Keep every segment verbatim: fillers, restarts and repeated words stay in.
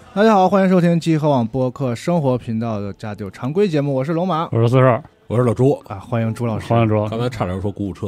大家好，欢迎收听集合网播客生活频道的家丢常规节目，我是龙马， 我是四十二， 我是老朱啊，欢迎朱老师， 欢迎朱。 刚才差点说鼓舞车，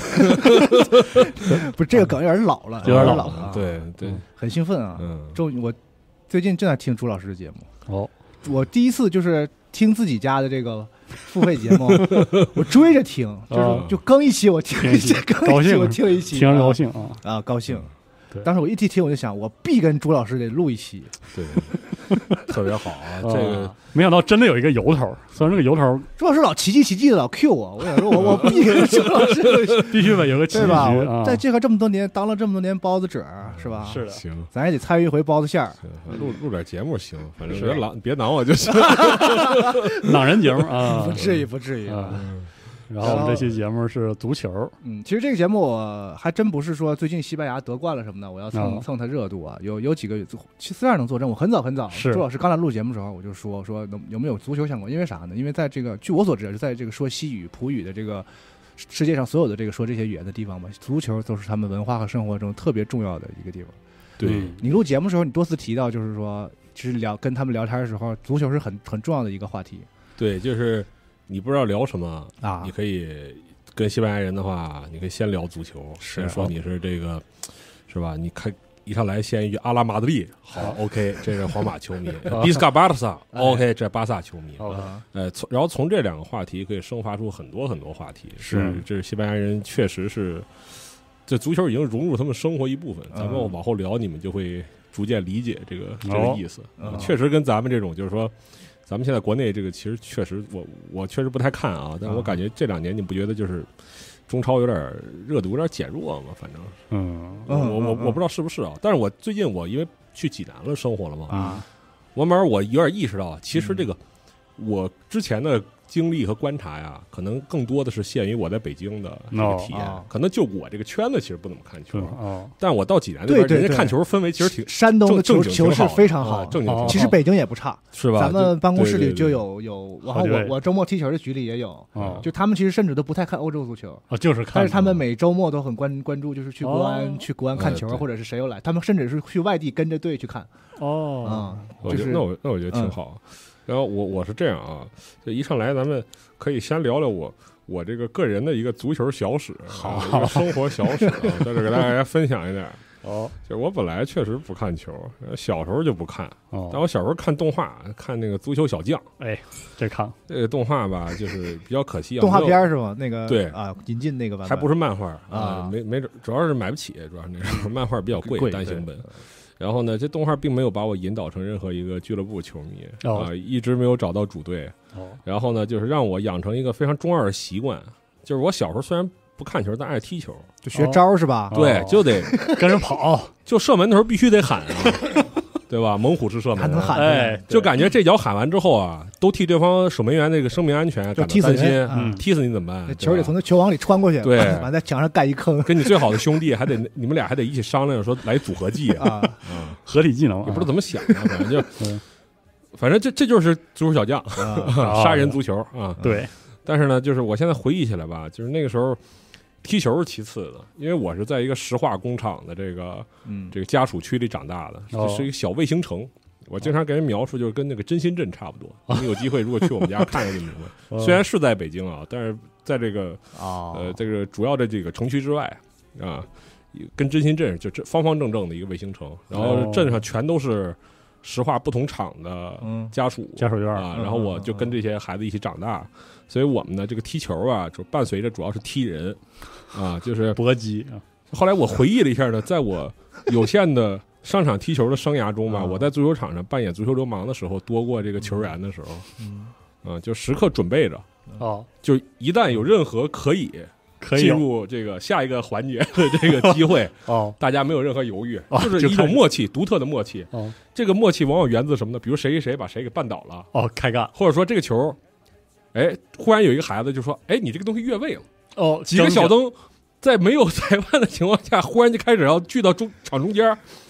不是这个梗有点老了， 有点老了啊， 对对， 很兴奋啊。 嗯， 周我最近正在听朱老师的节目， 哦， 我第一次就是听自己家的这个付费节目，我追着听，就是哦就更一期我听一期，更一期我听了一期， 听着高兴啊啊，高兴。 对， 当时我一提听，我就想，我必跟朱老师得录一期， 对，特别好啊！这个没想到真的有一个由头，虽然这个由头朱老师老奇迹奇迹的老 Q 我，我想说我我必跟朱老师必须得有个奇迹对吧？ 啊我在这块这么多年，当了这么多年包子褶是吧？ 是的， 行， 咱也得参与一回包子馅儿， 录录点节目行，反正是别拦别挡我就行。 朗人节目啊， 不至于不至于啊。然后我们这期节目是足球， 嗯，其实这个节目我还真不是说最近西班牙得冠了什么的，我要蹭、 哦、 蹭它热度啊。有有几个其实能作证，我很早很早， 是朱老师刚才录节目的时候，我就说说有没有足球相关，因为啥呢？因为在这个据我所知，就在这个说西语、葡语的这个世界上所有的这个说这些语言的地方吧，足球都是他们文化和生活中特别重要的一个地方。 对、 嗯、 你录节目的时候，你多次提到，就是说，其实聊跟他们聊天的时候，足球是很很重要的一个话题。 对，就是你不知道聊什么啊， 你可以。跟西班牙人的话，你可以先聊足球，先说你是这个，是吧？你看一上来先一句阿拉马德里，好 ，OK， 这是皇马球迷；比斯卡巴尔萨 ，OK， 这巴萨球迷。呃，从然后从这两个话题可以生发出很多很多话题。 是， 这是西班牙人确实是，这足球已经融入他们生活一部分。咱们往后聊，你们就会逐渐理解这个这个意思。确实跟咱们这种就是说。咱们现在国内这个其实确实我我确实不太看啊，但是我感觉这两年你不觉得就是中超有点热度有点减弱吗？反正嗯， 我我我不知道是不是啊，但是我最近我因为去济南了生活了嘛啊， 慢慢我有点意识到，其实这个我之前的经历和观察呀，可能更多的是限于我在北京的这个体验。 哦、 可能就我这个圈子其实不怎么看球， 哦、 但我到济南这边，人家看球氛围其实挺山东的球球是非常好，正经、 哦。其实北京也不差， 是吧？ 咱们办公室里就有有，然后我我周末踢球的局里也有， 哦、 就他们其实甚至都不太看欧洲足球， 哦，就是看， 但是他们每周末都很关关注，就是去国安、 哦、 去国安看球，或者是谁又来，他们甚至是去外地跟着队去看。 哦， 啊、 嗯，就是那我那我觉得挺好。嗯然后我我是这样啊，就一上来咱们可以先聊聊我我这个个人的一个足球小史， 好， 一个生活小史啊，在这给大家分享一点。 哦， 就是我本来确实不看球，小时候就不看， 哦， 但我小时候看动画，看那个足球小将， 哎，这看这个动画吧，就是比较可惜啊， 动画片是吗？那个对啊，引进那个版本还不是漫画啊， 没没准主要是买不起，主要是那时候漫画比较贵， 贵单行本。然后呢，这动画并没有把我引导成任何一个俱乐部球迷啊、 哦呃，一直没有找到主队。 哦， 然后呢，就是让我养成一个非常中二的习惯，就是我小时候虽然不看球，但爱踢球， 就学招是吧？ 哦、对，就得跟人跑， 就射门的时候必须得喊啊，对吧？猛虎式射门， 还能喊， 哎， 就感觉这脚喊完之后啊，都替对方守门员那个生命安全感到担心， 嗯、 踢死你怎么办？ 球得从那球网里穿过去， 对， 完在墙上盖一坑， 跟你最好的兄弟还得你们俩还得一起商量说来组合技啊， 啊， 合体技能， 也不知道怎么想的，反正就，反正这这就是足球小将，杀人足球啊， 对。 但是呢，就是我现在回忆起来吧，就是那个时候。踢球是其次的，因为我是在一个石化工厂的这个、嗯、这个家属区里长大的， 哦、 这是一个小卫星城。我经常给人描述，就是跟那个真心镇差不多。哦、你有机会如果去我们家看看就明白。虽然是在北京啊，但是在这个、 哦、 呃这个主要的这个城区之外啊，跟真心镇就这方方正正的一个卫星城，然后镇上全都是石化不同厂的家属、 嗯、家属院啊，然后我就跟这些孩子一起长大。所以我们呢，这个踢球啊，就伴随着主要是踢人，啊，就是搏击啊。 后来我回忆了一下呢，在我有限的上场踢球的生涯中吧，啊、我在足球场上扮演足球流氓的时候，多过这个球员的时候，嗯，啊，就时刻准备着， 哦， 就一旦有任何可以进入这个下一个环节的这个机会， 哦， 大家没有任何犹豫， 哦、 就是一种默契，独特的默契。 哦， 这个默契往往源自什么呢？比如谁谁谁把谁给绊倒了， 哦，开干， 或者说这个球。哎，忽然有一个孩子就说：“哎，你这个东西越位了。” 哦， 几个小灯在没有裁判的情况下，忽然就开始要聚到中场中间，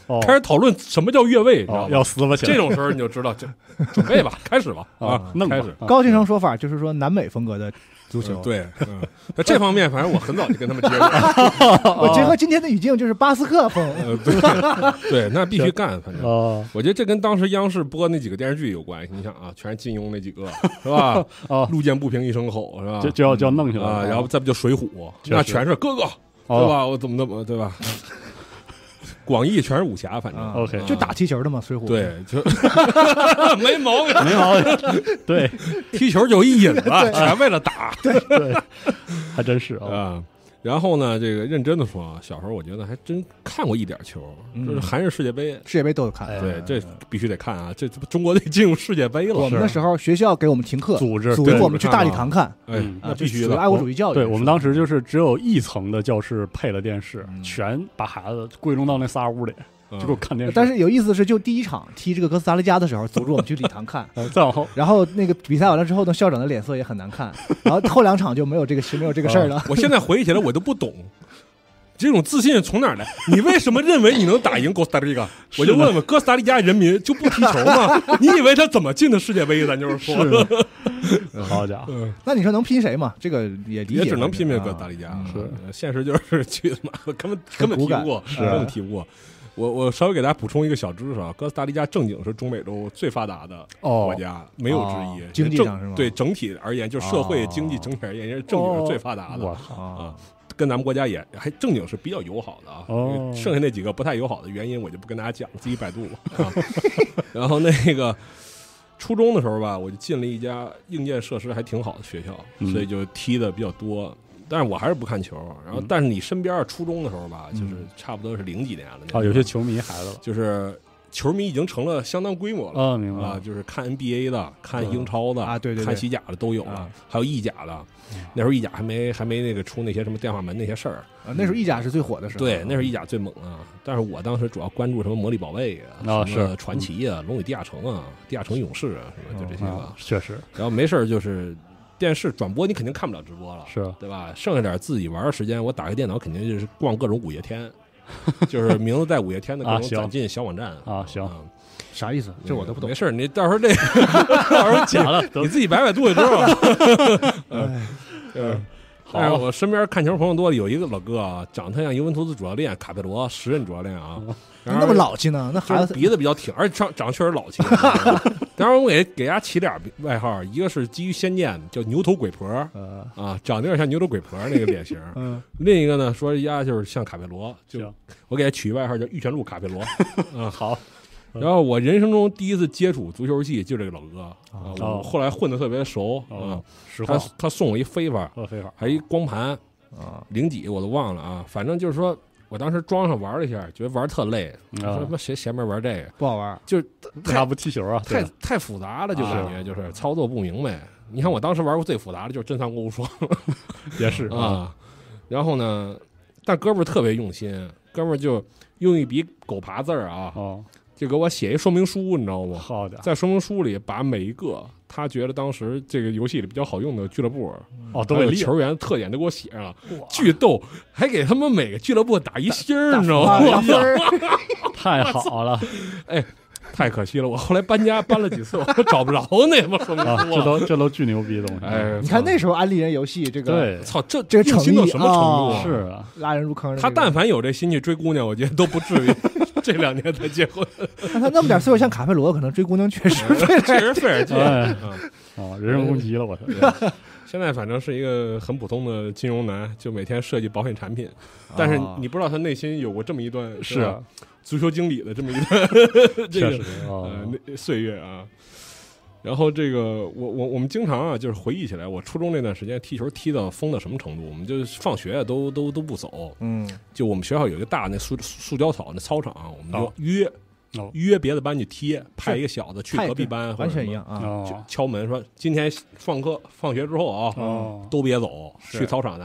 哦开始讨论什么叫越位，你知道哦， 吗？ 要撕巴起来这种时候你就知道，就准备吧，开始吧啊， 弄吧开始。 啊高先生说法就是说南美风格的足球， 嗯对，嗯，在这方面反正我很早就跟他们接触， 我结合今天的语境就是巴斯克风， 呃，对对，那必须干，反正。 哦我觉得这跟当时央视播那几个电视剧有关系。你想啊，全是金庸那几个，是吧？ 哦， 路见不平一声吼，是吧？ 就就要就要弄起来啊， 了然后再不就水浒， 确实那全是哥哥，对哦吧？我怎么怎么，对吧？广义全是武侠，反正啊 OK 就打踢球的嘛，水浒对，就没毛病， 没毛病，对踢球就一瘾子，全为了打对，还真是啊， 啊。然后呢，这个认真的说啊，小时候我觉得还真看过一点球， 嗯就是韩日世界杯， 世界杯都有看。 哎对，这必须得看啊！这中国队进入世界杯了， 我们那时候学校给我们停课， 组织组对织我们去大礼堂看， 哎嗯， 啊， 那必须的这属于爱国主义教育。 对我们当时就是只有一层的教室配了电视， 嗯全把孩子归拢到那仨屋里， 嗯就给我看电视。 但是有意思的是，就第一场踢这个哥斯达黎加的时候，组织我们去礼堂看， 呃再往后， 然后那个比赛完了之后呢，校长的脸色也很难看，然后后两场就没有这个没有这个事儿了。 我现在回忆起来，我都不懂这种自信从哪儿来？你为什么认为你能打赢哥斯达黎加？我就问问，哥斯达黎加人民就不踢球吗？你以为他怎么进的世界杯？咱就是说， 是好家伙， 嗯， 那你说能拼谁嘛？这个也理解， 也只能拼命哥啊斯达黎加。 嗯是呃现实就是去他妈根本根本踢不过， 是根本踢不过。我我稍微给大家补充一个小知识啊，哥斯达黎加正经是中美洲最发达的哦国家，没有之一哦。经济正上是吗对整体而言，就是社会哦经济整体而言，是正经是最发达的我啊啊。跟咱们国家也还正经是比较友好的啊， 哦剩下那几个不太友好的原因我就不跟大家讲，自己百度吧啊。然后那个初中的时候吧，我就进了一家硬件设施还挺好的学校， 嗯所以就踢的比较多。但是我还是不看球。然后， 嗯但是你身边初中的时候吧， 嗯就是差不多是零几年了那时候啊，有些球迷孩子了， 就是球迷已经成了相当规模了。 啊，明白啊，就是看 N B A 的，看英超的啊对对对看西甲的都有了啊， 还有意甲的。那时候意甲还没还没那个出那些什么电话门那些事儿， 啊，那时候意甲是最火的时候。 对，那时候意甲最猛啊。但是我当时主要关注什么魔力宝贝啊， 啊什么是传奇啊，龙与地下城啊，地下城勇士啊，什么就这些个。 啊，确实然后没事儿就是电视转播，你肯定看不了直播了， 是对吧？剩下点自己玩的时间，我打开电脑肯定就是逛各种五月天，就是名字带五月天的各啊行种展进小网站啊行啊啥意思？这我都不懂没。事儿，你到时候这到时候假了，都你自己百百度就知道了。 哎， 嗯， 好但是我身边看球朋友多的有一个老哥啊，长得像尤文图斯主教练卡佩罗，时任主教练啊，然后那么老气呢？那就是孩子鼻子比较挺，而且长长得确实老气。当然我给给大家起俩外号，一个是基于仙剑叫牛头鬼婆呃啊，长得有点像牛头鬼婆那个脸型。 嗯， 另一个呢说人家就是像卡佩罗，就行我给他取一外号叫玉泉路卡佩罗啊。 好然后我人生中第一次接触足球游戏就这个老哥啊， 哦我后来混得特别熟啊哦。实他话他送我一飞法， 喝非法还一光盘， 啊， 零几我都忘了啊。反正就是说我当时装上玩了一下，觉得玩特累， 啊说他妈谁闲门玩这个， 不好玩。 就是为啥不踢球啊？ 太对太复杂了，就感觉啊就是操作不明白。你看我当时玩过最复杂的就是真三国无双也是啊，然后呢，但哥们儿特别用心，哥们儿就用一笔狗爬字儿啊， 哦， 就给我写一说明书，你知道吗？ 好家伙在说明书里把每一个他觉得当时这个游戏里比较好用的俱乐部， 哦，都还给列有球员的特点都给我写上了， 哇巨逗，还给他们每个俱乐部打一星儿，你知道啊吗？ 打分儿太好了太可惜了，我后来搬家搬了几次，我都找不着那他妈说明啊！ 书这都这都巨牛逼的东西， 哎， 你看那时候安利人游戏这个对操，这这个用心到诚意什么程度啊是啊， 拉人入坑的这个。 他但凡有这心去追姑娘，我觉得都不至于这两年才结婚， 那他那么点岁数，像卡佩罗，可能追姑娘确实确实费点劲。 哎嗯啊，人身攻击了，我操！ 现在反正是一个很普通的金融男，就每天设计保险产品，但是啊你不知道他内心有过这么一段是吧足球经理的这么一段这个确实呃啊， 那岁月啊。然后这个我我我们经常啊，就是回忆起来，我初中那段时间踢球踢到疯到什么程度，我们就放学都都都不走， 嗯就我们学校有一个大那塑塑胶草那操场，我们就哦约、 哦约别的班去踢，派一个小子去隔壁班， 完全一样。啊。 就哦敲门说今天放课放学之后啊， 哦， 都别走， 是去操场咱们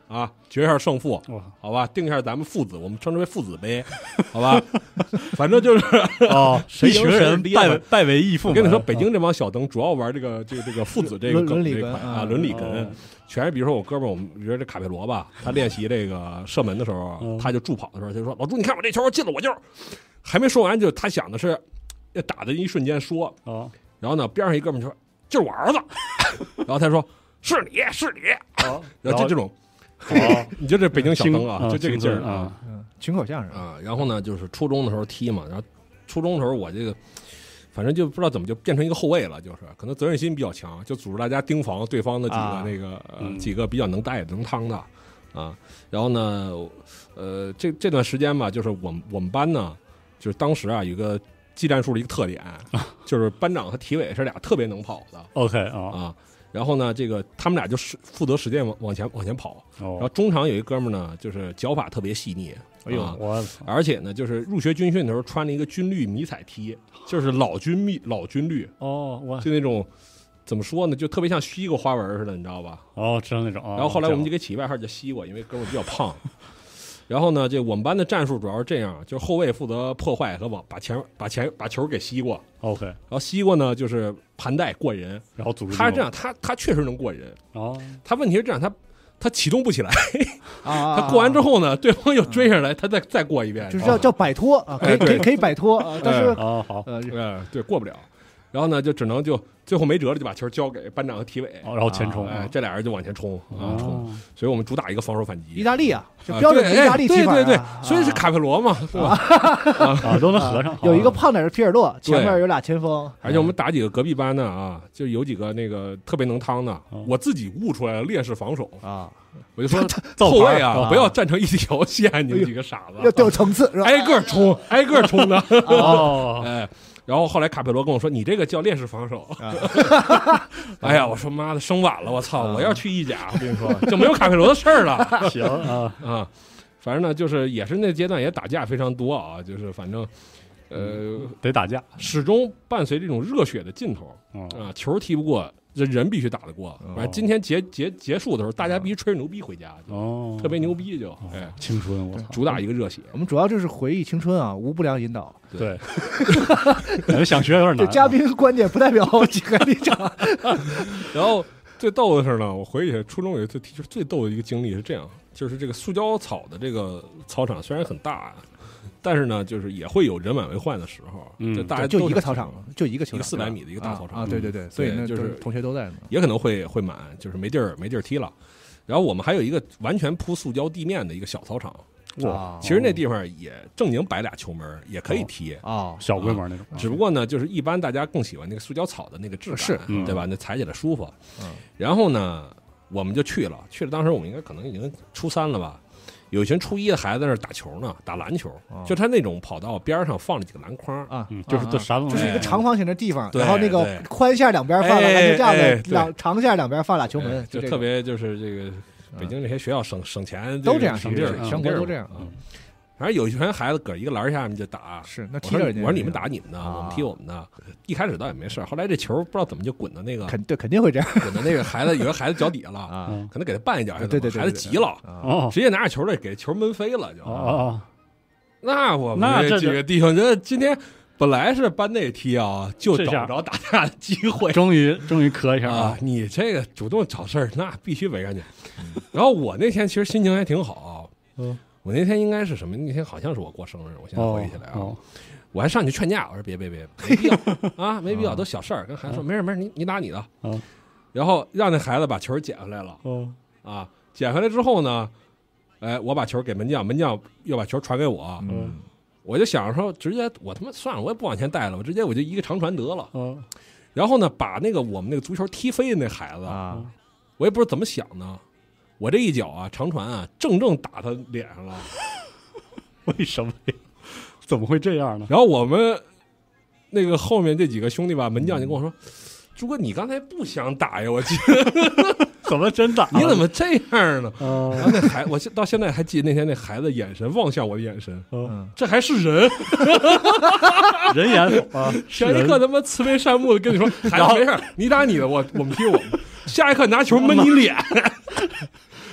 啊，决一下胜负，好吧，定一下咱们父子，我们称之为父子杯，好吧，反正就是哦， 谁一群人拜拜为义父。 我跟你说，北京这帮小灯主要玩这个这个这个父子这个梗这款啊，伦理梗，全是比如说我哥们儿，我们比如说这卡佩罗吧，他练习这个射门的时候，他就助跑的时候，他就说：“老朱，你看我这球进了，我就是。”还没说完，就他想的是要打的一瞬间说，然后呢，边上一哥们儿说：“就是我儿子。”然后他说：“是你是你。”然后就这种。哦，你就这北京小灯啊，就这个劲儿啊， 群口相声啊。然后呢，就是初中的时候踢嘛，然后初中的时候我这个，反正就不知道怎么就变成一个后卫了，就是可能责任心比较强，就组织大家盯防对方的几个那个、啊呃、几个比较能带能趟的啊。然后呢，呃，这这段时间吧，就是我们我们班呢，就是当时啊有一个技战术的一个特点，就是班长和体委是俩特别能跑的。 OK 啊啊。然后呢，这个他们俩就是负责使劲往往前往前跑， 哦、 然后中场有一哥们呢，就是脚法特别细腻， 哎呦， 啊、 我而且呢，就是入学军训的时候穿了一个军绿迷彩 T， 就是老军密老军绿哦，我就那种怎么说呢，就特别像西瓜花纹似的，你知道吧？ 哦，知道那种。哦、 然后后来我们就给起外号叫西瓜，因为哥们比较胖。然后呢，这我们班的战术主要是这样，就是后卫负责破坏和往把前把前把球给西瓜 ，OK， 然后西瓜呢就是盘带过人， 然后组织他是这样，他他确实能过人哦， 他问题是这样，他他启动不起来， 啊， 他过完之后呢，对方又追上来，他再再过一遍， 就是叫叫摆脱啊，可以可以可以摆脱啊，但是啊好， 呃对过不了，然后呢就只能就最后没辙了，就把球交给班长和体委， 然后前冲， 哎，这俩人就往前冲啊冲，所以我们主打一个防守反击。 意大利啊，就标准的意大利踢法， 对对对，所以是卡佩罗嘛，对吧？ 啊，都能合上。 有一个胖点的皮尔洛，前面有俩前锋， 而且我们打几个隔壁班的啊，就有几个那个特别能趟的，我自己悟出来了链式防守啊，我就说后卫啊，不要站成一条线，你们几个傻子， 要掉层次， 挨个冲，挨个冲的。 哦， 哎。然后后来卡佩罗跟我说：“你这个叫链式防守。”哎呀，我说妈的，生晚了，我操！我要去意甲，我跟你说就没有卡佩罗的事儿了。 行啊啊，反正呢，就是也是那阶段也打架非常多啊，就是反正呃得打架， 始终伴随这种热血的劲头啊，球踢不过。这人必须打得过，反正今天结结结束的时候，大家必须吹着牛逼回家， 哦， 特别牛逼就，哎， 青春，我操， 主打一个热血。 我们主要就是回忆青春啊，无不良引导。 对，感觉想学有点难。 这嘉宾观点不代表几个立场。 然后最逗的是呢，我回忆起初中有一次踢球最逗的一个经历是这样，就是这个塑胶草的这个操场虽然很大。但是呢，就是也会有人满为患的时候， 嗯， 就大家就一个操场，就一个球场， 一个四百米的一个大操场啊，对对对，所以呢， 就是同学都在呢， 也可能会会满，就是没地儿没地儿踢了。然后我们还有一个完全铺塑胶地面的一个小操场，哇，其实那地方也正经摆俩球门，也可以踢啊， 小规模那种。 只不过呢，就是一般大家更喜欢那个塑胶草的那个质感， 是对吧？那踩起来舒服。然后呢，我们就去了，去了，当时我们应该可能已经初三了吧。有一群初一的孩子在那打球呢，打篮球，就他那种跑道边上放了几个篮筐啊， 就是这啥东西， 就是一个长方形的地方，然后那个宽线两边放了篮球架子，两长线两边放俩球门， 就特别就是这个北京这些学校省省钱都这样， 省地儿， 生活都这样啊。反正有一群孩子搁一个篮下面就打， 是那踢着人家。 我说你们打你们的，我们踢我们的。一开始倒也没事，后来这球不知道怎么就滚到那个， 肯对肯定会这样， 滚到那个孩子，有个孩子脚底下了啊，可能给他绊一脚， 对对对， 孩子急了，直接拿着球来给球闷飞了，就哦。 那我们这几个弟兄，这今天本来是班内踢啊，就找不着打架的机会， 终于终于磕一下啊！你这个主动找事儿，那必须围上去。然后我那天其实心情还挺好，嗯。我那天应该是什么？那天好像是我过生日，我现在回忆起来啊， 哦哦、 我还上去劝架，我说别别别，没必要啊，没必要，都小事儿。跟孩子说没事没事，你你打你的， 哦、 然后让那孩子把球捡回来了， 哦、 啊，捡回来之后呢，哎，我把球给门将，门将又把球传给我， 嗯、 我就想说，直接我他妈算了，我也不往前带了，我直接我就一个长传得了， 哦、 然后呢，把那个我们那个足球踢飞的那孩子啊， 我也不知道怎么想呢。我这一脚啊，长传啊，正正打他脸上了。 为什么？怎么会这样呢？ 然后我们那个后面这几个兄弟吧，门将就跟我说：“朱哥，你刚才不想打呀？我记得怎么真打？ 你怎么这样呢？” 嗯、 然后那孩，我到现在还记得那天那孩子眼神望向我的眼神， 嗯、 这还是人， 人眼啊！ 上一刻他妈慈眉善目的跟你说：“孩子没事，你打你的，我我们踢我们。”下一刻拿球闷你脸。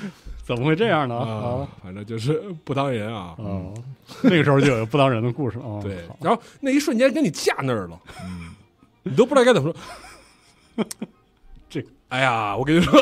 怎么会这样呢？ 啊啊，， 反正就是不当人啊。 哦，那个时候就有不当人的故事啊。 对好， 然后那一瞬间跟你架那儿了， 嗯， 你都不知道该怎么说。 这， 哎呀，我跟你说，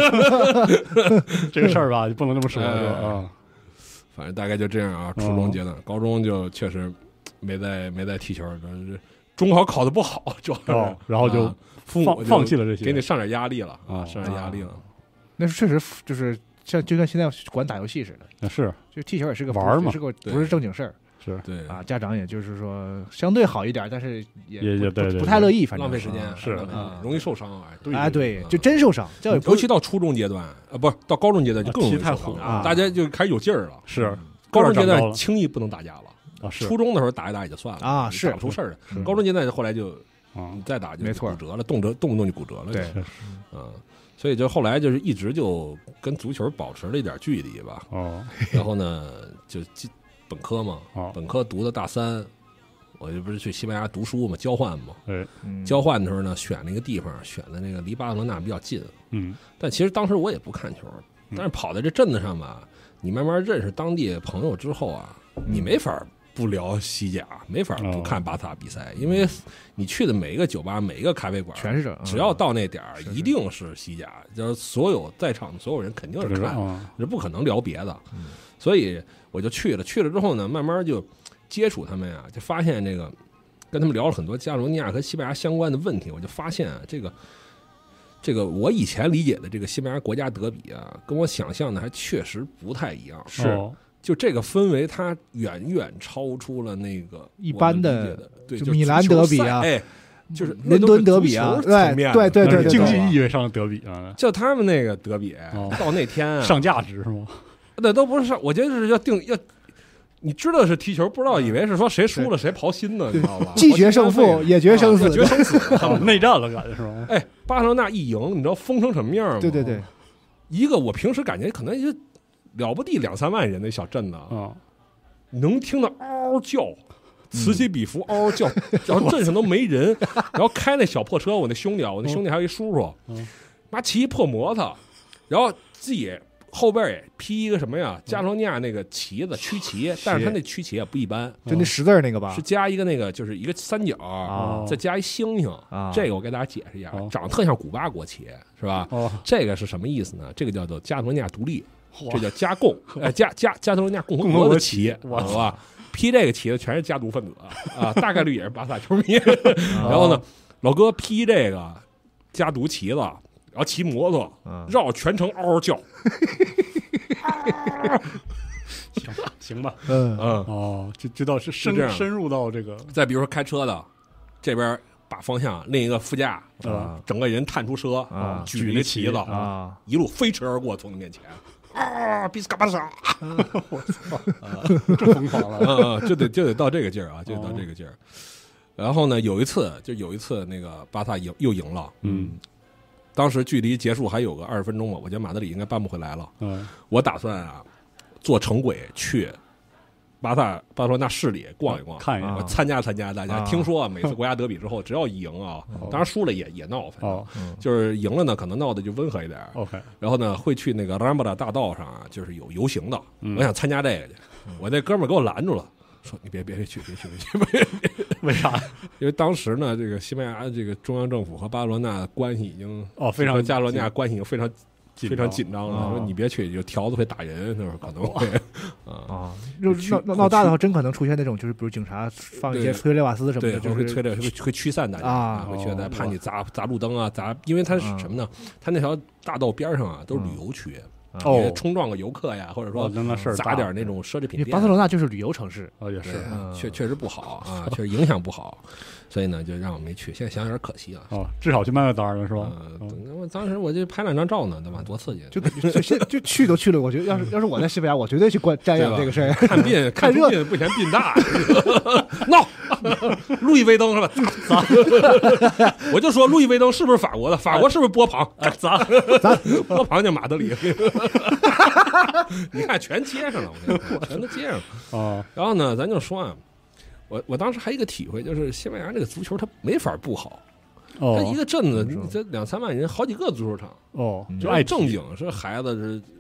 这个事儿吧，就不能这么说， 哎是吧？啊， 反正大概就这样啊。初中阶段，高中就确实没再没再踢球，就是中考考的不好，主要是， 哦然后就啊父母放就放弃了这些， 给你上点压力了啊， 哦上点压力了。 那确实就是像就像现在管打游戏似的， 啊是就踢球也是个玩儿嘛也是个对不是正经事儿是， 对啊。家长也就是说相对好一点，但是也不也也对对不不太乐意，反正浪费时间啊是浪费时间啊容易受伤啊。 对啊，对， 嗯就真受伤，这也不尤其到初中阶段啊，不是到高中阶段就更容易踢太受伤了火啊大家就开始有劲儿了。 是高中阶个儿长高了段轻易不能打架了， 啊是初中的时候打一打也就算了你啊是打不出事儿是来。高中阶段后来就啊你再打就没错骨折了，动辄动不动就骨折了。 对就嗯，所以就后来就是一直就跟足球保持了一点距离吧。 哦然后呢，就进本科嘛， 哦本科读的大三，我就不是去西班牙读书嘛，交换嘛。 哎嗯交换的时候呢，选了一个地方，选的那个离巴塞罗那比较近。 嗯但其实当时我也不看球，但是跑在这镇子上吧，你慢慢认识当地朋友之后啊，你没法不聊西甲，没法不看巴萨比赛，因为你去的每一个酒吧、每一个咖啡馆， 全是这， 只要到那点儿， 是一定是西甲，就是所有在场的所有人肯定这是看， 个啊是不可能聊别的。所以我就去了，去了之后呢，慢慢就接触他们呀，就发现这个跟他们聊了很多加泰罗尼亚和西班牙相关的问题，我就发现啊，这个这个我以前理解的这个西班牙国家德比啊，跟我想象的还确实不太一样。 是哦就这个氛围，它远远超出了那个一般的我们理解的，对， 就就米兰德比啊足球赛哎，就是伦敦德比啊，对对对对对， 经济对意义上的德比啊， 就他们那个德比， 哦到那天啊， 上价值是吗？ 那都不是上，我觉得是要定要，你知道是踢球，不知道以为是说谁输了谁刨心呢，你知道吧？ 既决胜负也决生死啊，决生死。 啊内战了，感觉是吗？ 哎，巴塞罗那一赢，你知道疯成什么样吗？ 对对对， 一个我平时感觉可能也就了不地两三万人的小镇子， 啊能听到嗷嗷叫，此起彼伏，嗷嗷叫，然后镇上都没人，然后开那小破车，我那兄弟啊，我那兄弟还有一叔叔嗯， 妈骑一破摩托，然后自己后边也披一个什么呀，加罗尼亚那个旗子曲旗，但是他那曲旗啊不一般， 就那十字儿那个吧是，加一个那个就是一个三角， 啊再加一星星啊， 这个我给大家解释一下哦， 长得特像古巴国旗，是吧？ 哦， 这个是什么意思呢？这个叫做加泰罗尼亚独立， 嚯这叫加共，呃，加加加泰罗尼亚共和共和国国的旗， 我好吧？披这个旗的全是家族分子啊，大概率也是巴萨球迷。然后呢，老哥披这个家族旗子，然后骑摩托嗯绕全程嗷嗷叫， 行行吧， 嗯嗯。 哦，就知道是深是这样深入到这个再比如说开车的，这边把方向，另一个副驾啊整个人探出车啊举着一个旗子啊， 一路飞驰而过，从你面前。啊，比斯嘎巴萨， 这疯狂了， 嗯嗯，就得就得到这个劲儿啊，就得到这个劲儿。然后呢，有一次就有一次那个巴萨赢又赢了， 嗯当时距离结束还有个二十分钟吧，我觉得马德里应该扳不回来了。 嗯我打算啊，坐城轨去巴萨巴塞罗那市里逛一逛， 看一眼啊我参加参加大家。 啊听说啊，每次国家德比之后，只要一赢啊，当然输了也也闹，反正哦就是赢了呢，可能闹的就温和一点。 ，OK， 然后呢，会去那个拉姆达大道上啊，就是有游行的。 嗯我想参加这个去，我那哥们儿给我拦住了，说你别别别去别去别去，别去为啥？ 因为当时呢，这个西班牙这个中央政府和巴塞罗那关系已经哦非常和加罗尼亚关系已经非常紧非常紧张了。 哦说你别去，就条子会打人，那会儿可能会啊。 啊，就闹闹闹大的话，真可能出现那种，就是比如警察放一些对催泪瓦斯什么对， 的，就是会催着会会驱散大家啊会驱散大家， 哦怕你砸砸路灯啊，砸，因为它是什么呢？它那条大道边上啊都是旅游区， 哦你冲撞个游客呀，或者说哦那那事儿大砸点那种奢侈品店。 因为巴塞罗那就是旅游城市， 哦也对是嗯确确实不好啊，确实影响不好，所以呢就让我没去。现在想想有点可惜啊。 哦，至少去卖个单了是吧？ 呃，我当时我就拍两张照呢，对吧？多刺激！ 就就现就去都去了，我觉得要是要是我在西班牙，我绝对去观瞻仰这个事儿。 看病看热病不嫌病大，闹！路易威登是吧？砸！我就说路易威登是不是法国的？法国是不是波旁？砸砸！波旁叫马德里。你看全接上了，我跟你说，全都接上了。 哦然后呢，咱就说啊，我我当时还有一个体会，就是西班牙这个足球它没法不好。它一哦个镇子，你这两三万人，好几个足球场， 哦， 嗯就爱踢正经是孩子是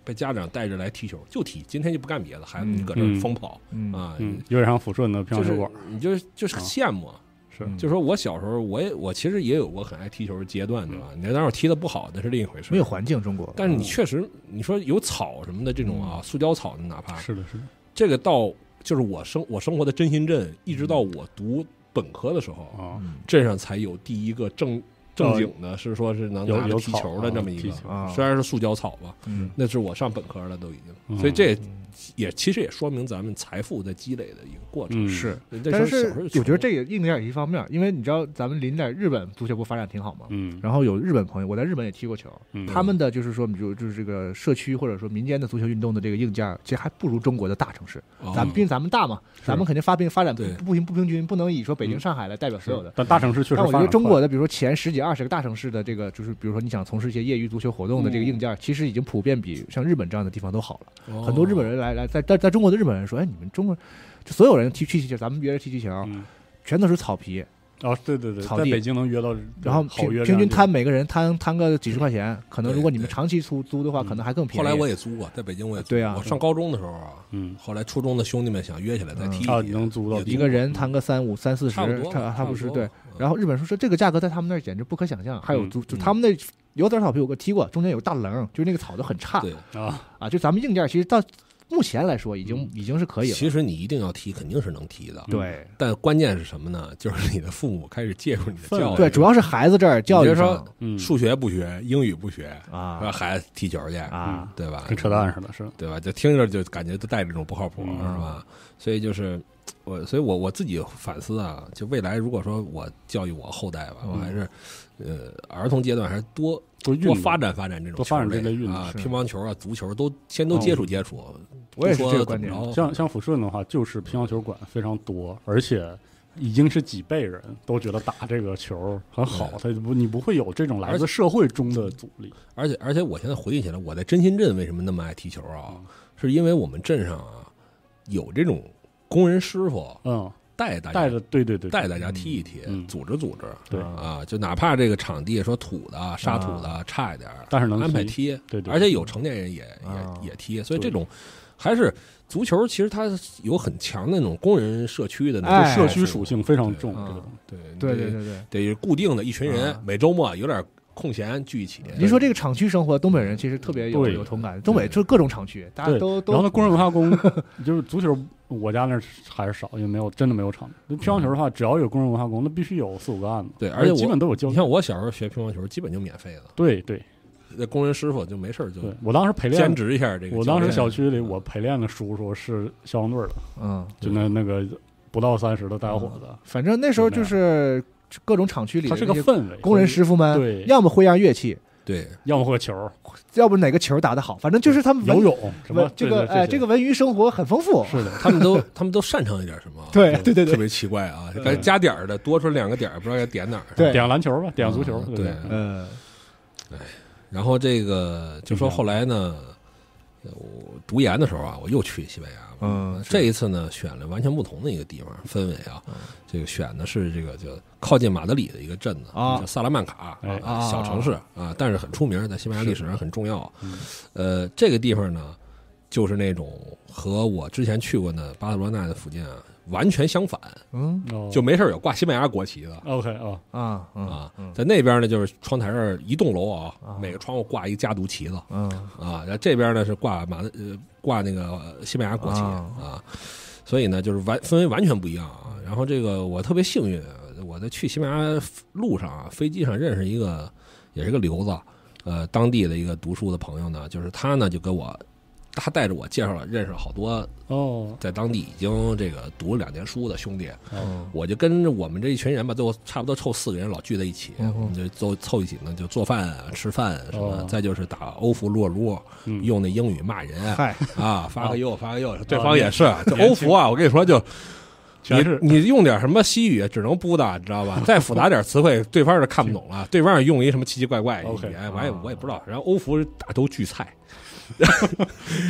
被家长带着来踢球，就踢，今天就不干别的，孩子你搁这疯跑、 嗯、 啊， 嗯，有点像抚顺的乒乓球馆， 就是、你就就是羡慕。啊是， 就是说我小时候，我也我其实也有过很爱踢球的阶段，对吧？你当然我踢的不好，那是另一回事。 没有环境，中国。 但是你确实，你说有草什么的这种啊，塑胶草的，哪怕是的，是的。 这个到就是我生我生活的真心镇，一直到我读本科的时候， 啊， 镇上才有第一个正正经的，是说是能拿着踢球的这么一个，虽然是塑胶草吧， 嗯， 那是我上本科了都已经，所以这也其实也说明咱们财富在积累的一个过程。 是，但是我觉得这也硬件一方面，因为你知道咱们邻在日本足球不发展挺好嘛， 嗯， 然后有日本朋友，我在日本也踢过球， 嗯、 他们的就是说，比如就是这个社区或者说民间的足球运动的这个硬件，其实还不如中国的大城市。 哦、 咱们毕竟咱们大嘛，咱们肯定发并发展不不平不平均，不能以说北京、 嗯、 上海来代表所有的。 但大城市确实， 但我觉得中国的，比如说前十几二十个大城市的这个，就是比如说你想从事一些业余足球活动的这个硬件，嗯、其实已经普遍比像日本这样的地方都好了。 哦、 很多日本人来来在在在中国的日本人说，哎，你们中国就所有人踢踢球，咱们约着踢踢球， 嗯、 全都是草皮。 哦，对对对， 草地在北京能约到， 然后平平均摊每个人摊摊个几十块钱，可能如果你们长期租租的话，可能还更便宜。 后来我也租过，在北京我也租过。 对啊， 我上高中的时候啊， 嗯， 后来初中的兄弟们想约起来再踢， 啊，能租到一个人摊个三五三四十， 差不多， 差不是对。然后日本说说这个价格在他们那儿简直不可想象，还有租就他们那有点草皮，我踢过，中间有个大棱，就是那个草都很差。 对啊啊，就咱们硬件其实到目前来说已经、嗯、已经是可以了。 其实你一定要踢，肯定是能踢的。 对， 但关键是什么呢？就是你的父母开始介入你的教育。 对，主要是孩子这儿教育上， 嗯，数学不学，英语不学啊， 让孩子踢球去啊， 对吧？ 跟扯淡似的，是， 对吧？就听着就感觉都带这种不靠谱， 嗯、 是吧？所以就是我，所以我我自己反思啊，就未来如果说我教育我后代吧， 嗯、 我还是呃儿童阶段还是多。 多多发展发展这种多发展这类运动啊，乒乓球啊、足球都先都接触接触。 哦、我也是这个观点。 像像抚顺的话，就是乒乓球馆非常多，而且已经是几辈人都觉得打这个球很好，他不你不会有这种来自社会中的阻力。 而且而且我现在回忆起来，我在真心镇为什么那么爱踢球啊？嗯、是因为我们镇上啊有这种工人师傅， 嗯。 带大家带着对对对， 带大家踢一踢， 嗯、 组织组织， 对啊，就哪怕这个场地说土的、沙土的、 啊、 差一点， 但是能安排踢， 对对， 而且有成年人也啊、 也也踢，所以这种还是足球，其实它有很强的那种工人社区的那种社区属性非常重，这个对对对对对， 得固定的一群人，每周末有点空闲聚一起。 您说这个厂区生活，东北人其实特别有有同感。东北就各种厂区，大家都都。 然后那工人文化宫就是足球，我家那还是少，因为没有真的没有场。乒乓球的话，只要有工人文化宫，那必须有四五个案子。 对，而且基本都有教。 你看我小时候学乒乓球，基本就免费的。 对对， 那工人师傅就没事就。 对我当时陪练兼职一下这个。 我当时小区里我陪练的叔叔是消防队的， 嗯， 就那那个不到三十的大伙子。 反正那时候就是各种厂区里， 它是个氛围， 工人师傅们对， 要么会样乐器。 对， 要么会球， 要不哪个球打得好，反正就是他们游泳什么这个哎，这个文娱生活很丰富。 是的， 他们都他们都擅长一点什么？ 对对对对， 特别奇怪啊！反正加点儿的多出两个点儿，不知道要点哪儿。 对， 点篮球吧，点足球。 对， 嗯， 哎，然后这个就说后来呢，我读研的时候啊，我又去西班牙。 嗯， 这一次呢，选了完全不同的一个地方，氛围啊，这个选的是这个就靠近马德里的一个镇子啊， 叫萨拉曼卡啊， 小城市啊，但是很出名，在西班牙历史上很重要。呃，这个地方呢，就是那种和我之前去过的巴塞罗那的附近啊完全相反， 嗯， 就没事有挂西班牙国旗的。 OK 啊啊啊，在那边呢，就是窗台上一栋楼啊，每个窗户挂一个家族旗子， 嗯啊，然后这边呢是挂马呃挂那个西班牙国旗啊，所以呢就是完氛围完全不一样啊。然后这个我特别幸运，我在去西班牙路上啊，飞机上认识一个也是个留子，呃，当地的一个读书的朋友呢，就是他呢就给我。他带着我介绍了认识了好多哦， 在当地已经这个读了两年书的兄弟， 哦， 我就跟着我们这一群人吧，最后差不多凑四个人老聚在一起， 嗯、 我们就凑凑一起呢，就做饭啊、吃饭啊什么， 哦、 再就是打欧服撸啊撸， 嗯、 用那英语骂人， 嗨啊，发个右发个右， 哦、 对方也是，这欧服啊，我跟你说就。 全是你你用点什么西语，只能布达，你知道吧？再复杂点词汇，对方是看不懂了。对方用一什么奇奇怪怪语言，完也我也不知道。然后欧服大都聚菜， 是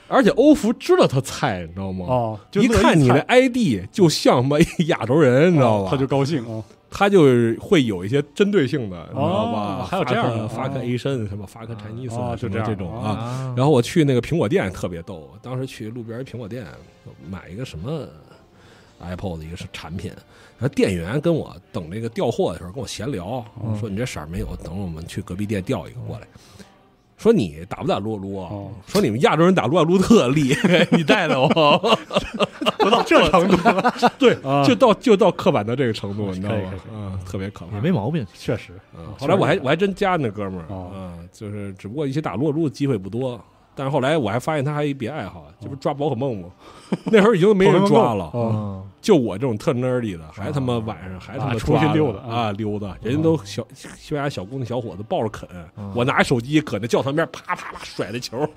而且欧服知道他菜，你知道吗？ 哦，就一看你的 I D 就像么亚洲人，你知道吧？ 他就高兴啊。 他就会有一些针对性的，你知道吧？ 还有这样的发个 A 身什么发个 Chinese 就这样这种啊。然后我去那个苹果店特别逗，当时去路边苹果店买一个什么 Apple 的一个是产品，然后店员跟我等那个调货的时候跟我闲聊，说你这色儿没有，等我们去隔壁店调一个过来。说你打不打撸啊撸啊？哦、说你们亚洲人打撸啊撸特厉害，你带的我， 不到这程度， 对，啊、就到就到刻板到这个程度，你知道吗？啊，特别可怕， 也没毛病， 确实。 啊、后来我还我还真加那哥们儿、哦、啊，就是只不过一起打撸啊撸的机会不多。但是后来我还发现他还有一别爱好，这不是抓宝可梦吗？那时候已经没人抓了， 哦、 就我这种特 nerdy 的，还他妈晚上还他妈出去溜达啊溜达，人家都小西班牙小姑娘小伙子抱着啃，我拿手机搁那教堂边啪啪啪甩那球，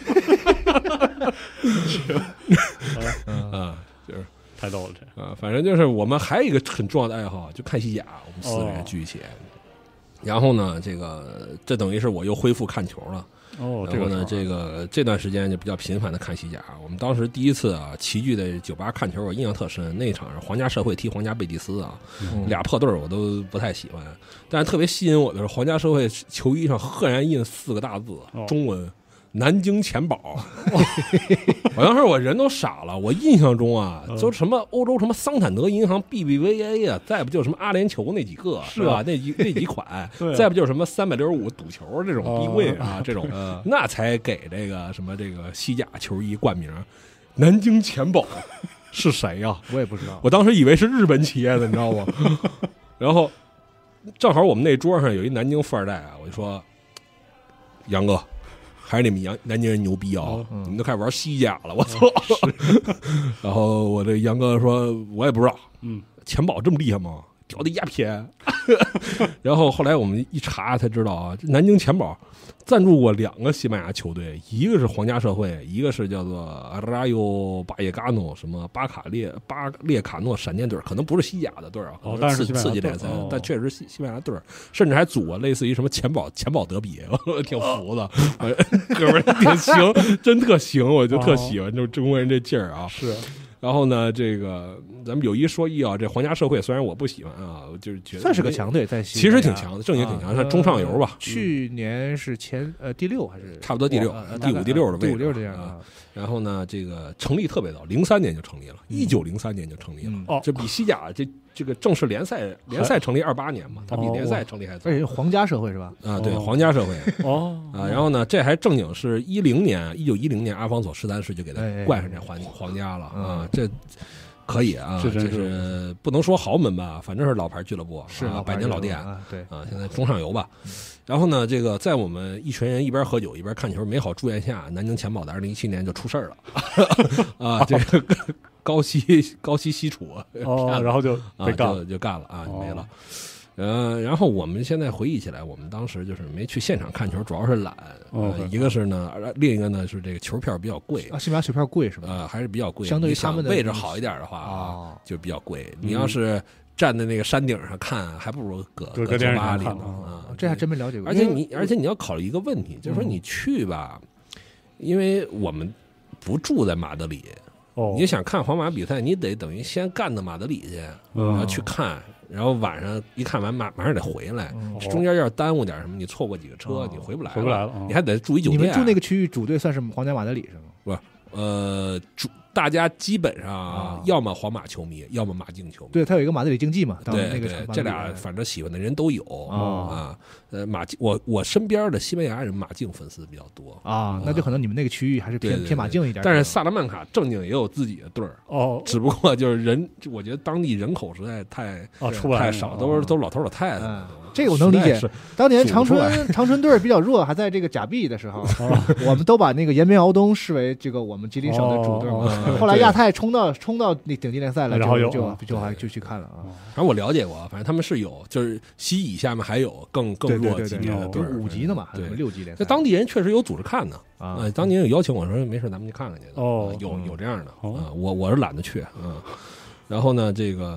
啊，就是太逗了这啊，反正就是我们还有一个很重要的爱好，就看西甲，我们四个人聚一起，然后呢，这个这等于是我又恢复看球了。 哦， 然后呢，这个这段时间就比较频繁的看西甲。我们当时第一次啊齐聚在酒吧看球，我印象特深。那一场是皇家社会踢皇家贝蒂斯啊，嗯、俩破队我都不太喜欢，但是特别吸引我的是皇家社会球衣上赫然印四个大字， 哦、 中文。南京钱宝，我当时我人都傻了。我印象中啊，就什么欧洲什么桑坦德银行 B B V A 啊，再不就什么阿联酋那几个是吧？那几那几款，再不就是什么三百六十五赌球这种逼贵啊，这种那才给这个什么这个西甲球衣冠名。南京钱宝是谁呀？ 我也不知道， 我当时以为是日本企业的，你知道吗？然后正好我们那桌上有一南京富二代啊，我就说杨哥。还是你们杨南京人牛逼啊、哦！嗯、你们都开始玩西甲了，我操！然后我这杨哥说，我也不知道，嗯，钱宝这么厉害吗？屌的鸦片。然后后来我们一查才知道啊，南京钱宝赞助过两个西班牙球队，一个是皇家社会，一个是叫做 Rayo Vallecano 什么巴卡列巴列卡诺闪电队，可能不是西甲的队啊， 哦，但是刺激联赛，哦、但确实是西西班牙队，甚至还组过类似于什么钱宝钱宝德比，我挺服的，哦、哥们儿挺行，真特行，我就特喜欢，就中国人这劲儿啊， 是。 然后呢，这个咱们有一说一啊，这皇家社会虽然我不喜欢啊，就是觉得算是个强队，在西其实挺强的，正经挺强，是、啊、中上游吧。 去年是前呃第六还是差不多第六、 呃、 第五、第六的位置， 第五六这样啊。然后呢，这个成立特别早，零三年就成立了，一九零三年就成立了， 哦、嗯， 这比西甲这这个正式联赛联赛成立二八年嘛，它比联赛成立还早。 而且皇家社会是吧？ 啊，对，皇家社会哦啊。然后呢，这还正经是一零年，一九一零年，阿方索十三世就给他冠上这皇皇家了啊，这。可以啊， 这是不能说豪门吧，反正是老牌俱乐部， 是啊，百年老店啊，对啊，现在中上游吧。然后呢，这个在我们一群人一边喝酒一边看球美好祝愿下，南京钱宝的二零一七年就出事儿了啊，这个高息高息西楚， 哦，然后就被干了，就就干了啊，没了。呃，然后我们现在回忆起来，我们当时就是没去现场看球，主要是懒。 哦呃、一个是呢，另一个呢是这个球票比较贵啊，西班牙球票贵是吧？ 呃，还是比较贵， 相对于他们的位置好一点的话啊， 哦、 就比较贵。你要是站在那个山顶上看，还不如搁搁酒吧里呢啊。 这还真没了解过。 而且你，而且你要考虑一个问题，就是说你去吧，因为我们不住在马德里。 哦， 你想看皇马比赛，你得等于先干到马德里去， 嗯、 然后去看，然后晚上一看完马马上得回来， 嗯、 中间要是耽误点什么，你错过几个车， 哦、 你回不来了， 回不来了， 你还得住一酒店。 你们住那个区域主队算是皇家马德里是吗？ 不是，呃，主大家基本上啊，要么皇马球迷，要么马竞球迷。 对，他有一个马德里竞技嘛， 对那个对，这俩反正喜欢的人都有哦、 啊。呃，马竞，我我身边的西班牙人马竞粉丝比较多啊，那就可能你们那个区域还是偏对对对偏马竞一点。 但是萨拉曼卡正经也有自己的队儿哦， 只不过就是人，我觉得当地人口实在太啊出来太少，都是都是老头老太太。 嗯这个我能理解。当年长春长春队比较弱，还在这个甲 B 的时候，我们都把那个延边敖东视为这个我们吉林省的主队嘛。后来亚太冲到冲到那顶级联赛了， 然后就就就还就去看了啊。 反正我了解过，反正他们是有，就是西乙下面还有更更弱级别的队， 五级的嘛， 对， 六级联赛。 这当地人确实有组织看的啊， 当地人有邀请我说没事，咱们去看看去。 哦， 有有这样的啊，我我是懒得去啊。然后呢，这个。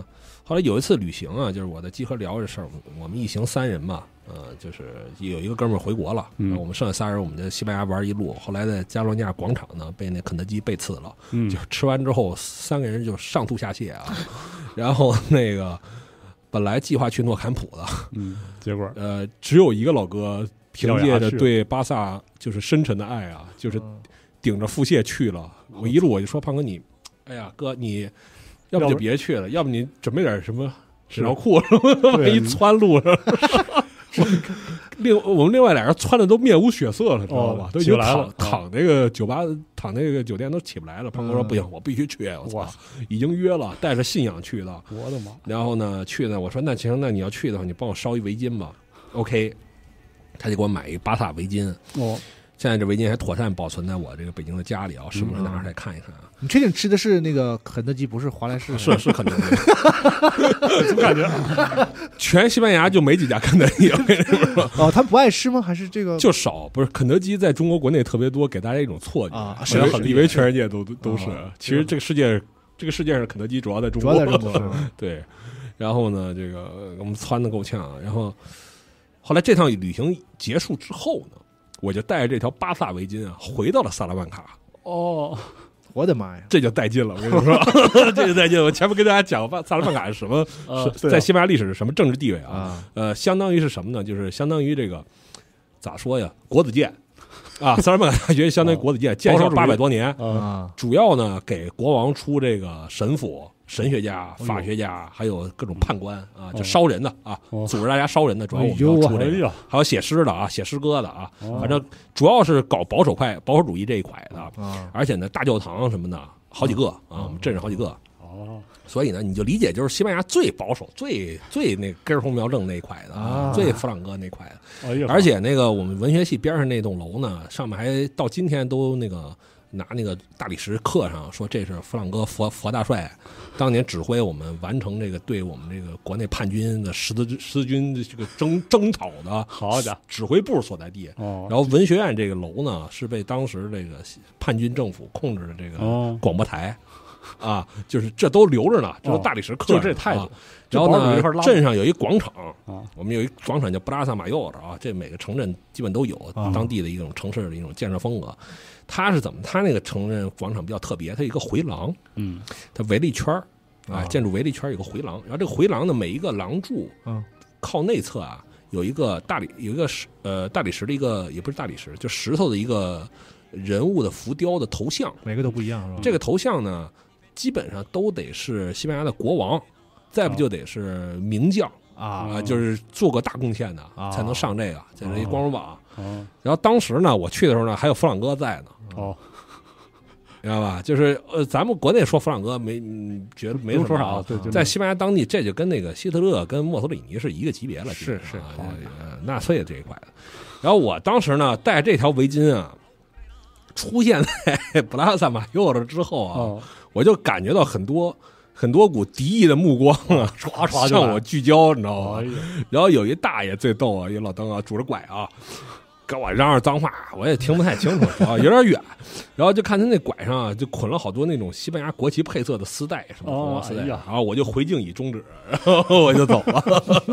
后来有一次旅行啊，就是我在集合聊这事儿，我们一行三人嘛，呃，就是有一个哥们儿回国了， 嗯， 我们剩下仨人，我们在西班牙玩一路，后来在加罗尼亚广场呢被那肯德基背刺了， 嗯， 就是吃完之后三个人就上吐下泻啊，然后那个本来计划去诺坎普的， 嗯，结果呃，只有一个老哥凭借着对巴萨就是深沉的爱啊，就是顶着腹泻去了。我一路我就说胖哥你，哎呀哥你。要不就别去了，要不你准备点什么纸尿裤什么，万一窜路上。另我们另外俩人穿的都面无血色了，知道吧？ 哦、 都已经躺躺那个酒吧，躺那个酒店都起不来了。胖哥说不行，我必须去，我操，已经约了，带着信仰去的。 我的妈！ 然后呢，去呢，我说那行，那你要去的话，你帮我烧一围巾吧。OK， 他就给我买一个巴萨围巾。 哦。 现在这围巾还妥善保存在我这个北京的家里啊，时不时拿出来看一看啊。 你确定吃的是那个肯德基，不是华莱士？ 是是肯德基， 怎么感觉全西班牙就没几家肯德基？我跟你说， 哦，他们不爱吃吗？还是这个就少？不是肯德基在中国国内特别多，给大家一种错觉啊， 是以为全世界都都是。其实这个世界，这个世界上肯德基主要在中国， 主要在中国。 对，然后呢，这个我们窜的够呛。然后后来这趟旅行结束之后呢？我就带着这条巴萨围巾啊，回到了萨拉曼卡。 哦， 我的妈呀， 这就带劲了！我跟你说，这就带劲了。我前面跟大家讲，萨拉曼卡是什么？ 呃、 在西班牙历史是什么政治地位啊？ 啊呃，相当于是什么呢？就是相当于这个咋说呀？国子监啊，萨拉曼卡大学相当于国子监，建校八百多年啊， 主要呢给国王出这个神父。神学家、法学家，还有各种判官啊，就烧人的啊，组织大家烧人的，主要我们要出这个，还有写诗的啊，写诗歌的啊，反正主要是搞保守派、保守主义这一块的，而且呢，大教堂什么的好几个啊，我们镇上好几个。 哦， 所以呢，你就理解就是西班牙最保守、最最那根儿红苗正那一块的啊，最弗朗哥那块的。而且那个我们文学系边上那栋楼呢，上面还到今天都那个。拿那个大理石刻上说这是弗朗哥佛佛大帅当年指挥我们完成这个对我们这个国内叛军的十字十字军这个征征讨的好家指挥部所在地。 哦， 然后文学院这个楼呢是被当时这个叛军政府控制的这个广播台。哦、啊，就是这都留着呢，这都大理石刻着、 哦，就这态度。 啊、然后呢，镇上有一广场， 啊、 我们有一广场叫布拉萨马尤的啊，这每个城镇基本都有， 啊、 当地的一种城市的一种建设风格。它是怎么？它那个城镇广场比较特别，它有一个回廊， 嗯， 它围了一圈啊，建筑围了一圈有个回廊，然后这个回廊的每一个廊柱， 嗯， 靠内侧啊有一个大理有一个石呃大理石的一个也不是大理石，就石头的一个人物的浮雕的头像， 每个都不一样是吧？ 这个头像呢，基本上都得是西班牙的国王，再不就得是名将。 啊、 呃，就是做过大贡献的、 啊、 才能上这个，这是一光荣榜。 哦， 然后当时呢，我去的时候呢，还有弗朗哥在呢。 哦， 知道吧？就是呃，咱们国内说弗朗哥没，嗯、觉得没什么说啥，对， 在西班牙当地，这就跟那个希特勒跟墨索里尼是一个级别了， 是是， 呃，纳粹这一块的。然后我当时呢，带这条围巾啊，出现在布拉萨马尤了之后啊， 哦、 我就感觉到很多。很多股敌意的目光啊， 唰唰向我聚焦，你知道吗？ 哎、 然后有一大爷最逗啊，一老登啊，拄着拐啊，跟我嚷嚷脏话，我也听不太清楚啊，有点远。然后就看他那拐上啊，就捆了好多那种西班牙国旗配色的丝带，什么红毛丝带， 哦哎、 然后我就回敬以终止，然后我就走了。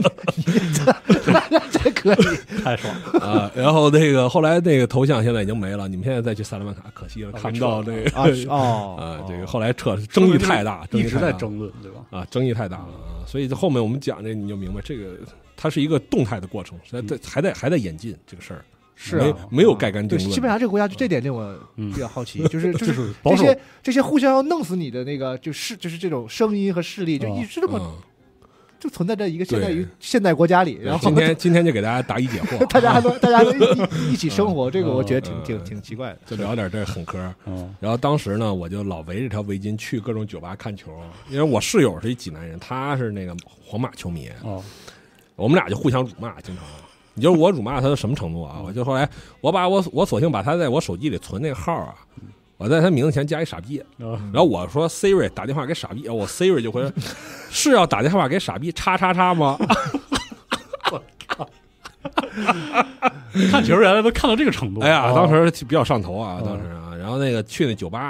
这可以， 太爽啊！然后那个后来那个头像现在已经没了，你们现在再去萨拉曼卡，可惜了，看不到那个啊哦啊，这个后来撤，争议太大， 一直在争论，对吧？ 啊，争议太大了啊！所以后面我们讲这，你就明白，这个它是一个动态的过程，还在还在还在演进这个事儿。 是、 啊、没没有盖棺定论。 西班牙这个国家就这点令我比较好奇，嗯、就是就是这些这些互相要弄死你的那个，就是就是这种声音和势力，就一直这么、 嗯、 就存在在一个现代于现代国家里。然后今天今天就给大家答疑解惑， 大家还能大家能一一起生活，嗯、这个我觉得挺、嗯、挺挺奇怪的。 就聊点这狠嗑。嗯，然后当时呢，我就老围着条围巾去各种酒吧看球，因为我室友是一济南人，他是那个皇马球迷。 哦， 我们俩就互相辱骂，经常。你就是我辱骂他到什么程度啊？我就后来我把我我索性把他在我手机里存那个号啊，我在他名字前加一傻逼，然后我说 Siri 打电话给傻逼，我 Siri 就会是要打电话给傻逼叉叉叉吗？ 我靠！看球原来都看到这个程度， 哎呀，当时比较上头啊，当时啊，然后那个去那酒吧，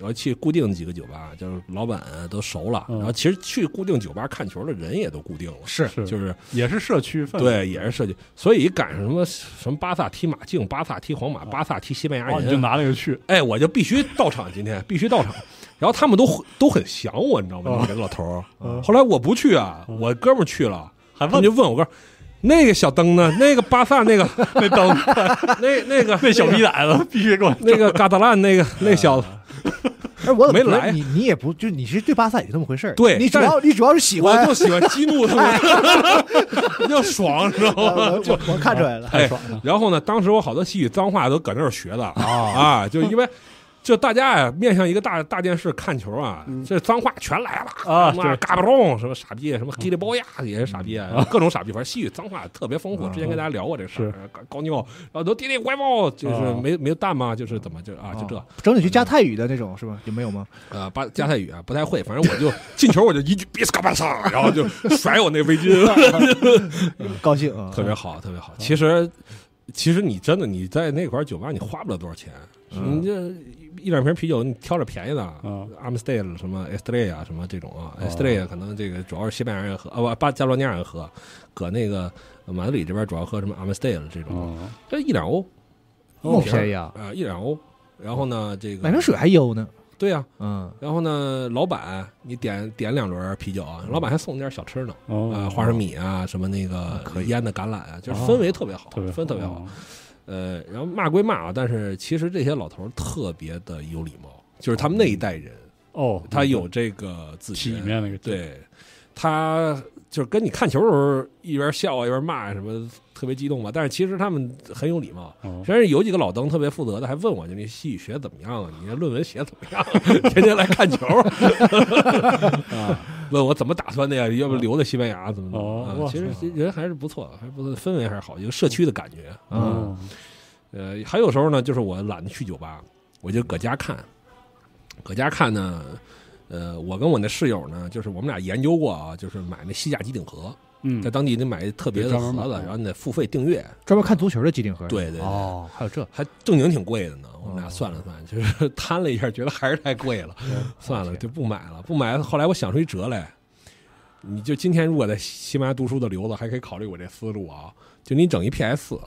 然后去固定几个酒吧，就是老板都熟了， 嗯、 然后其实去固定酒吧看球的人也都固定了， 是是就是也是社区氛围， 对，也是设计，所以赶上什么什么巴萨踢马竞，巴萨踢皇马，巴萨踢西班牙人， 哦、你就拿那个去， 哎，我就必须到场，今天必须到场。然后他们都都很想我，你知道吗？那个老头儿。 嗯、 后来我不去啊，我哥们儿去了， 还他们就问我哥，那个小灯呢？那个巴萨那个那灯， 那那个那小逼崽子必须给我那个嘎达兰那个那小子。 哎，我没来， 你你也不就你是对巴萨也就这么回事儿， 对， 你主要你主要是喜欢， 我就喜欢激怒他们，要爽，知道吗？ 我我看出来了， 太爽了。 然后呢，当时我好多西语脏话都搁那儿学的啊啊，就因为。就大家呀，面向一个大大电视看球啊， 嗯、 这脏话全来了啊， 什么嘎巴隆，什么傻逼，什么黑里包呀也是傻逼，啊、各种傻逼，反正西语脏话特别丰富。之前跟大家聊过这个事儿，高妞，然后都爹爹乖猫，就是没没有蛋吗？就是怎么就啊就这， 整体去加泰语的那种是吧？有没有吗？ 呃，巴加泰语啊不太会，反正我就进球我就一句比斯卡巴萨，然后就甩我那围巾， 高兴啊， 特别好，特别好。其实其实你真的你在那块酒吧你花不了多少钱，你这。一两瓶啤酒，你挑着便宜的，阿姆斯特什么 Estrella 什么这种啊 ，Estrella 可能这个主要是西班牙人喝，啊不，巴加罗尼亚人喝，搁那个马德里这边主要喝什么阿姆斯特这种，这一两欧， 那么便宜啊， 啊一两欧，然后呢这个买瓶水还优呢， 对呀， 嗯， 然后呢老板你点点两轮啤酒，老板还送点小吃呢，啊花生米啊什么那个腌的橄榄啊，就是氛围特别好，氛围特别好。呃，然后骂归骂啊，但是其实这些老头特别的有礼貌，就是他们那一代人哦， 他有这个自体面那个， 对，他就是跟你看球的时候一边笑啊一边骂什么，特别激动嘛。但是其实他们很有礼貌，实际上有几个老登特别负责的，还问我就那西语学怎么样啊？你那论文写怎么样？天天来看球啊，问我怎么打算的呀？要不留在西班牙怎么怎么？啊，其实人还是不错，还不错，氛围还是好，一个社区的感觉。嗯，呃，还有时候呢，就是我懒得去酒吧，我就搁家看，搁家看呢。呃，我跟我那室友呢，就是我们俩研究过啊，就是买那西甲机顶盒， 嗯， 在当地得买特别的盒子，然后你得付费订阅， 专门看足球的机顶盒。 对对对， 哦，还有这， 还正经挺贵的呢。我们俩算了算，就是摊了一下，觉得还是太贵了，算了就不买了，不买。后来我想出一辙来，你就今天如果在西班牙读书的留子，还可以考虑我这思路啊，就你整一 P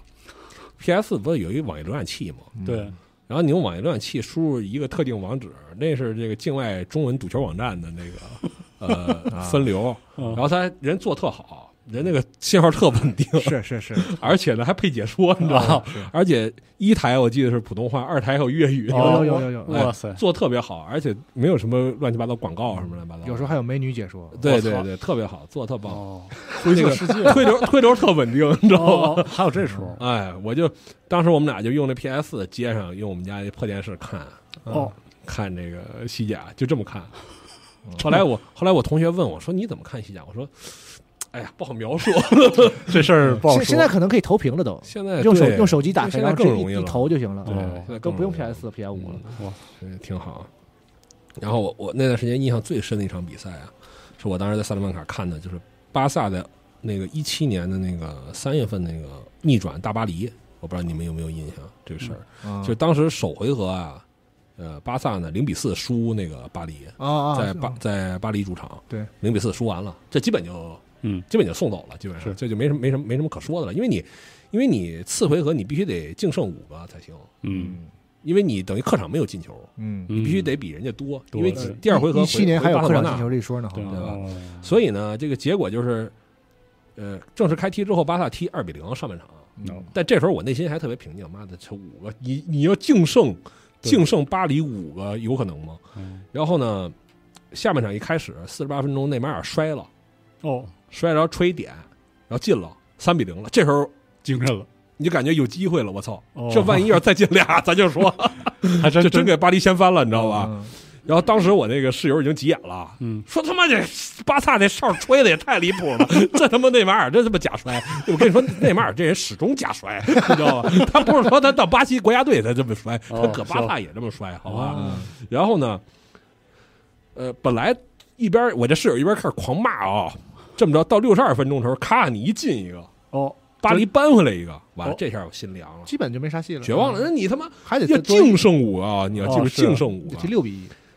S，P S 不是有一网页浏览器吗？ 对。 然后你用网页浏览器输入一个特定网址，那是这个境外中文赌球网站的那个呃分流，然后他人做特好，人那个信号特稳定， 是是是， 而且呢还配解说，你知道吗？而且一台我记得是普通话，二台还有粤语， 有有有有有， 哇塞，做特别好，而且没有什么乱七八糟广告什么乱七八糟， 有时候还有美女解说， 对对对，特别好，做的特棒， 灰色世界推流推流特稳定，你知道吗？ 还有这出， 哎，我就当时我们俩就用那 P S 接上，用我们家那破电视看， 哦， 看这个西甲，就这么看。后来我后来我同学问我说：“你怎么看西甲？”我说：“哎呀，不好描述这事儿，不好说。 现在可能可以投屏了都， 现在用手用手机打开， 现在更容易了， 一投就行了， 对， 都不用 P S 四、P S 五了， 哇，挺好。然后我我那段时间印象最深的一场比赛啊，是我当时在萨勒曼卡看的，就是巴萨的那个一七年的那个三月份那个逆转大巴黎，我不知道你们有没有印象这个事儿， 嗯、 就是当时首回合啊。呃，巴萨呢零比四输那个巴黎， 啊， 在巴在巴黎主场， 对， 零比四输完了，这基本就嗯， 基本就送走了，基本上这就没什么没什么没什么可说的了，因为你因为你次回合你必须得净胜五个才行， 嗯， 因为你等于客场没有进球， 嗯， 你必须得比人家多，因为第二回合一七年还有客场进球这一说呢， 对吧？所以呢，这个结果就是，呃，正式开踢之后，巴萨踢二比零上半场，但这时候我内心还特别平静，妈的，这五个你你要净胜。净胜巴黎五个有可能吗？ 嗯、 然后呢，下半场一开始四十八分钟，内马尔摔了， 哦， 摔着吹点，然后进了三比零了。这时候精神了， 你就感觉有机会了。我操， 哦、 这万一要再进俩，咱就说， 还真这真给巴黎掀翻了，你知道吧？ 嗯、 然后当时我那个室友已经急眼了， 嗯， 说他妈这巴萨这哨吹的也太离谱了，这他妈内马尔这他妈假摔！我跟你说，内马尔这人始终假摔，你知道吗？他不是说他到巴西国家队才这么摔，他搁巴萨也这么摔，好吧？ 嗯、 然后呢，呃，本来一边我这室友一边开始狂骂啊，这么着到六十二分钟的时候，咔，你一进一个哦。 巴黎扳回来一个，完了，这下我心凉了， 基本就没啥戏了， 绝望了。那你他妈还得要净胜五啊！你要记住净胜五， 这六比一。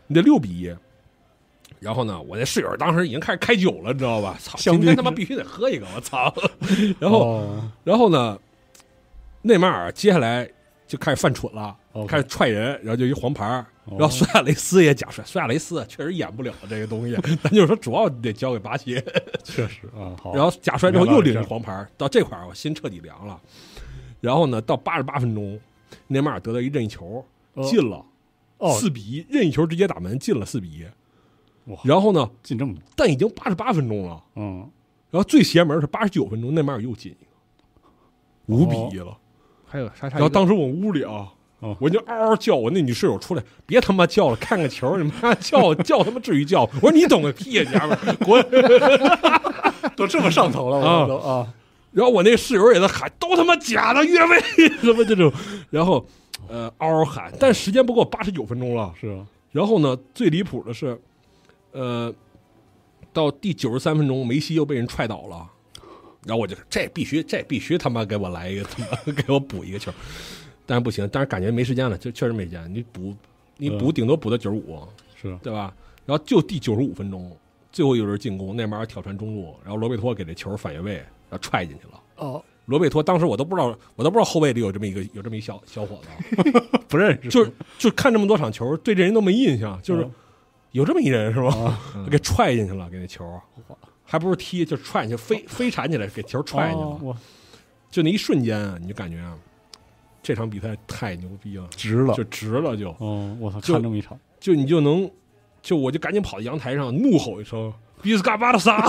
你得六比一。然后呢，我那室友当时已经开始开酒了，你知道吧？操，今天他妈必须得喝一个，我操！然后， 哦、 然后呢，内马尔接下来就开始犯蠢了， okay. 开始踹人，然后就一黄牌。然后苏亚雷斯也假摔，苏亚雷斯确实演不了这个东西，咱就是说主要得交给巴西， 确实啊。好， 然后假摔之后又领一黄牌，到这块儿我心彻底凉了。然后呢，到八十八分钟，内马尔得到一任意球， 哦、 进了， 哦， 四比一，任意球直接打门进了四比一。然后呢， 进这么多， 但已经八十八分钟了， 嗯， 然后最邪门是八十九分钟，内马尔又进一个，五比一了， 哦、还有啥差？ 然后当时我屋里啊。 哦、 我就嗷嗷叫，我那女室友出来，别他妈叫了，看个球，你妈叫叫他妈至于叫？我说你懂个屁呀，娘们儿，滚！ 都这么上头了，我都啊！ 然后我那室友也在喊，都他妈假的越位什么这种，然后呃嗷嗷喊，但时间不够，八十九分钟了， 是啊。 然后呢，最离谱的是，呃，到第九十三分钟，梅西又被人踹倒了，然后我就这必须这必须他妈给我来一个，他妈给我补一个球。但是不行，但是感觉没时间了，就确实没时间。你补，你补顶多补到九十五， 是对吧？然后就第九十五分钟，最后一轮进攻，内马尔挑传中路，然后罗贝托给这球反越位，然后踹进去了。 哦， 罗贝托当时我都不知道，我都不知道后卫里有这么一个有这么一小小伙子， 不认识， 就是就看这么多场球，对这人都没印象，就是有这么一人是吧？ 嗯、 给踹进去了，给那球，还不是踢，就踹进去，飞飞铲起来给球踹进去了。 哦、 就那一瞬间啊，你就感觉啊。这场比赛太牛逼了， 值了， 就值了就，就哦，我操，看这么一场， 就你就能，就我就赶紧跑到阳台上怒吼一声，比斯嘎巴的萨，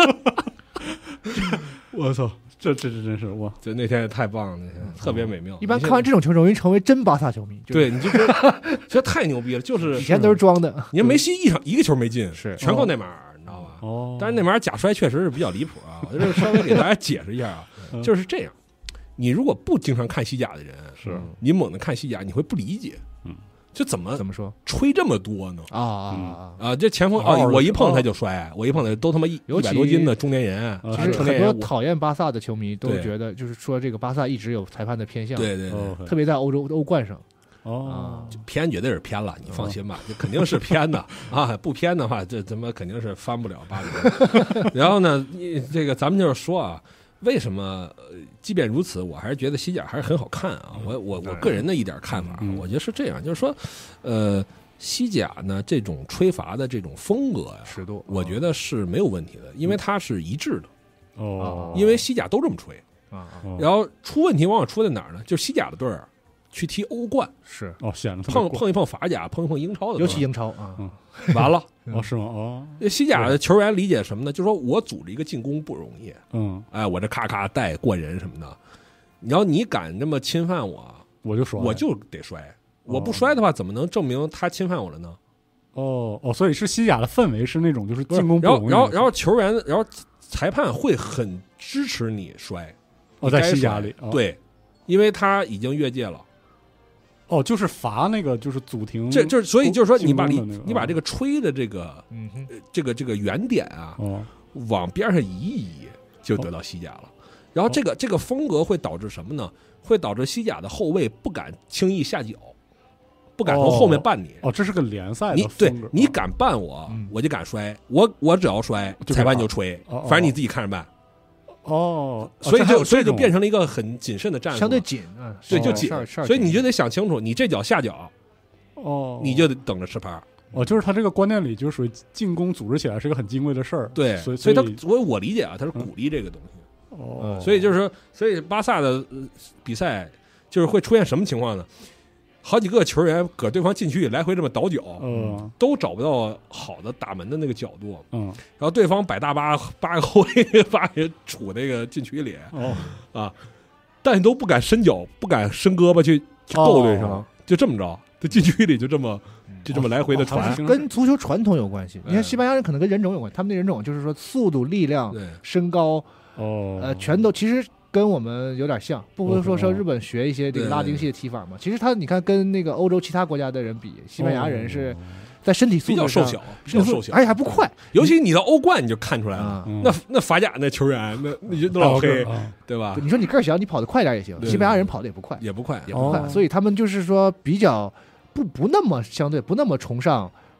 我操， 这这这真是我， 就那天也太棒了，那天特别美妙。 一般看完这种球容易成为真巴萨球迷， 对，你就觉得这太牛逼了，就是以前都是装的。 你看梅西一场一个球没进， 是全靠内马尔，你知道吧？ 哦， 但是内马尔假摔确实是比较离谱啊，我这稍微给大家解释一下啊，就是这样。你如果不经常看西甲的人， 是你猛地看西甲，你会不理解， 嗯， 就怎么怎么说吹这么多呢？ 啊啊啊！这前锋啊，我一碰他就摔，我一碰他都他妈一一百多斤的中年人。 其实很多讨厌巴萨的球迷都觉得，就是说这个巴萨一直有裁判的偏向， 对对对， 特别在欧洲欧冠上。 哦， 偏绝对是偏了，你放心吧，这肯定是偏的啊！不偏的话，这怎么肯定是翻不了巴黎。然后呢，这个咱们就是说啊。为什么？即便如此，我还是觉得西甲还是很好看啊！我我我个人的一点看法， 嗯、 我觉得是这样，就是说，呃，西甲呢这种吹罚的这种风格呀， 尺度， 我觉得是没有问题的，因为它是一致的。 哦， 因为西甲都这么吹啊， 然后出问题往往出在哪儿呢？就是西甲的队儿去踢欧冠， 是哦，显得碰碰一碰法甲，碰一碰英超的， 尤其英超啊， 嗯、 完了。 哦，是吗？哦， 西甲的球员理解什么呢？就是说我组织一个进攻不容易， 嗯， 哎，我这咔咔带过人什么的，你要你敢这么侵犯我， 我就摔， 我就得摔，我不摔的话，怎么能证明他侵犯我了呢？ 哦哦，所以是西甲的氛围是那种就是进攻不容易， 然后然后然后球员，然后裁判会很支持你摔， 哦，在西甲里， 对，因为他已经越界了。 哦，就是罚那个，就是阻停， 这就是所以就是说，你把你、 那个、 你把这个吹的这个， 嗯哼， 这个这个原点啊， 哦， 往边上移一移，就得到西甲了。然后这个、哦、这个风格会导致什么呢？会导致西甲的后卫不敢轻易下脚，不敢从后面绊你。 哦，哦这是个联赛的你对风格， 你敢绊我， 嗯、 我就敢摔。我我只要摔，裁判就吹， 哦、 反正你自己看着办。 哦， 所以就所以就变成成了一个很谨慎的战术， 相对紧啊， 对，就紧，所以你就得想清楚，你这脚下脚， 哦， 你就得等着吃牌。 哦，就是他这个观念里，就是属于进攻组织起来是个很金贵的事儿， 对， 所以所以他我我理解啊，他是鼓励这个东西， 哦， 所以就是说，所以巴萨的比赛就是会出现什么情况呢？好几个球员搁对方禁区里来回这么倒脚， 嗯， 都找不到好的打门的那个角度， 嗯， 然后对方摆大巴八个后卫把人杵那个禁区里， 哦啊，但你都不敢伸脚，不敢伸胳膊去去够对方， 哦、 就这么着，在禁区里就这么就这么来回的传， 哦、 跟足球传统有关系。你看西班牙人可能跟人种有关系，他们那人种就是说速度、力量、身高， 哦， 呃，全都其实。跟我们有点像，不是说说日本学一些这个拉丁系的踢法嘛？其实他你看跟那个欧洲其他国家的人比，西班牙人是在身体素质比较瘦小，比较瘦小， 而且还不快。 尤其你到欧冠你就看出来了， 嗯、 那那法甲那球员那那就老黑， 哦、 对吧？ 你说你个儿小，你跑得快点也行。西班牙人跑得也不快， 也不快， 也不快。 哦、 所以他们就是说比较不不那么相对不那么崇尚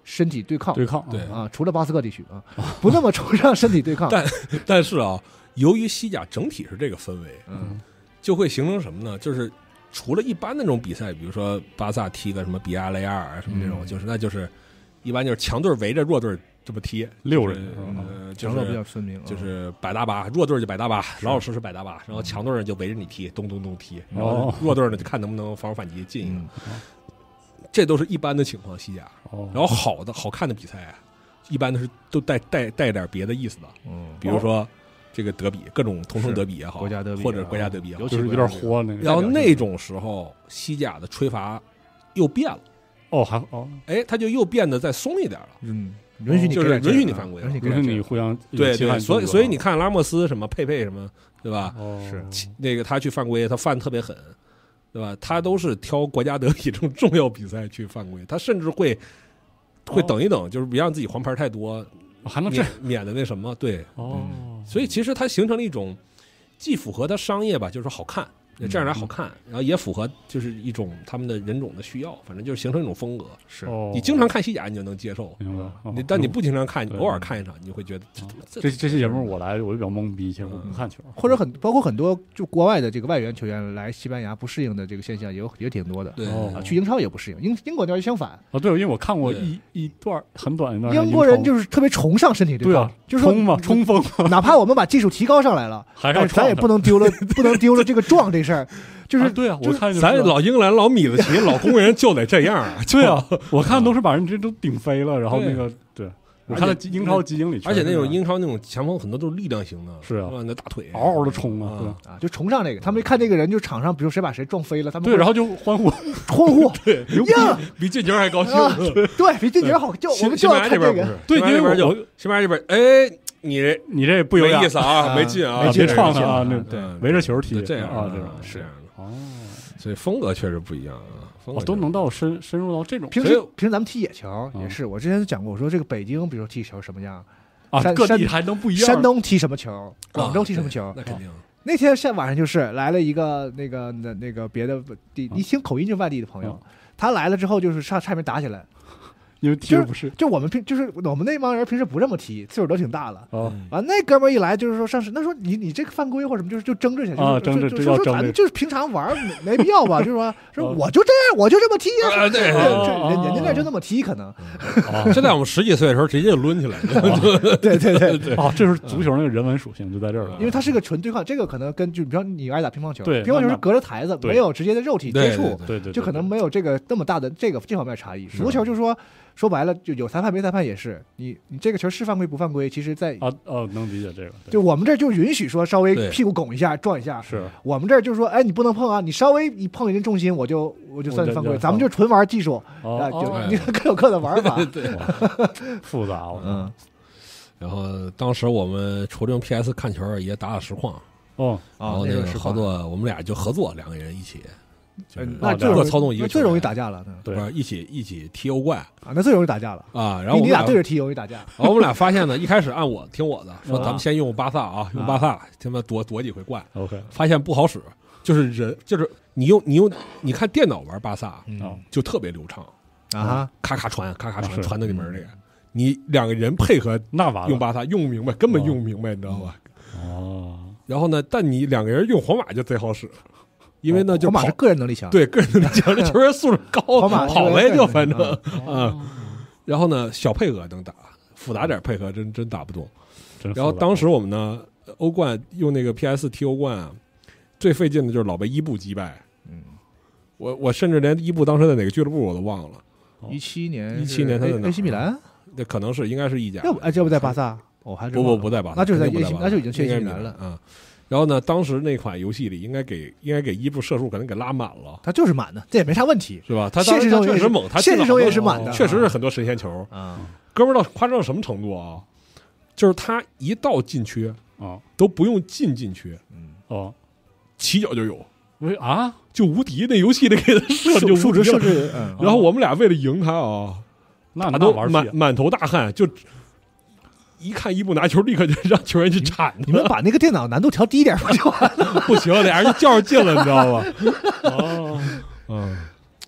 身体对抗， 对抗， 对啊，除了巴斯克地区啊，不那么崇尚身体对抗。 但但是啊，由于西甲整体是这个氛围， 嗯， 就会形成什么呢？就是除了一般那种比赛，比如说巴萨踢个什么比亚雷亚尔什么这种， 嗯就是那就是一般就是强队围着弱队这么踢， 六人， 呃，就强弱比较是分明， 就是摆大巴，弱队就摆大巴，老老实实摆大巴，然后强队就围着你踢，咚咚咚踢，然后弱队呢就看能不能防守反击进一个， 嗯这都是一般的情况，西甲。 哦， 然后好的好看的比赛啊，一般都是都带带带点别的意思的， 嗯， 比如说这个德比，各种同城德比也好， 国家德比或者国家德比也好尤，其就是有点豁那个， 然后那种时候，西甲的吹罚又变了， 哦还哦， 哎，他就又变得再松一点了。 嗯，允许你就是给点劲儿允许你犯规允许不是你给点劲儿互相对对，所以所以你看看拉莫斯什么佩佩什么，对吧？ 哦是那个他去犯规，他犯特别狠，对吧？他都是挑国家德比这种重要比赛去犯规，他甚至会会等一等，就是别让自己黄牌太多， 还能这免免的那什么，对。 哦， 所以其实它形成了一种既符合它商业吧，就是说好看，这样来好看，然后也符合就是一种他们的人种的需要，反正就是形成一种风格。 是哦你经常看西甲，你就能接受。 明白，哦你但你不经常看，你对偶尔看一场，你会觉得哦这这这些节目我来，我就比较懵逼，其实我嗯不看球， 或者很包括很多就国外的这个外援球员来西班牙不适应的这个现象也有也挺多的。 对哦啊，去英超也不适应，英英国那边相反， 啊，对，因为我看过对一一段很短一段， 英国人就是特别崇尚身体抗， 对啊， 就是说冲嘛，冲锋哪怕我们把技术提高上来了， 还是要但是咱也撞不能丢了，不能丢了这个壮这事儿，就是啊对啊， 就是我看咱老英格兰老米子旗老工人就得这样啊。 对啊，我看都是把人这都顶飞了，然后对那个对，我看到英超基金里， 而且那种英超那种前锋很多都是力量型的， 是啊吧？那大腿嗷嗷的冲啊，对吧啊，就崇尚这个。他们一看这个人，就场上比如谁把谁撞飞了，他们对，然后就欢呼， 欢呼， 对， 牛逼啊！ 比进球还高兴。 对比这节好，就我西们就要西班牙看这个这边不是， 对西班牙这边因为就西班牙这边，哎，你这你这不有没意思啊， 啊没劲啊， 没劲别创他他啊，那对嗯围着球踢这样啊，这种是这样的， 哦， 所以风格确实不一样啊，风格哦，都能到深深入到这种平时所以平时咱们踢野球嗯也是，我之前就讲过，我说这个北京比如说踢球什么样， 啊， 山山各地还能不一样， 山东踢什么球，广州踢什么球啊，对那肯定那天下晚上就是来了一个那个那那个别的地，一听口音就外地的朋友，他来了之后就是上差点打起来， 因为踢的不是就我们平就是我们那帮人平时不这么踢，岁数都挺大了。 啊， 嗯完那哥们儿一来就是说上市，那说你你这个犯规或者什么，就是就争执起来， 啊争执就是就这要争执说说咱们就是平常玩儿没没必要吧，就是说说啊我就这样，我就这么踢啊， 啊，对这啊这人人家那就那么踢，可能啊这在我们十几岁的时候直接就抡起来了， 对对对对， 啊，这是足球那个人文属性就在这儿了， 因为它是个纯对抗，这个可能跟就比方你爱打乒乓球， 对乒乓球是那隔着台子， 对没有直接的肉体接对触， 对对， 就可能没有这个那么大的这个这方面差异。 是足球就是说说白了，就有裁判没裁判也是，你你这个球是犯规不犯规，其实在啊哦能理解这个，对就我们这儿就允许说稍微对屁股拱一下撞一下， 是我们这儿就是说，哎，你不能碰啊，你稍微一碰一人重心，我就我就算我就犯规。 就咱们就纯玩技术啊， 哦哦就你各有各的玩法。 对。 复杂了， 嗯， 然后当时我们除了用 P S 看球，也打打实况， 哦啊， 然后那个那个是合作，我们俩就合作，两个人一起，就是嗯那啊各最容易操纵一个球员， 那最容易打架了，那对不是一起一起踢欧冠啊，那最容易打架了。 啊。然后我们俩你你俩对着踢容易打架， 然后我们俩发现呢，一开始按我听我的，说啊咱们先用巴萨啊，用巴萨，他妈夺夺几回冠， ，OK， 发现不好使，就是人就是你用你用你看电脑玩巴萨哦嗯就特别流畅， 啊哈， 咔咔传，咔咔传， 是传到你门里。你两个人配合那完了用巴萨用不明白，根本哦用不明白，你知道吧？ 哦， 然后呢，但你两个人用皇马就贼好使，因为呢就跑皇马是个人能力强， 对个人能力强，这球员素质高， 皇马跑呗就反正哦啊。然后呢，小配合能打，复杂点配合真真打不动。 真复杂然后当时我们呢，欧冠用那个 P S 踢欧冠啊，最费劲的就是老被伊布击败。 嗯， 我我甚至连伊布当时在哪个俱乐部我都忘了， 一七年一七年他在哪 A C 米兰， 那可能是应该是意甲， 要不哎，要不在巴萨，我还是不不不在巴萨， 那就是在肯定不 A C， 巴萨那就已经去 A C 米应该兰了。 啊。然后呢，当时那款游戏里应该给应该给伊布射术可能给拉满了， 他就是满的，这也没啥问题。 是吧？他当时现实中也是他确实猛，他现实中也是进了好满的， 多确实是很多神仙球。 啊， 哥们儿到夸张到什么程度啊？就是他一到禁区啊都不用进禁区， 嗯， 哦， 起脚就有， 为啊， 就无敌。那游戏里给他设就数无敌了。 值设置，嗯， 然后我们俩为了赢他啊， 那那他都玩屁啊满满头大汗，就一看伊布拿球，立刻就让球员去铲你们把那个电脑难度调低一点不就完了？ 不行，俩人就较上劲了，你知道吧？ 哦， 嗯，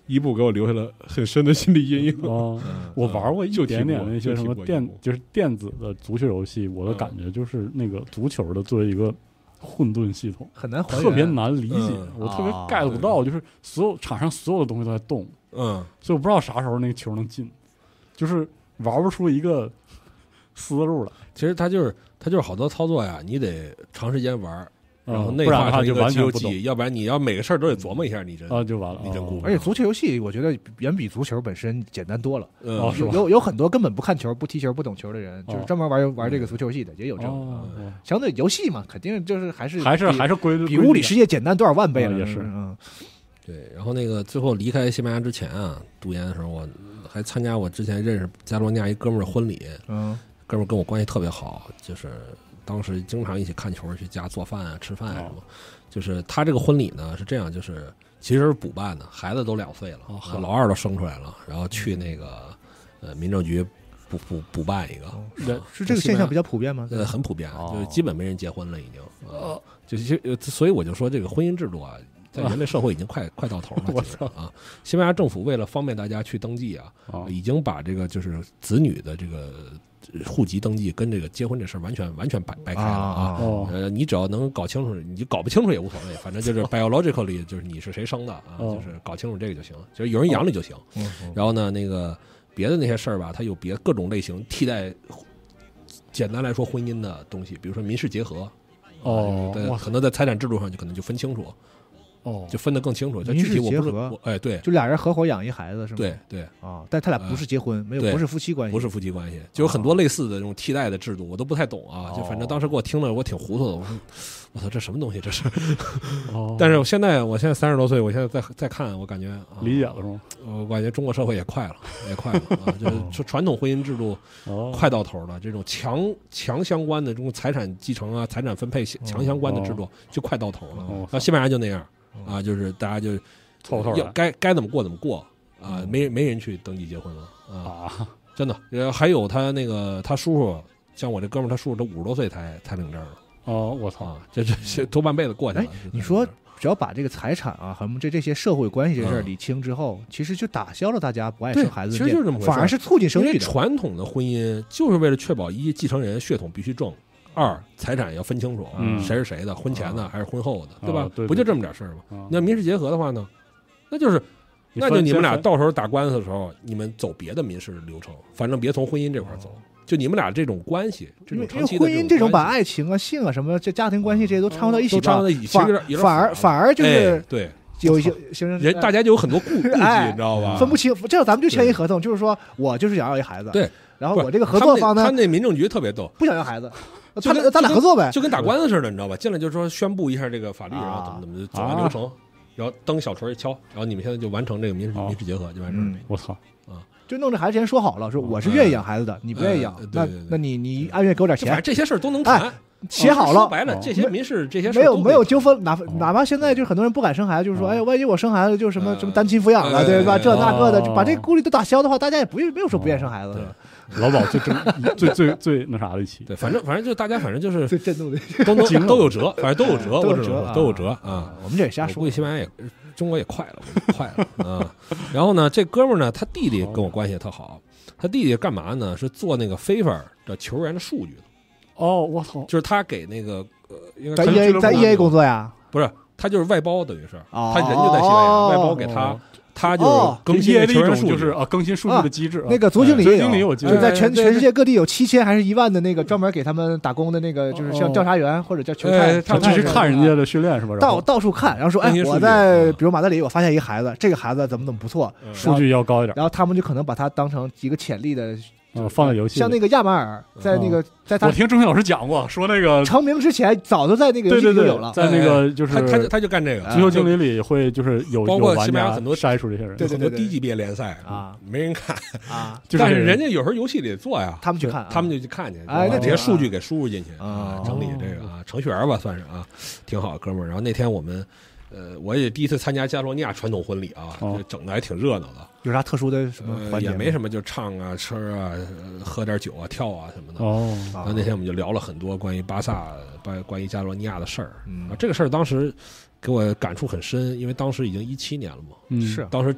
伊布给我留下了很深的心理阴影。 哦， 嗯我玩过一点点那些什么电， 就就是电子的足球游戏，我的感觉就是那个足球的作为一个混沌系统， 很难还原， 特别难理解， 嗯我特别啊 get 不到，就是所有场上所有的东西都在动， 嗯， 所以我不知道啥时候那个球能进，就是玩不出一个思路来。 其实它就是它就是好多操作呀，你得长时间玩。然后嗯， 内不然的话就化成一个完全不懂肌肉记忆，要不然你要每个事儿都得琢磨一下，你这啊，就完了。 你真顾不哦而且足球游戏，我觉得远比足球本身简单多了。 嗯哦是吧有有有很多根本不看球、不踢球、不懂球的人， 哦就是专门玩玩这个足球游戏的，也有这种。 哦，哦相对游戏嘛，肯定就是还是还是比还是规律比物理世界简单多少万倍了， 啊也是嗯， 对。然后那个最后离开西班牙之前啊，读研的时候，我还参加我之前认识加罗尼亚一哥们儿的婚礼， 嗯哥们儿跟我关系特别好，就是当时经常一起看球，去家做饭啊、吃饭啊什么。就是他这个婚礼呢是这样，就是其实是补办的，孩子都两岁了， 哦啊老二都生出来了，然后去那个呃民政局补补补办一个， 嗯，是这个现象比较普遍吗？ 呃很普遍， 哦就是基本没人结婚了已经，呃，就是呃所以我就说这个婚姻制度啊，在人类社会已经快快到头了， 我其实啊，西班牙政府为了方便大家去登记啊， 哦已经把这个就是子女的这个户籍登记跟这个结婚这事儿完全完全掰掰开了啊。 哦呃，你只要能搞清楚，你搞不清楚也无所谓，反正就是 biologically 就是你是谁生的啊， 哦就是搞清楚这个就行，就是有人养你就行。 嗯嗯然后呢，那个别的那些事儿吧，它有别各种类型替代。简单来说，婚姻的东西，比如说民事结合， 哦对， 哇可能在财产制度上就可能就分清楚， 哦， 就分得更清楚。这民具体我不是， 事结合我哎，对就俩人合伙养一孩子是吗？ 对对， 啊，但他俩不是结婚，没有对不是夫妻关系， 不是夫妻关系，就有很多类似的这种替代的制度，我都不太懂啊。就反正当时给我听了，我挺糊涂的。我说，我操，这什么东西这是？ 哦， 但是我现在，我现在三十多岁，我现在再再看，我感觉、啊、 理解了是吗？ 我感觉中国社会也快了，也快了啊！就是传统婚姻制度哦， 快到头了，这种强强相关的这种财产继承啊、财产分配强相关的制度就快到头了。 哦然后西班牙就那样啊，就是大家就要凑凑来该该怎么过怎么过啊，没没人去登记结婚了啊， 啊， 真的。呃，还有他那个他叔叔，像我这哥们儿，他叔叔都五十多岁才才领证了哦，我操， 啊，这这这多半辈子过去了哎。你说只要把这个财产啊和这这些社会关系这事儿嗯理清之后，其实就打消了大家不爱对生孩子的其实就是这么回事儿反而是促进生因为育的。 传统的婚姻就是为了确保一继承人血统必须正，二财产要分清楚， 嗯谁是谁的，婚前的还是婚后的，对吧？ 啊对对不就这么点事儿吗？ 啊那民事结合的话呢，那就是。 你分那就你们俩先分到时候打官司的时候，你们走别的民事流程，反正别从婚姻这块儿走。就你们俩这种关系，这因为种长期的因为婚姻这种把关系爱情啊、性啊什么这家庭关系这些都掺和到一起吧， 都掺和在一起，其实反有点有点反而复杂反而就哎是对有一些形成人大家就有很多顾顾忌， 哎你知道吧？ 分不清，这样咱们就签一合同，就是说我就是想要一孩子， 对， 然后不是我这个合作方呢他们那他们那民政局特别逗， 不想要孩子， 就跟他咱俩合作呗， 就跟打官司似的，你知道吧？进来就说宣布一下这个法律， 啊然后怎么怎么就走完流程，然后灯小锤一敲，然后你们现在就完成这个民事哦民事结合就完事儿嗯了。 我操， 就弄这孩子之前说好了，说我是愿意养孩子的，你不愿意养哎，对那对对那你你按月给我点钱， 就反正这些事儿都能谈， 写好了。 说白了， 哦这些民事这些事儿没有都可以没有纠纷，哪哦哪怕现在就是很多人不敢生孩子，就是说， 哦哎呀，万一我生孩子就什么呃什么单亲抚养了， 呃对吧？这那个的， 哦就把这个顾虑都打消的话，大家也不没有说不愿意生孩子对的。 老鸨最正最最最那啥的一期， 对，反正反正就大家反正就是最震动的都能都有辙，反正都有辙， 都有我只能辙说都有辙啊。 啊！我们这也瞎说我估计西班牙也，中国也快了，我快了啊。然后呢，这哥们儿呢，他弟弟跟我关系也特好，他弟弟干嘛呢？是做那个非法的球员的数据的， 哦，我操， 就是他给那个呃，应该在可 E 能 A 在 E A 工作呀， 不是，他就是外包，等于是哦他人就在西班牙，外包给他哦， 他就是更新 E A 的一这球员数据种就是。啊，更新数据的机制啊， 那个足经理足也有， 经理我记得就是在全哎对全世界各地有七千还是一万的那个专门给他们打工的那个，就是像哦调查员或者叫球哎探， 他他继续球探是吧看人家的训练是吧？然到后到处看，然后说，哎更新，数据我在嗯比如马德里，我发现一个孩子，这个孩子怎么怎么不错， 嗯数据要高一点， 然后他们就可能把他当成一个潜力的， 嗯，放在游戏里。 像那个亚马尔，在那个在他我听钟老师讲过，说那个成名之前，早就在那个游对对对戏里就有了，。 在那个就是他他就他就干这个， 足球经理里会就是有包括有玩家西班牙很多筛出这些人， 对对很多低级别联赛啊， 没人看， 啊， 就是但是人家有时候游戏里做呀， 他们去看啊， 他们就去看去， 哎那把这些挺好数据给输入进去啊啊，整理这个啊，程序员吧算是啊，挺好的哥们儿。然后那天我们，呃，我也第一次参加加罗尼亚传统婚礼啊， 哦这整的还挺热闹的， 有啥特殊的什么呃， 环节吗？ 也没什么，就唱啊、吃啊、呃喝点酒啊、跳啊什么的。 哦， 啊然后那天我们就聊了很多关于巴萨、关关于加罗尼亚的事儿嗯啊，这个事儿当时给我感触很深，因为当时已经一七年了嘛， 嗯是当时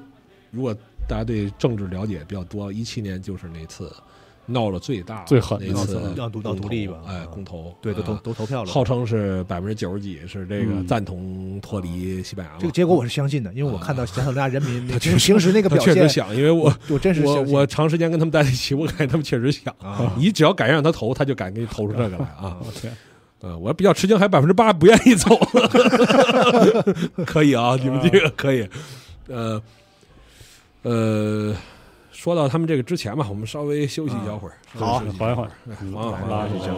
如果大家对政治了解比较多，一七年就是那次闹了最大最狠那次要独到独立吧？ 哎，公投， 对，都都都投票了， 号称是百分之九十几是这个赞同脱离西班牙。 这个结果我是相信的，因为我看到加泰罗尼亚人民平平时那个表现， 确实想，因为我我真是我我长时间跟他们在一起，我感觉他们确实想，你只要敢让他投，他就敢给你投出这个来啊。呃，我比较吃惊，还百分之八不愿意走，可以啊，你们这个可以。呃呃，说到他们这个之前吧，我们稍微休息一小会儿， 好， 缓一缓， 缓缓拉一下。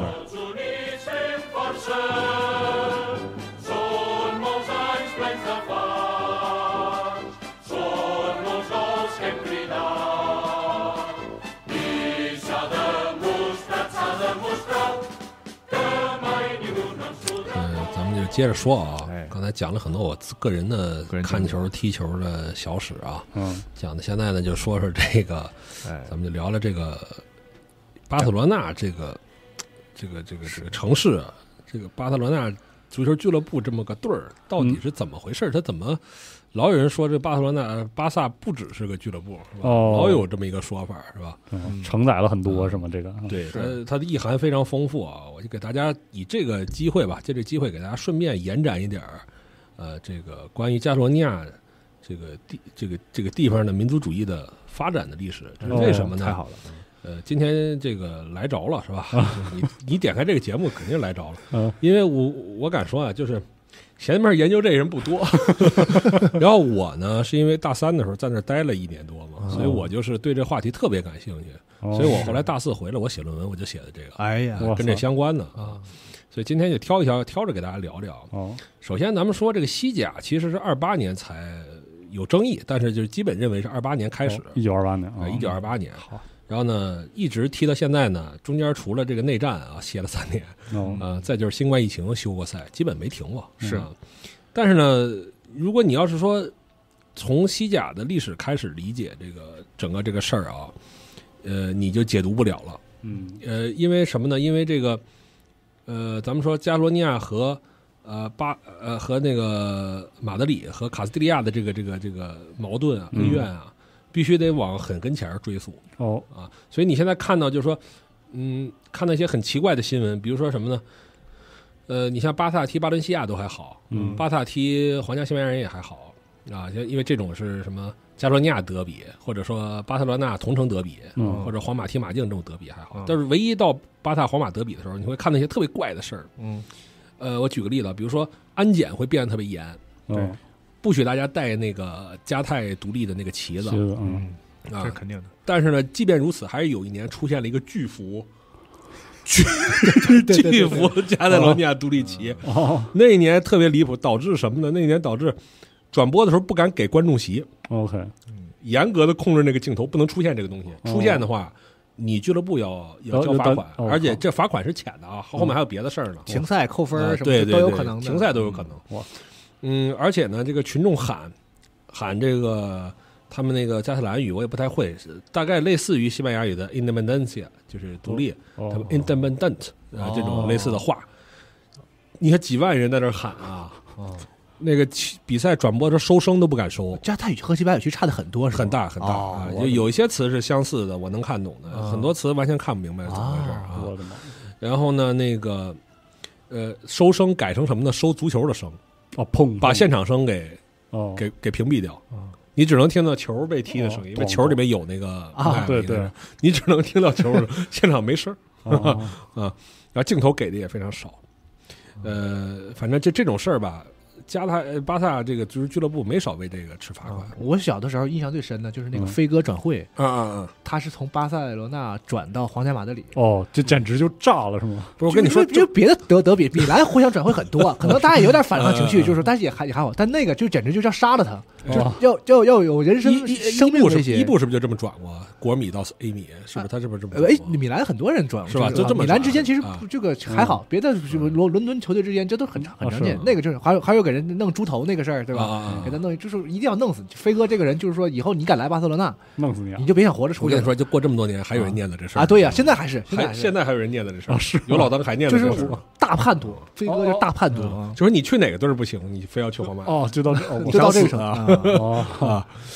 接着说啊，刚才讲了很多我个人的看球、踢球的小史啊， 嗯， 讲的现在呢就说说这个，咱们就聊聊这个巴塞罗那这个这个这个这个城市，这个巴塞罗那足球俱乐部这么个队儿到底是怎么回事？他怎么老有人说这巴塞罗那巴萨不只是个俱乐部，是吧？ 哦， 老有这么一个说法，是吧？ 嗯，承载了很多，是吗？这个对，它它的意涵非常丰富啊！我就给大家以这个机会吧，借这个机会给大家顺便延展一点儿，呃，这个关于加泰罗尼亚这个地这个这个地方的民族主义的发展的历史，这是为什么呢？ 太好了。 呃，今天这个来着了是吧？你你点开这个节目肯定来着了， 嗯， 因为我我敢说啊，就是前面研究这人不多，然后我呢是因为大三的时候在那待了一年多嘛，所以我就是对这话题特别感兴趣，所以我后来大四回来我写论文我就写的这个， 哎呀， 跟这相关的啊，所以今天就挑一挑挑着给大家聊聊。 哦， 首先咱们说这个西甲其实是二八年才有争议，但是就是基本认为是二八年开始， 一九二八年啊，一九二八年。 好。 然后呢，一直踢到现在呢，中间除了这个内战啊歇了三年， 哦、 呃，再就是新冠疫情休过赛，基本没停过。 是、 啊，但是呢，如果你要是说从西甲的历史开始理解这个整个这个事儿啊，呃，你就解读不了了。 嗯， 呃，因为什么呢？因为这个，呃，咱们说加罗尼亚和呃巴呃和那个马德里和卡斯蒂利亚的这个这个这个矛盾啊恩怨啊。嗯，必须得往很跟前追溯哦啊，所以你现在看到就是说，嗯，看到一些很奇怪的新闻，比如说什么呢？呃，你像巴萨踢巴伦西亚都还好， 嗯， 巴萨踢皇家西班牙人也还好啊，因为这种是什么加罗尼亚德比，或者说巴塞罗那同城德比， 嗯， 或者皇马踢马竞这种德比还好，嗯，但是唯一到巴萨皇马德比的时候，你会看那些特别怪的事儿， 嗯， 呃，我举个例子，比如说安检会变得特别严， 对。 哦，不许大家带那个加泰独立的那个旗子， 嗯， 啊， 这肯定的。 但是呢，即便如此，还是有一年出现了一个巨幅，巨巨幅加泰罗尼亚独立旗。 哦， 那一年特别离谱，导致什么呢？那一年导致转播的时候不敢给观众席。 OK， 严格的控制那个镜头，不能出现这个东西。哦，出现的话，你俱乐部要要交罚款， 哦， 而且这罚款是浅的啊，后面还有别的事儿呢， 停赛扣分什么的都有可能的， 停赛都有可能。 哇！ 嗯，而且呢，这个群众喊喊这个他们那个加泰兰语我也不太会，大概类似于西班牙语的 independencia， 就是独立， 哦、 他们 independent 啊、呃、这种类似的话。你看几万人在那喊啊， 哦， 那个比赛转播的收声都不敢收。 加泰语和西班牙语差的很多，是很大很大、 哦、 啊，就有一些词是相似的，我能看懂的， 哦、 很多词完全看不明白是怎么回事啊。 我的妈！ 然后呢，那个呃，收声改成什么呢？收足球的声。 哦，砰！ 把现场声给哦给给屏蔽掉， 哦， 你只能听到球被踢的声音，因为球里面有那个啊，对对， 你只能听到球，现场没声啊， 啊，然后镜头给的也非常少，呃，反正这这种事儿吧。加泰巴萨这个就是俱乐部没少为这个吃罚款。 嗯、我小的时候印象最深的就是那个飞哥转会， 啊啊啊！ 他是从巴塞罗那转到皇家马德里。 哦，这简直就炸了，是吗？ 不是，我跟你说， 就别的德德比米兰互相转会很多，可能大家也有点反抗情绪，就是但是也还也还好，但那个就简直就叫杀了他， 哦、 要要要有人生生命这些。 伊布是不是就这么转过？国米到 A 米是不是？他是不是这么转？ 哎，米兰很多人转是吧？就这么。 米兰之间其实啊、 这个还好，别的伦伦敦球队之间这都很常很常见。那个就是还有还有给人弄猪头那个事儿，对吧？ 啊、 给他弄，就是一定要弄死飞哥这个人，就是说以后你敢来巴塞罗那， 弄死你、啊， 你就别想活着出去。 我跟你说，就过这么多年，还有人念叨这事儿啊！对呀、啊，现在还是，现在还现在还有人念叨这事儿、 啊，是有老当还念叨这事儿，大叛徒，飞哥就是大叛徒， 哦就是你去哪个队不行，你非要去皇马， 哦，就到这，哦、 就到这个程度啊，哦啊。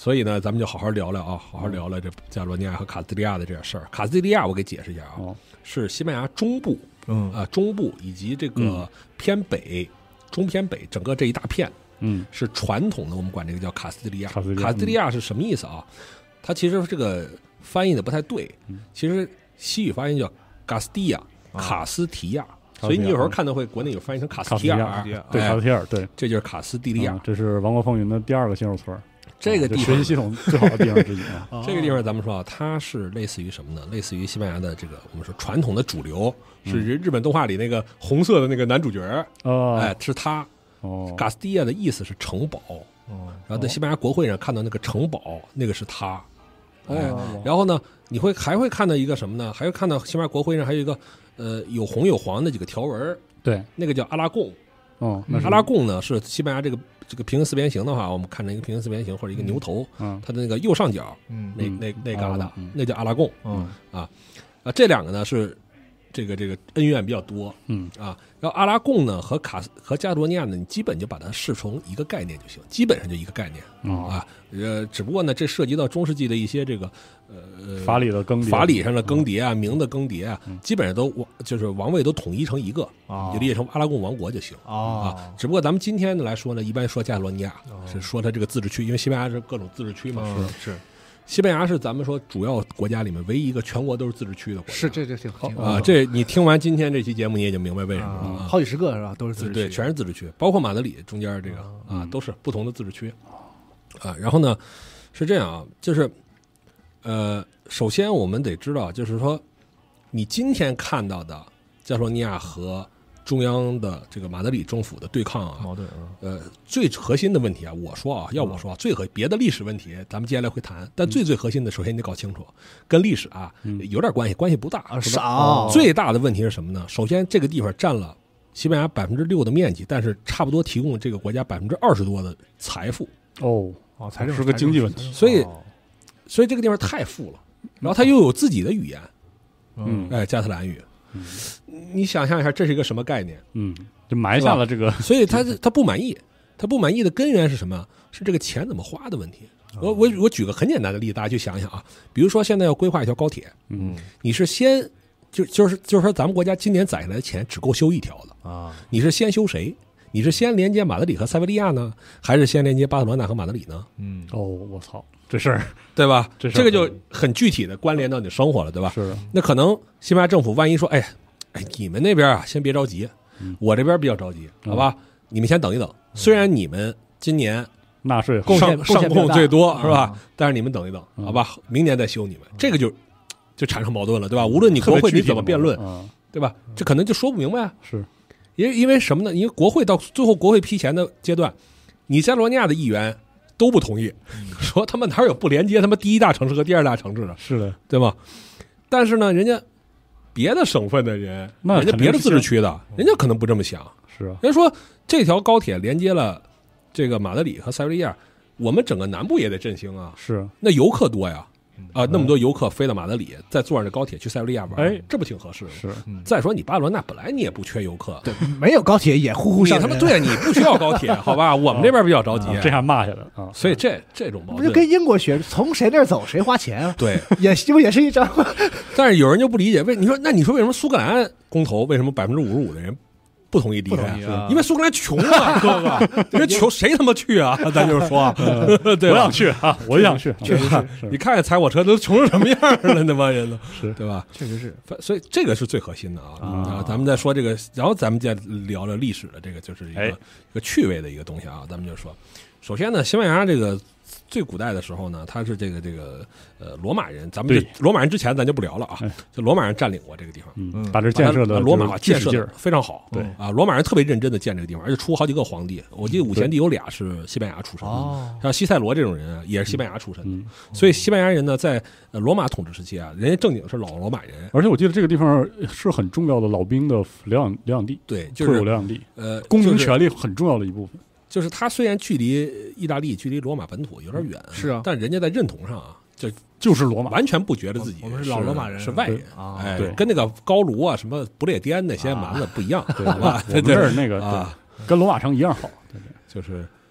所以呢，咱们就好好聊聊啊，好好聊聊这加罗尼亚和卡斯蒂利亚的这点事儿。卡斯蒂利亚我给解释一下啊， 哦、 是西班牙中部， 嗯啊、呃、中部以及这个偏北、嗯、中偏北整个这一大片， 嗯， 是传统的我们管这个叫卡斯蒂利亚。 卡斯蒂利亚， 卡斯蒂利亚是什么意思啊？它其实这个翻译的不太对， 嗯、 其实西语发音叫卡斯蒂亚，卡斯提亚。所以你有时候看到会国内有翻译成卡斯提尔， 对，卡斯提尔，对， 这就是卡斯蒂利亚、 嗯，这是《王国风云》的第二个新手村。 这个地方、 哦、学习系统最好的地方之一啊。 这个地方咱们说啊，它是类似于什么呢？类似于西班牙的这个我们说传统的主流，是日本动画里那个红色的那个男主角， 哦、 哎，是他。 哦， 卡斯蒂亚的意思是城堡， 哦， 然后在西班牙国会上看到那个城堡，那个是他。哎， 哦、 然后呢，你会还会看到一个什么呢？还会看到西班牙国徽上还有一个呃有红有黄的几个条纹， 对， 那个叫阿拉贡。 哦， 那阿拉贡呢是西班牙这个这个平行四边形的话，我们看成一个平行四边形或者一个牛头， 嗯， 它的那个右上角， 嗯， 那那那旮瘩， 嗯、 那叫阿拉贡， 嗯啊啊，这两个呢是这个这个恩怨比较多， 嗯啊，然后阿拉贡呢和卡和加罗尼亚呢，你基本就把它视成一个概念就行，基本上就一个概念， 嗯、 啊，呃，只不过呢，这涉及到中世纪的一些这个呃法理的更迭， 法理上的更迭啊，名的更迭啊， 嗯、 基本上都王就是王位都统一成一个， 哦、 就理解成阿拉贡王国就行、 哦、 啊。只不过咱们今天来说呢，一般说加罗尼亚、 哦、 是说它这个自治区，因为西班牙是各种自治区嘛， 嗯、是是。 西班牙是咱们说主要国家里面唯一一个全国都是自治区的国家， 是这这挺好啊。这你听完今天这期节目，你也就明白为什么了、 啊。好几十个是吧？都是自治区， 对，全是自治区，包括马德里中间这个啊，都是不同的自治区啊。然后呢，是这样啊，就是呃，首先我们得知道，就是说你今天看到的加罗尼亚和中央的这个马德里政府的对抗啊， 矛盾， 呃，最核心的问题啊，我说啊，要我说啊，最核别的历史问题，咱们接下来会谈，但最最核心的，首先你得搞清楚，跟历史啊有点关系，关系不大啊，少。 最大的问题是什么呢？首先，这个地方占了西班牙百分之六的面积，但是差不多提供这个国家百分之二十多的财富。 哦哦，财政是个经济问题， 所以，所以这个地方太富了，然后它又有自己的语言， 嗯， 哎，加特兰语。 嗯， 你想象一下，这是一个什么概念？ 嗯，就埋下了这个， 所以他他不满意，他不满意的根源是什么？是这个钱怎么花的问题。我我我举个很简单的例子，大家去想想啊，比如说现在要规划一条高铁， 嗯， 你是先就就是就是说，咱们国家今年攒下来的钱只够修一条的啊， 你是先修谁？你是先连接马德里和塞维利亚呢，还是先连接巴塞罗那和马德里呢？ 嗯， 哦，我操，这事儿对吧？ 这这个就很具体的关联到你的生活了，对吧？ 是的。 那可能西班牙政府万一说，哎哎，你们那边啊，先别着急， 嗯、 我这边比较着急，好吧？嗯、你们先等一等。虽然你们今年纳税贡献上贡最多， 啊、 是吧？但是你们等一等，好吧？明年再修你们，这个就就产生矛盾了，对吧？无论你国会你怎么辩论， 嗯、 对吧？这可能就说不明白啊。 是。 因为因为什么呢？因为国会到最后国会批钱的阶段，你加罗尼亚的议员都不同意， 嗯、 说他们哪有不连接他们第一大城市和第二大城市的？ 是的， 对吗？但是呢，人家别的省份的人， 那人家别的自治区的，人家可能不这么想。 是啊， 人家说这条高铁连接了这个马德里和塞维利亚，我们整个南部也得振兴啊。 是， 那游客多呀。啊，那么多游客飞到马德里，再坐上这高铁去塞维利亚玩， 哎， 这不挺合适的？ 是。 再说你巴罗那本来你也不缺游客， 对，没有高铁也呼呼上人。 你他妈对，你不需要高铁，好吧？我们这边比较着急， 这还骂下来啊！ 所以这这种矛盾， 不是跟英国学，从谁那儿走谁花钱啊？ 对， 也不也是一张。 但是有人就不理解，为你说那你说为什么苏格兰公投为什么百分之五十五的人不同意离开？ 啊、 因为苏格兰穷啊，哥哥，人穷谁他妈去啊？咱就是说，对， 我想去啊，我想去， 确实是。 你看看踩我车都穷成什么样了，那帮人都是， 对吧？ 确实是。 所以这个是最核心的啊。 啊然后咱们再说这个，然后咱们再聊聊历史的这个，就是一个、 哎、 一个趣味的一个东西啊。咱们就说，首先呢，西班牙这个最古代的时候呢，它是这个这个呃罗马人，咱们就罗马人之前咱就不聊了啊，就罗马人占领过这个地方， 嗯，把这建设的罗马建设的非常好， 对啊，罗马人特别认真的建这个地方，而且出好几个皇帝，我记得五贤帝有俩是西班牙出身的，像西塞罗这种人也是西班牙出身的，所以西班牙人呢在罗马统治时期啊，人家正经是老罗马人， 而且我记得这个地方是很重要的老兵的疗养疗养地， 对，就是疗养地， 呃， 公民权利很重要的一部分。 就是它虽然距离意大利、距离罗马本土有点远， 是啊， 但人家在认同上啊，就就是罗马， 完全不觉得自己我们是老罗马人， 是外人啊， 哎， 对， 跟那个高卢啊、什么不列颠那些蛮子不一样， 对吧？ 我们这儿那个啊， 跟罗马城一样好， 就是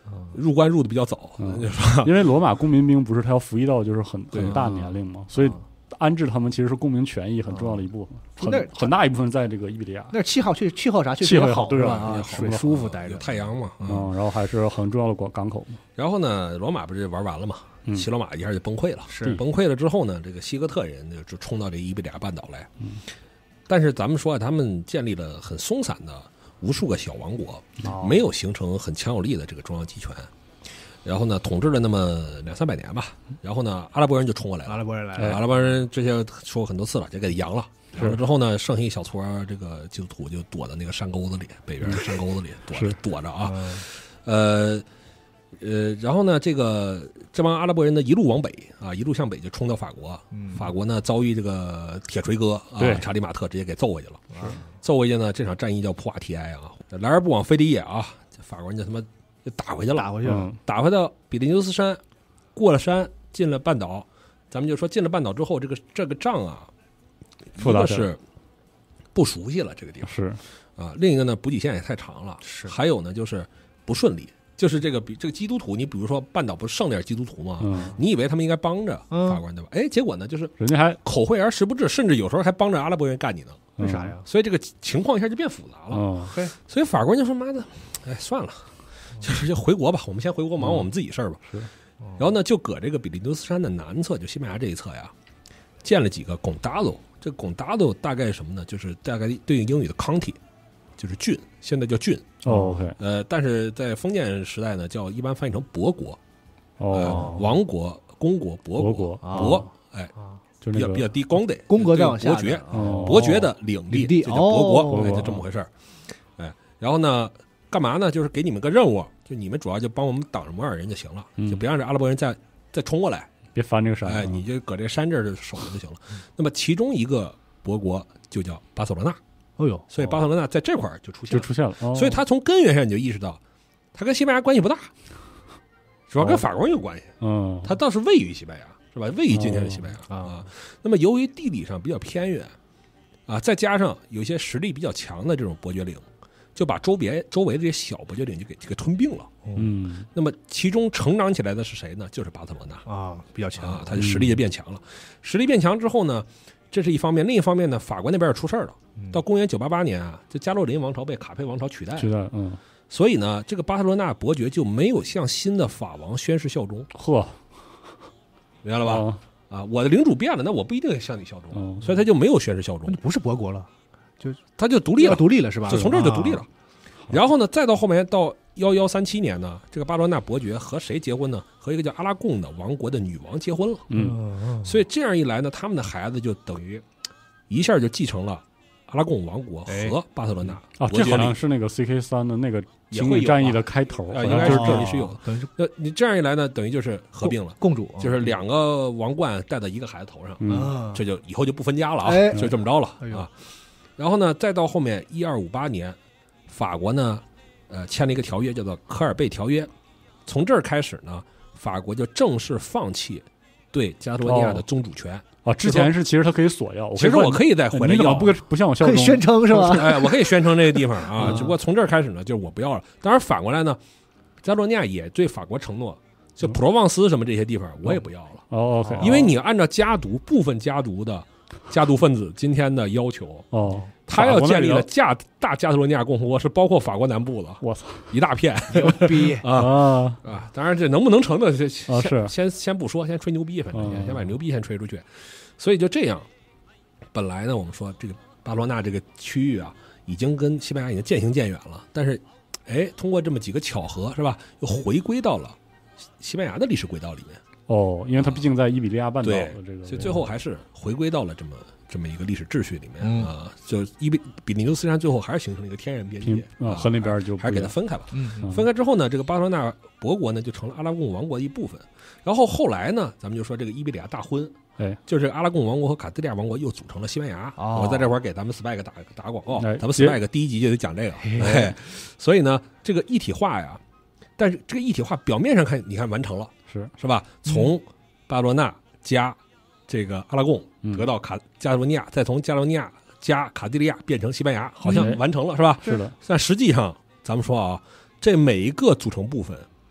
入关入的比较早， 嗯就说因为罗马公民兵不是他要服役到就是很对很大年龄嘛，所以安置他们其实是公民权益很重要的一部分， 那很很大一部分在这个伊比利亚。 那气候确气候啥确实气候也好， 对吧是吧？啊， 也好水舒服待着有，太阳嘛，嗯嗯，然后还是很重要的港港口嘛。 然后呢，罗马不是玩完了嘛？ 嗯西罗马一下就崩溃了。 是崩溃了之后呢，这个西哥特人就就冲到这伊比利亚半岛来。 嗯但是咱们说啊，他们建立了很松散的无数个小王国， 哦没有形成很强有力的这个中央集权。然后呢，统治了那么两三百年吧。然后呢，阿拉伯人就冲过来了。 阿拉伯人来哎了， 阿拉伯人之前说过很多次了，就给扬了。 是扬了之后呢，剩下一小撮这个基督徒就躲到那个山沟子里，北边的山沟子里躲着是躲着啊。 嗯呃呃，然后呢，这个这帮阿拉伯人呢一路往北啊，一路向北就冲到法国。 嗯法国呢遭遇这个铁锤哥啊对， 查理马特直接给揍回去了。 是揍回去呢，这场战役叫普瓦提埃啊，来而不往非礼也啊，这法国人就他妈就打回去了， 打回去了， 嗯打回到比利牛斯山，过了山，进了半岛。咱们就说进了半岛之后，这个这个仗啊，一复杂点个是不熟悉了这个地方是啊，另一个呢补给线也太长了， 是还有呢就是不顺利，就是这个比这个基督徒，你比如说半岛不是剩点基督徒吗？ 嗯， 你以为他们应该帮着嗯法国人对吧？哎，结果呢就是人家还口惠而实不至，甚至有时候还帮着阿拉伯人干你呢。 为啥呀？ 所以这个情况一下就变复杂了。 嗯嘿， 所以法国人就说：“妈的，哎，算了，就是就回国吧，我们先回国忙我们自己事儿吧。 是然后呢，就搁这个比利牛斯山的南侧，就西班牙这一侧呀，建了几个贡达罗。这贡达罗大概是什么呢？就是大概对应英语的 county，就是郡，现在叫郡。 哦 OK 呃，但是在封建时代呢，叫一般翻译成伯国，呃哦， 王国、公国、伯伯国、 国伯，哎， 啊， 就那个比较比较低，光得宫格再往下伯爵， 哦伯爵的领地领地就叫伯国， 哦哎，就这么回事儿。哎，然后呢，干嘛呢？就是给你们个任务，就你们主要就帮我们挡着摩尔人就行了， 嗯就别让这阿拉伯人再再冲过来。 别翻这个山， 哎，你就搁这个山这儿就守着就行了。那么其中一个伯国就叫巴塞罗那， 哦呦， 所以巴塞罗那在这块儿就出现了。 就出现了，哦所以他从根源上你就意识到，他跟西班牙关系不大，主要跟法国人有关系。 嗯， 它倒是位于西班牙，是吧？位于今天的西班牙哦啊。那么由于地理上比较偏远啊，再加上有一些实力比较强的这种伯爵领，就把周别周围的这些小伯爵领就给给吞并了。 嗯那么其中成长起来的是谁呢？就是巴塞罗那啊，比较强啊，他的实力就变强了。实力变强之后呢，这是一方面，另一方面呢，法国那边也出事儿了。到公元九八八年啊，这加洛林王朝被卡佩王朝取代了， 觉得嗯， 所以呢，这个巴塞罗那伯爵就没有向新的法王宣誓效忠， 呵， 明白了吧？ 哦啊，我的领主变了，那我不一定向你效忠， 嗯所以他就没有宣誓效忠那就，不是伯国了， 他就独立了， 独立了是吧？ 就从这儿就独立了。 啊然后呢，再到后面到幺幺三七年呢，这个巴罗那伯爵和谁结婚呢？和一个叫阿拉贡的王国的女王结婚了。 嗯嗯， 所以这样一来呢，他们的孩子就等于一下就继承了阿拉贡王国和巴塞罗那啊， 伯爵领这好像是那个 C K 三的那个情也会有啊景战役的开头， 啊好应该是这像就是这里是有的。 等于是那你这样一来呢，等于就是合并了， 共主， 就是两个王冠戴到一个孩子头上， 嗯啊， 这就以后就不分家了啊， 哎就这么着了哎呦啊。然后呢，再到后面一二五八年，法国呢，呃，签了一个条约，叫做科尔贝条约。从这儿开始呢，法国就正式放弃对加泰罗尼亚的宗主权。 啊，之前是其实他可以索要， 其实我可以再回来要， 你怎么不不向我效忠？ 可以宣称是吧？ 哎，我可以宣称这个地方啊， 嗯只不过从这儿开始呢，就是我不要了。当然反过来呢，加泰罗尼亚也对法国承诺，就普罗旺斯什么这些地方我也不要了， 哦，OK， 因为你按照家族部分家族的家族分子今天的要求， 哦， 他要建立了法国那加大加泰罗尼亚共和国，是包括法国南部的， 我操一大片牛逼， 啊啊， 啊！当然这能不能成的，这啊是先先先不说，先吹牛逼，反正先嗯先把牛逼先吹出去。所以就这样，本来呢，我们说这个巴罗纳这个区域啊，已经跟西班牙已经渐行渐远了，但是，哎，通过这么几个巧合，是吧，又回归到了西班牙的历史轨道里面。 哦，因为他毕竟在伊比利亚半岛的这个， 所以最后还是回归到了这么这么一个历史秩序里面嗯啊，就伊比比利牛斯山最后还是形成了一个天然边界啊和那边就还是给它分开了。 嗯嗯分开之后呢，这个巴塞罗那伯国呢就成了阿拉贡王国的一部分。然后后来呢，咱们就说这个伊比利亚大婚， 哎， 就是阿拉贡王国和卡斯蒂亚王国又组成了西班牙。 哦我在这块儿给咱们 Spike 打打个广告， 哎咱们 Spike 第一集就得讲这个。哎，所以呢，这个一体化呀，但是这个一体化表面上看，你看完成了， 是是吧？从巴罗纳加这个阿拉贡嗯得到卡加罗尼亚，再从加罗尼亚加卡地利亚变成西班牙，好像嗯完成了，是吧？ 是的， 但实际上，咱们说啊，这每一个组成部分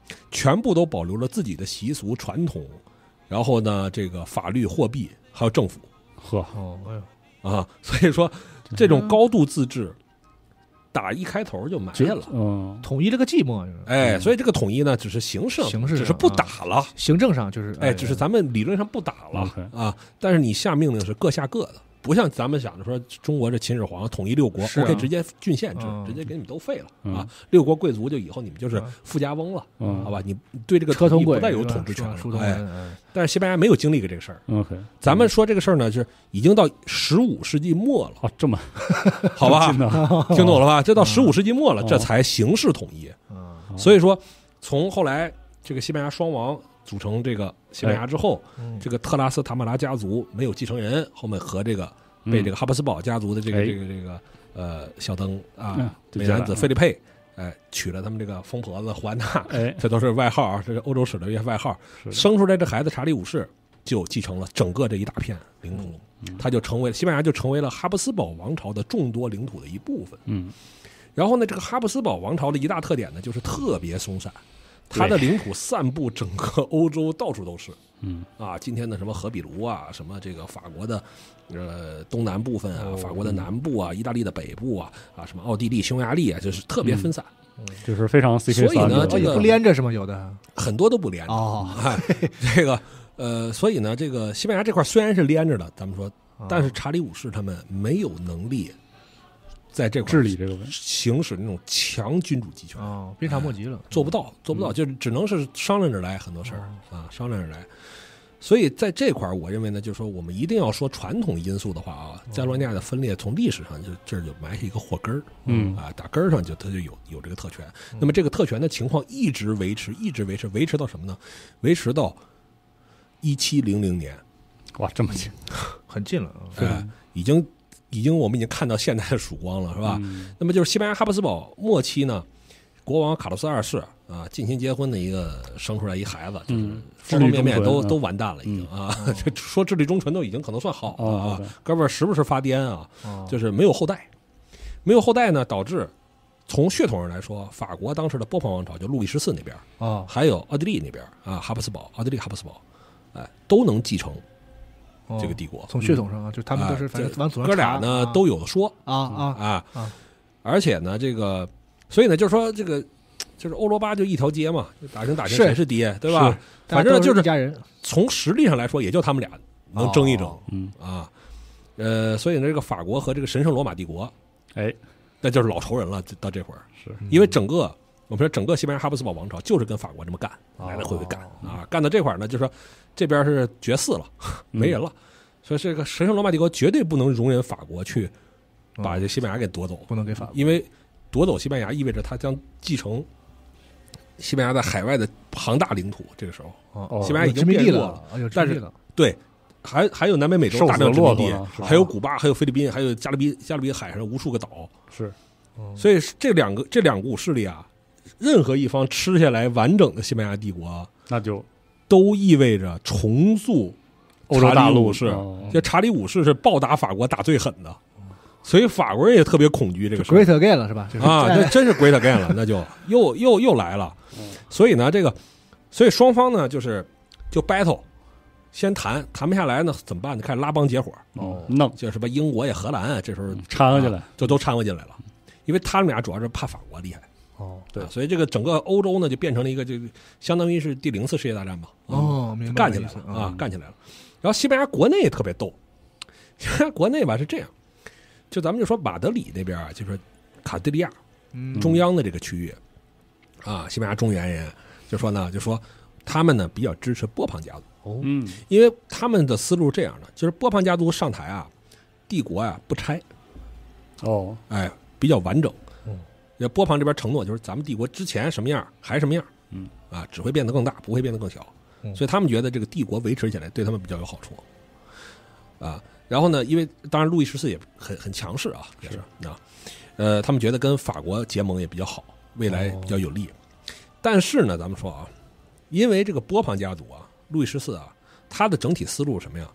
全部都保留了自己的习俗传统，然后呢，这个法律、货币还有政府。 呵， 哦，哎呦， 啊，所以说这种高度自治，打一开头就埋下了， 嗯， 统一这个寂寞，就是哎，所以这个统一呢，只是形式上， 形式上只是不打了， 行政上就是哎，只是咱们理论上不打了 OK 啊，但是你下命令是各下各的。不像咱们想着说中国这秦始皇统一六国， 是啊我可以直接郡县制， 嗯直接给你们都废了、 嗯啊！六国贵族就以后你们就是富家翁了， 嗯好吧？你对这个车同轨土地不再有统治权了，哎。 哎， 但是西班牙没有经历过这个事儿。 OK， 咱们说这个事儿呢，是已经到十五世纪末了， 哦，这么好吧？ 近呢听懂了吧？这到十五世纪末了， 哦这才形式统一。 嗯所以说，从后来这个西班牙双王组成这个西班牙之后， 嗯这个特拉斯塔马拉家族没有继承人，后面和这个被这个哈布斯堡家族的这个、 哎这个这个呃小登啊、 嗯美男子菲利佩，哎，娶了他们这个疯婆子胡安娜， 哎， 这都是外号啊，这是欧洲史的一些外号。 是的生出来这孩子查理五世就继承了整个这一大片领土， 嗯他就成为西班牙就成为了哈布斯堡王朝的众多领土的一部分。 嗯然后呢，这个哈布斯堡王朝的一大特点呢，就是特别松散，它的领土散布整个欧洲，到处都是。 嗯啊，今天的什么荷比卢啊，什么这个法国的呃东南部分啊， 哦法国的南部啊，意大利的北部啊，啊什么奥地利、匈牙利啊，就是特别分散， 就是非常 C K 所以呢三的这个哦也不连着是吗？有的很多都不连着。 哦， 哎，这个呃，所以呢，这个西班牙这块虽然是连着的，咱们说，但是查理五世他们没有能力在这块治理这个问题。 行使那种强君主集权。 哦，鞭长莫及了， 做不到，做不到，就只能是商量着来，很多事儿啊，商量着来。所以在这块儿，我认为呢，就是说我们一定要说传统因素的话啊，加罗尼亚的分裂从历史上就这儿就埋下一个祸根儿， 嗯啊，打根儿上就它就有有这个特权。那么这个特权的情况一直维持，一直维持，维持到什么呢？维持到一七零零年， 哇，这么近很近了啊。 哎，已经已经我们已经看到现代的曙光了，是吧？ 嗯那么就是西班牙哈布斯堡末期呢，国王卡洛斯二世啊，近亲结婚的一个生出来一孩子，就是嗯方方面面都智力中纯都完蛋了，已经啊，这说智力中纯都已经可能算好了哦啊 ，OK， 哥们儿时不时发癫啊， 哦就是没有后代，没有后代呢，导致从血统上来说，法国当时的波旁王朝就路易十四那边， 哦还有奥地利那边啊，哈布斯堡，奥地利哈布斯堡，哎，都能继承哦这个帝国。 从血统上啊，就他们都是哎反正这往祖上哥俩查呢都有的说啊啊啊啊， 而且呢，这个所以呢，就是说这个就是欧罗巴就一条街嘛，就打听打听是谁是爹，对吧？ 是大家都反正就是一家人， 从实力上来说，也就他们俩能争一争、 哦嗯， 啊。呃，所以呢，这个法国和这个神圣罗马帝国， 哎， 那就是老仇人了。到这会儿， 是因为整个我们说整个西班牙哈布斯堡王朝就是跟法国这么干，来来回回干啊，干到这块儿呢，就说这边是绝嗣了，没人了，所以这个神圣罗马帝国绝对不能容忍法国去把这西班牙给夺走， 不能给法国因为夺走西班牙意味着他将继承西班牙在海外的庞大领土。这个时候， 哦， 西班牙已经有殖民地变弱了， 啊有殖但是民地了， 对，还还有南北美洲瘦大死的骆量殖民地驼了是吧， 还有古巴，还有菲律宾，还有加勒比加勒比海上无数个岛。 是所以这两个这两股势力啊，任何一方吃下来完整的西班牙帝国啊， 那就都意味着重塑欧洲大陆是。 哦这查理五世是暴打法国打最狠的，所以法国人也特别恐惧这个事儿 Great Again 了是吧？就是啊， 哎那真是 Great Again 了，那就又又又来了。所以呢，这个所以双方呢就是就 battle，先谈谈不下来呢怎么办呢？开始拉帮结伙， 哦，弄就什么英国呀、荷兰啊，这时候掺和进来啊，就都掺和进来了，因为他们俩主要是怕法国厉害。 哦对啊所以这个整个欧洲呢就变成了一个这个相当于是第零次世界大战吧。啊哦，明白干起来意思了啊，干起来了。然后西班牙国内也特别逗，西班牙国内吧是这样，就咱们就说马德里那边啊，就是卡地利亚嗯中央的这个区域啊，西班牙中原人就说呢，就说他们呢比较支持波旁家族， 哦嗯因为他们的思路是这样的，就是波旁家族上台啊，帝国啊不拆， 哦哎，比较完整。 嗯， 那波旁这边承诺就是咱们帝国之前什么样还什么样， 嗯啊，只会变得更大，不会变得更小。 嗯所以他们觉得这个帝国维持起来对他们比较有好处，啊，然后呢，因为当然路易十四也很很强势啊，也是啊，呃，他们觉得跟法国结盟也比较好，未来比较有利。但是呢，咱们说啊，因为这个波旁家族啊，路易十四啊，他的整体思路是什么呀？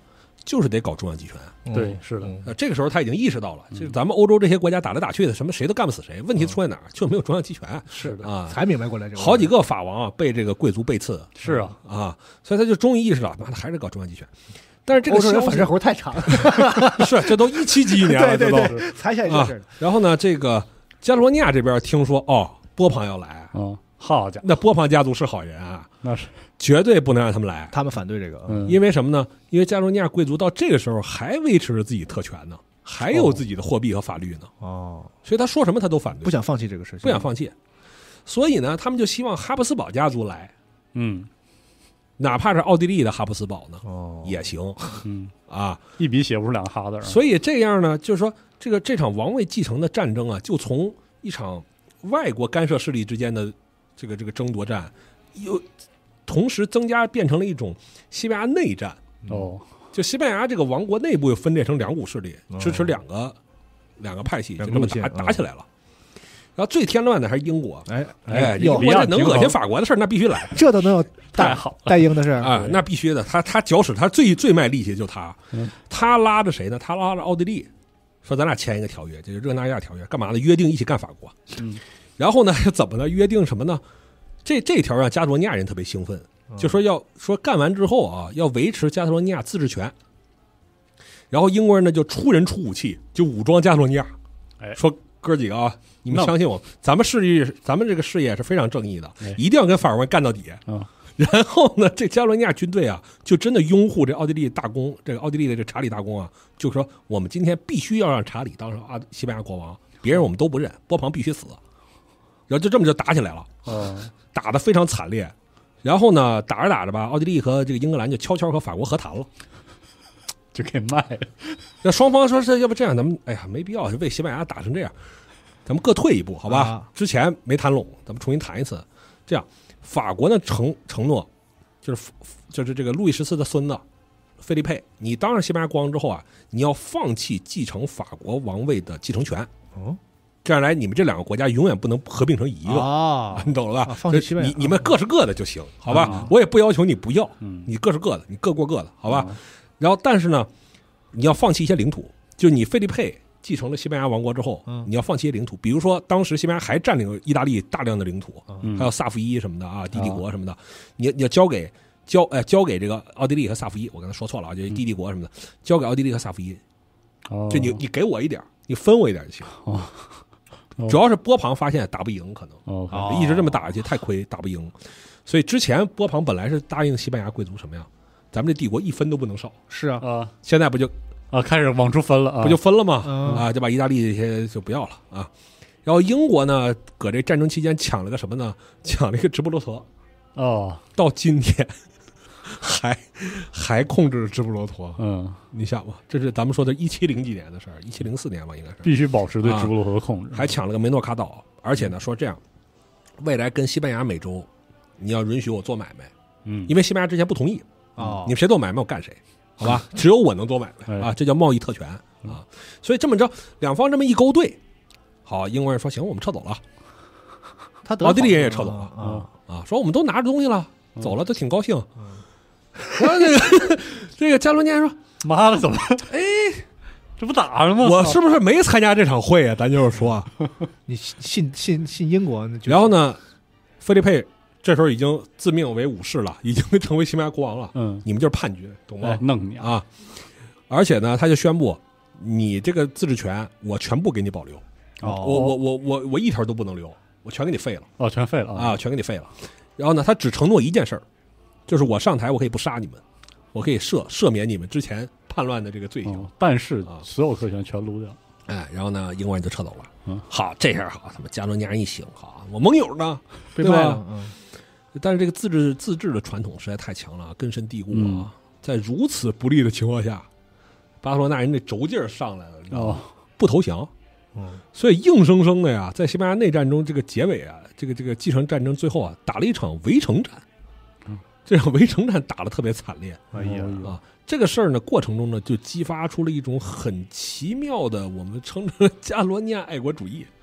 就是得搞中央集权。 嗯对，是的， 呃，这个时候他已经意识到了，就是咱们欧洲这些国家打来打去的，什么谁都干不死谁，问题出在哪儿？就是没有中央集权。 是的啊， 才明白过来这个好几个法王啊被这个贵族背刺是啊， 啊，所以他就终于意识到，妈的还是搞中央集权。但是这个欧洲人消息反射弧太长了， 是这都一七几一年了， 对对这都对，才想这啊事儿。。 然后呢，这个加罗尼亚这边听说哦，波旁要来， 嗯，好家伙， 那波旁家族是好人啊， 那是， 绝对不能让他们来。 他们反对这个， 嗯， 因为什么呢？因为加罗尼亚贵族到这个时候还维持着自己特权呢，还有自己的货币和法律呢， 哦， 所以他说什么他都反对， 不想放弃这个事情， 不想放弃。所以呢，他们就希望哈布斯堡家族来， 嗯哪怕是奥地利的哈布斯堡呢哦， 也行嗯， 啊。 一笔写不出两个哈字儿， 所以这样呢，就是说这个这场王位继承的战争啊，就从一场外国干涉势力之间的这个这个争夺战，又同时增加变成了一种西班牙内战。 哦， 就西班牙这个王国内部又分裂成两股势力， 哦支持两个两个派系，就两个这么打路线嗯打起来了。然后最添乱的还是英国， 哎哎，英有国这能恶心法国的事儿，那必须来这都能有带太好了， 带鹰的事儿啊，那必须的。他他搅屎，他最最卖力气就他嗯， 他拉着谁呢？他拉着奥地利，说咱俩签一个条约，就是热那亚条约，干嘛呢？约定一起干法国。 嗯， 然后呢，怎么呢？约定什么呢？这这条让加罗尼亚人特别兴奋，就说要说干完之后啊，要维持加罗尼亚自治权。然后英国人呢就出人出武器，就武装加罗尼亚， 哎说哥几个啊，你们相信我，咱们事业，咱们这个事业是非常正义的， 哎一定要跟法国人干到底。 嗯然后呢，这加罗尼亚军队啊，就真的拥护这奥地利大公，这个奥地利的这查理大公啊，就说我们今天必须要让查理当上啊西班牙国王，别人我们都不认，波旁必须死。然后就这么就打起来了， 哦， 打得非常惨烈。然后呢，打着打着吧，奥地利和这个英格兰就悄悄和法国和谈了。 就给卖了， 那双方说是要不这样，咱们哎呀没必要为西班牙打成这样，咱们各退一步，好吧？ 啊之前没谈拢，咱们重新谈一次。这样，法国呢承承诺，就是就是这个路易十四的孙子菲利佩，你当上西班牙国王之后啊，你要放弃继承法国王位的继承权。 哦这样来，你们这两个国家永远不能合并成一个。 啊， 你懂了吧？ 啊放弃西班牙你你们各是各的就行，好吧？ 啊我也不要求你不要， 嗯， 你各是各的，你各过各的，好吧？ 嗯然后，但是呢，你要放弃一些领土，就是你菲利佩继承了西班牙王国之后， 嗯你要放弃一些领土，比如说当时西班牙还占领意大利大量的领土， 嗯还有萨伏伊什么的啊，弟弟国什么的，你你要交给交哎交给这个奥地利和萨伏伊，我刚才说错了啊，就是弟弟国什么的，交给奥地利和萨伏伊， 哦， 就你你给我一点，你分我一点就行。 哦主要是波旁发现打不赢，可能。 哦， 哦一直这么打下去太亏，打不赢。所以之前波旁本来是答应西班牙贵族什么呀？咱们这帝国一分都不能少。 是啊， 啊现在不就啊，开始往出分了啊， 不就分了吗？ 嗯啊，就把意大利这些就不要了啊。然后英国呢，搁这战争期间抢了个什么呢？抢了一个直布罗陀， 哦， 到今天还还控制直布罗陀。 嗯， 你想吧，这是咱们说的一七零几年的事儿，一七零四年吧，应该是。 必须保持对直布罗陀的控制， 还抢了个梅诺卡岛，而且呢说这样，未来跟西班牙、美洲，你要允许我做买卖， 嗯， 因为西班牙之前不同意， 哦你们谁做买卖我干谁，好吧？只有我能做买卖哎啊，这叫贸易特权啊。所以这么着，两方这么一勾兑，好，英国人说行，我们撤走了他得奥地利人也好撤走了啊， 啊，说我们都拿着东西了， 嗯走了，都挺高兴。然后这个这个加罗尼亚说， 妈的，怎么？哎，这不打了吗？ 我是不是没参加这场会啊？咱就是说， 你信信信英国，那就然后呢，菲利佩这时候已经自命为武士了，已经成为西班牙国王了。 嗯， 你们就是叛军，懂哎吗？ 弄你啊， 啊！而且呢，他就宣布，你这个自治权我全部给你保留， 哦我我我我我一条都不能留，我全给你废了哦，全废了啊，全给你废了。然后呢，他只承诺一件事儿，就是我上台我可以不杀你们，我可以赦赦免你们之前叛乱的这个罪行。 哦，但是啊所有特权全撸掉， 哎，然后呢，英国人就撤走了。 嗯， 好，这下好，他们加罗尼亚人一醒，好，我盟友呢？ 被对吧卖了，嗯但是这个自治自治的传统实在太强了，根深蒂固啊。 嗯在如此不利的情况下，巴塞罗那人这轴劲儿上来了，你知道吗？ 哦， 不投降， 嗯所以硬生生的呀，在西班牙内战中这个结尾啊，这个这个继承战争最后啊，打了一场围城战。 嗯， 这场围城战打得特别惨烈哎呀哦啊。这个事儿呢，过程中呢，就激发出了一种很奇妙的，我们称之为加罗尼亚爱国主义。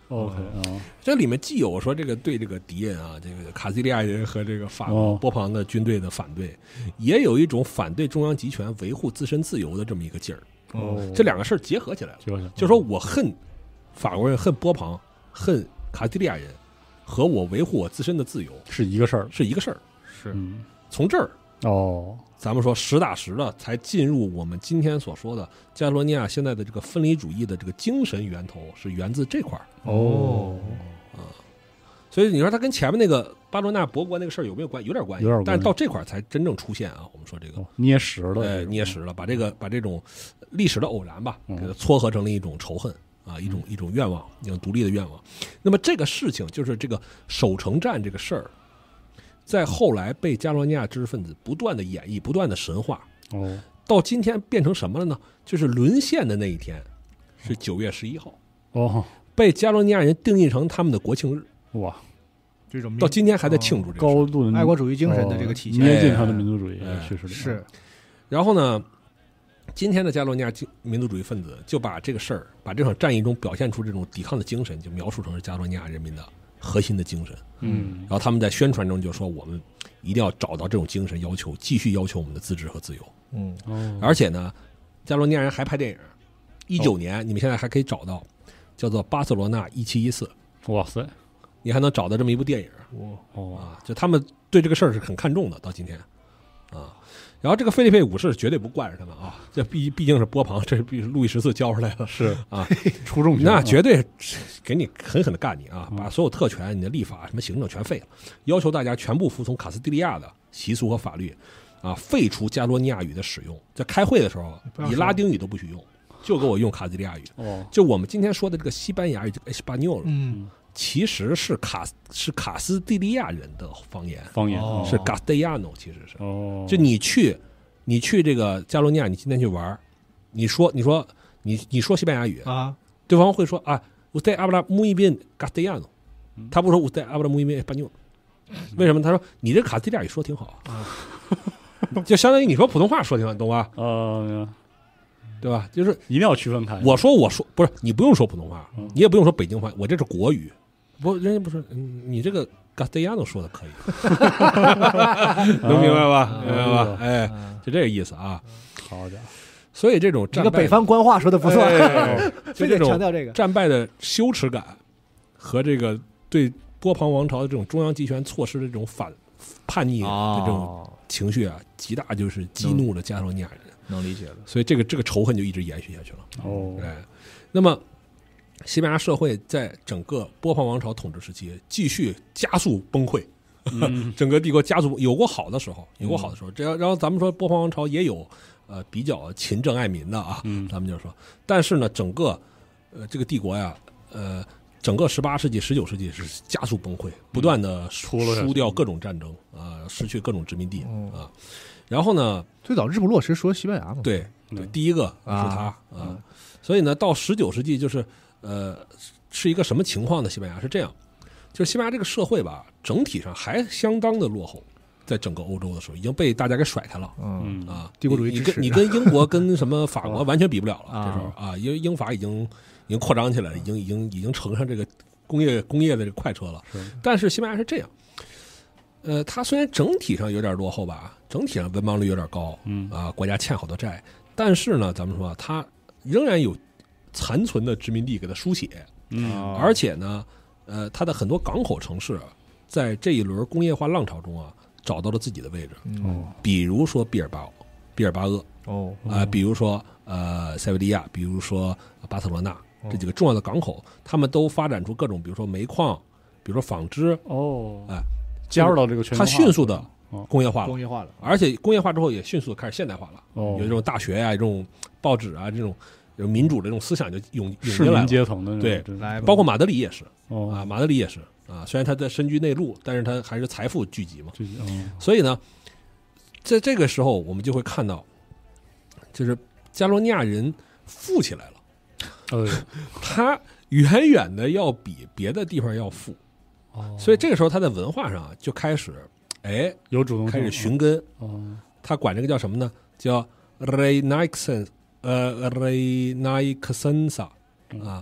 OK 啊， 这里面既有说这个对这个敌人啊，这个卡西利亚人和这个法国波旁的军队的反对，也有一种反对中央集权、维护自身自由的这么一个劲儿。 哦， 这两个事儿结合起来了，就是说我恨法国人、恨波旁、恨卡西利亚人，和我维护我自身的自由是一个事儿， 是一个事儿。 是， 嗯， 从这儿哦， 咱们说实打实的，才进入我们今天所说的加罗尼亚现在的这个分离主义的这个精神源头，是源自这块儿。 哦， 啊，所以你说它跟前面那个巴罗纳博国那个事儿有没有关？有点关系， 有点关系， 但是到这块儿才真正出现啊。我们说这个、 哦、捏实了， 哎，捏实了，把这个把这种历史的偶然吧， 嗯、 给它撮合成了一种仇恨啊，一种一种愿望，一种独立的愿望。那么这个事情就是这个守城战这个事儿，在后来被加罗尼亚知识分子不断的演绎，不断的神话。 哦， 到今天变成什么了呢？就是沦陷的那一天是九月十一号。 哦， 被加罗尼亚人定义成他们的国庆日。 哇， 这种到今天还在庆祝这个高度的爱国主义精神的这个体现， 捏进他的民族主义叙事里是。 然后呢，今天的加罗尼亚民族主义分子就把这个事儿，把这场战役中表现出这种抵抗的精神，就描述成是加罗尼亚人民的核心的精神。 嗯， 然后他们在宣传中就说，我们一定要找到这种精神，要求继续要求我们的自治和自由。 嗯， 哦， 而且呢，加罗尼亚人还拍电影，一九年、哦、你们现在还可以找到，叫做《巴塞罗那一七一四》。 哇塞， 你还能找到这么一部电影。 哦啊，就他们对这个事儿是很看重的，到今天啊。然后这个菲利佩武士绝对不惯着他们啊，这毕毕竟是波旁，这是毕路易十四教出来的， 是啊， 出重那绝对给你狠狠的干你啊，把所有特权、你的立法、什么行政全废了，要求大家全部服从卡斯蒂利亚的习俗和法律啊，废除加罗尼亚语的使用，在开会的时候，你拉丁语都不许用，就给我用卡斯蒂利亚语。 哦， 就我们今天说的这个西班牙语，这个 Español， 嗯。 其实是卡是卡斯蒂利亚人的方言， 方言、 哦、是 Castellano， 其实是。 哦， 就你去，你去这个加罗尼亚，你今天去玩，你说你说你你说西班牙语啊， 对方会说啊 ，Usted habla muy bien Castellano，、嗯、他不说 Usted habla muy bien Español，、嗯、为什么？他说你这卡斯蒂利亚语说挺好啊，就相当于你说普通话说挺好，懂吧？ 呃， 对吧？就是一定要区分开。 我说我说不是，你不用说普通话，嗯、你也不用说北京话，我这是国语。不，人家不是，嗯，你这个 Castellano 说的可以，能明白吧？明白吧？哎，就这个意思啊。 好家伙！ 所以这种这个北方官话说的不错， 哎、 非得强调这个战败的羞耻感和这个对波旁王朝的这种中央集权措施的这种反叛逆的这种情绪啊，极大就是激怒了加罗尼亚人， 能理解的。 所以这个这个仇恨就一直延续下去了。 哦， 哎，那么。西班牙社会在整个波旁王朝统治时期继续加速崩溃，嗯、整个帝国加速有过好的时候，有过好的时候。这、嗯、然后咱们说波旁王朝也有呃比较勤政爱民的啊， 嗯、 咱们就说，但是呢，整个呃这个帝国呀，呃整个十八世纪、十九世纪是加速崩溃，不断的输输掉各种战争啊、呃，失去各种殖民地啊、 嗯呃。然后呢， 最早日不落实说西班牙嘛， 对对，第一个是他啊、 嗯， 所以呢，到十九世纪就是。呃，是一个什么情况呢？西班牙是这样，就是西班牙这个社会吧，整体上还相当的落后，在整个欧洲的时候已经被大家给甩开了。 嗯啊， 帝国主义你跟你跟英国跟什么法国完全比不了了。这时候啊，因为英法已经已经扩张起来了，已经已经已经乘上这个工业工业的这个快车了。但是西班牙是这样，呃，它虽然整体上有点落后吧，整体上文盲率有点高， 嗯啊，国家欠好多债，但是呢，咱们说它仍然有残存的殖民地给它书写， 嗯， 而且呢，呃，它的很多港口城市在这一轮工业化浪潮中啊，找到了自己的位置， 嗯， 比如说毕尔巴比尔巴鄂， 哦， 啊、呃，比如说呃塞维利亚，比如说巴塞罗那这几个重要的港口，他们都发展出各种，比如说煤矿，比如说纺织， 哦， 哎、呃， 加入到这个全球化， 它迅速的工业化了， 工业化了， 而且工业化之后也迅速的开始现代化了， 哦， 有这种大学呀、啊，这种报纸啊，这种。有民主的这种思想就涌涌进来了， 市民阶层的对， 来， 包括马德里也是， 哦、 啊，马德里也是啊，虽然他在身居内陆，但是他还是财富聚集嘛， 聚集，哦、 所以呢，在这个时候我们就会看到，就是加罗尼亚人富起来了， 呃， 他远远的要比别的地方要富， 哦， 所以这个时候他在文化上就开始，哎， 有主动开始寻根， 哦， 他管这个叫什么呢？叫 Renaissance。呃 ，Renaissance 啊，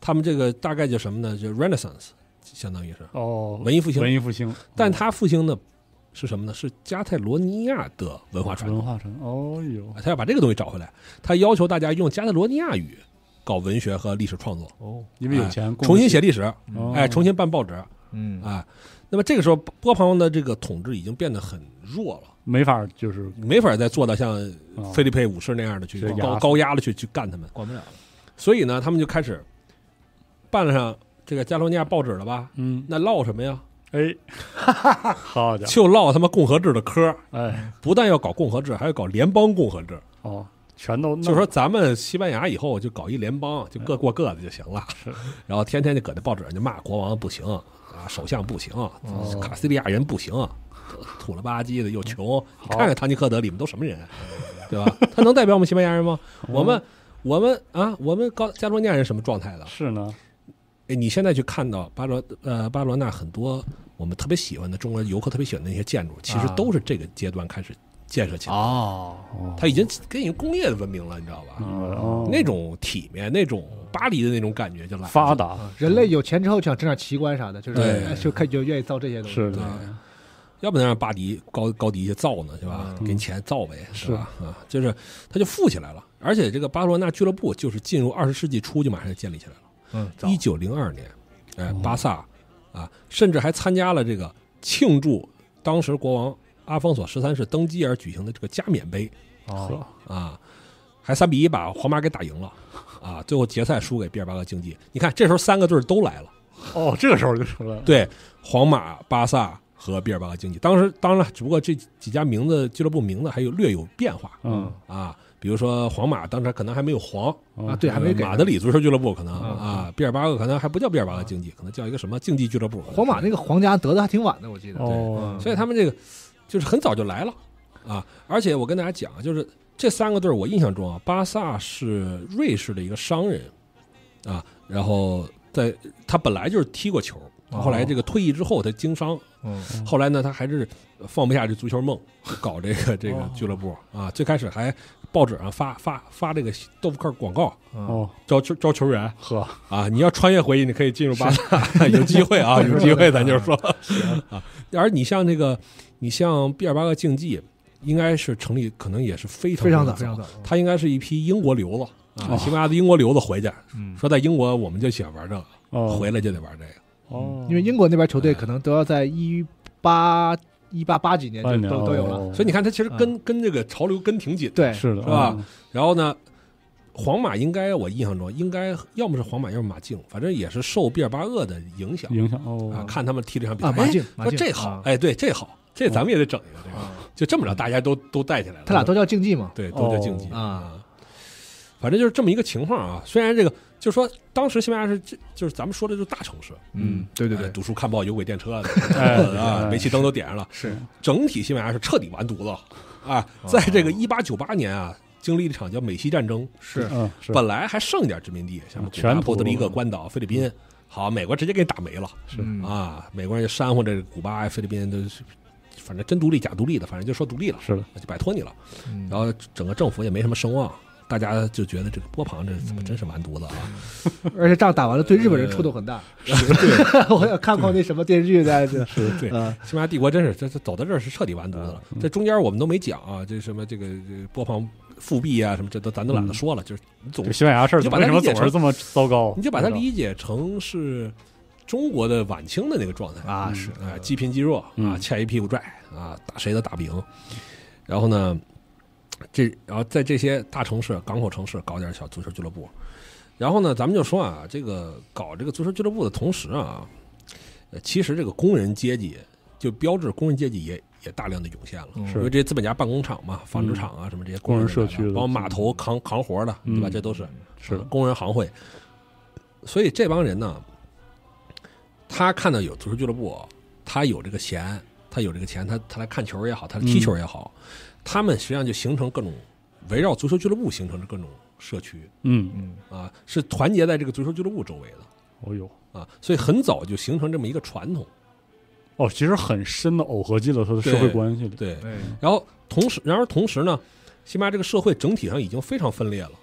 他们这个大概叫什么呢？就 Renaissance， 相当于是哦， 文艺复兴。 文艺复兴， 但它复兴的是什么呢？是加泰罗尼亚的文化传统。 文化传统，哦哟， 他要把这个东西找回来，他要求大家用加泰罗尼亚语搞文学和历史创作。 哦，因为有钱， 哎、重新写历史， 哦、 哎，重新办报纸， 嗯， 哎。那么这个时候，波旁的这个统治已经变得很弱了， 没法就是没法再做到像菲利佩武士那样的去高高压的去去干他们， 管不了了。 所以呢，他们就开始办了上这个加罗尼亚报纸了吧？ 嗯， 那唠什么呀？ 哎，好家伙， 就唠他妈共和制的嗑。 哎， 不但要搞共和制，还要搞联邦共和制。 哦，全都就是说，咱们西班牙以后就搞一联邦，就各过各的就行了。然后天天就搁那报纸上就骂国王不行。啊，首相不行， 哦、 卡西利亚人不行，土了吧唧的又穷。你看看唐吉诃德里面都什么人，对吧？他能代表我们西班牙人吗？ 嗯、 我们我们啊，我们高加罗尼亚人什么状态的？ 是呢。 哎，你现在去看到巴罗呃巴罗纳很多我们特别喜欢的中国游客特别喜欢的那些建筑，其实都是这个阶段开始建设起来。 哦， 它已经跟已经工业的文明了，你知道吧？ 哦， 那种体面，那种巴黎的那种感觉就来了。 发达、 啊，人类有钱之后想整点奇观啥的，就是对， 就开就愿意造这些东西。 是的， 要不能让巴黎高高迪去造呢，是吧？ 嗯、 给你钱造呗， 是吧？啊，就是它就富起来了，而且这个巴罗纳俱乐部就是进入二十世纪初就马上建立起来了。 嗯， 一九零二年，哎，巴萨啊，甚至还参加了这个庆祝当时国王阿方索十三世登基而举行的这个加冕杯。 哦啊，还三比一把皇马给打赢了。啊，最后决赛输给毕尔巴鄂竞技。你看，这时候三个队都来了。 哦，这个时候就出来了。 对，皇马、巴萨和毕尔巴鄂竞技。当时当然，只不过这几家名字俱乐部名字还有略有变化。 嗯啊，比如说皇马当时可能还没有皇啊，对，还没给马德里足球俱乐部可能啊， 啊，毕尔巴鄂可能还不叫毕尔巴鄂竞技，可能叫一个什么竞技俱乐部。 皇马那个皇家得的还挺晚的，我记得。 哦， 所以他们这个就是很早就来了啊，而且我跟大家讲，就是这三个队我印象中啊，巴萨是瑞士的一个商人。啊，然后在他本来就是踢过球，后来这个退役之后他经商， 嗯， 后来呢他还是放不下这足球梦，搞这个这个俱乐部啊。最开始还报纸上发发发这个豆腐块广告， 哦， 招球招球员， 呵啊，你要穿越回忆，你可以进入巴萨，有机会啊，有机会，咱就是说啊。而你像这个，你像毕尔巴鄂竞技，应该是成立，可能也是非常非常早，非常早， 他应该是一批英国留子。啊，西班牙的英国留子回去， 嗯， 说在英国我们就喜欢玩这个， 哦、 回来就得玩这个。 哦， 因为英国那边球队可能都要在一八一八八几年就年都都有了， 哦、 所以你看，他其实跟、嗯、跟这个潮流跟挺紧， 对， 是的， 是吧？ 嗯、 然后呢，皇马应该我印象中应该要么是皇马，要么马竞，反正也是受毕尔巴鄂的影响， 影响哦啊，看他们踢这场比赛， 啊、马竞， 说这好，啊、哎，对，这好，这咱们也得整一个，这个、 啊、 就这么着，大家都都带起来了。 他俩都叫竞技嘛， 对，都叫竞技、 哦、啊。 反正就是这么一个情况啊，虽然这个就是说，当时西班牙是这就是咱们说的就是大城市， 嗯，对对对， 哎、读书看报有轨电车的， 哎、 啊，煤气灯都点上了， 是整体西班牙是彻底完犊子啊！在这个一八九八年啊，经历了一场叫美西战争， 是， 嗯，是本来还剩一点殖民地，像古巴、波多黎各、关岛、菲律宾，好，美国直接给你打没了， 是啊，美国人就煽乎这个古巴、菲律宾都是。反正真独立假独立的，反正就说独立了， 是的， 就摆脱你了。 嗯、 然后整个政府也没什么声望，大家就觉得这个波旁这怎么真是完犊子啊！ 嗯、而且仗打完了，对日本人触动很大。对，我有看过那什么电视剧在这。 是，对， 嗯、 西班牙帝国真是这这走到这儿是彻底完犊子了。 嗯、 这中间我们都没讲啊，这什么这个波旁复辟啊什么，这都咱都懒得说了。嗯、就是你总西班牙事儿，为什么总是这么糟糕？ 你就把它理解成是。中国的晚清的那个状态啊，是啊、呃，积贫积弱啊，欠一屁股债啊，打谁都打不赢。然后呢，这然后在这些大城市、港口城市搞点小足球俱乐部。然后呢，咱们就说啊，这个搞这个足球俱乐部的同时啊，呃，其实这个工人阶级就标志工人阶级也也大量的涌现了， 嗯、 因为这些资本家办工厂嘛、纺织厂啊、嗯、什么这些工人社区， 包括码头扛扛活的，对吧？ 嗯、 这都是是工人行会。所以这帮人呢。他看到有足球俱乐部，他有这个钱，他有这个钱，他他来看球也好，他来踢球也好，嗯、他们实际上就形成各种围绕足球俱乐部形成的各种社区， 嗯嗯啊，是团结在这个足球俱乐部周围的。 哦哟啊，所以很早就形成这么一个传统。 哦，其实很深的耦合进了他的社会关系里。 对，对然后同时，然而同时呢，西班牙这个社会整体上已经非常分裂了。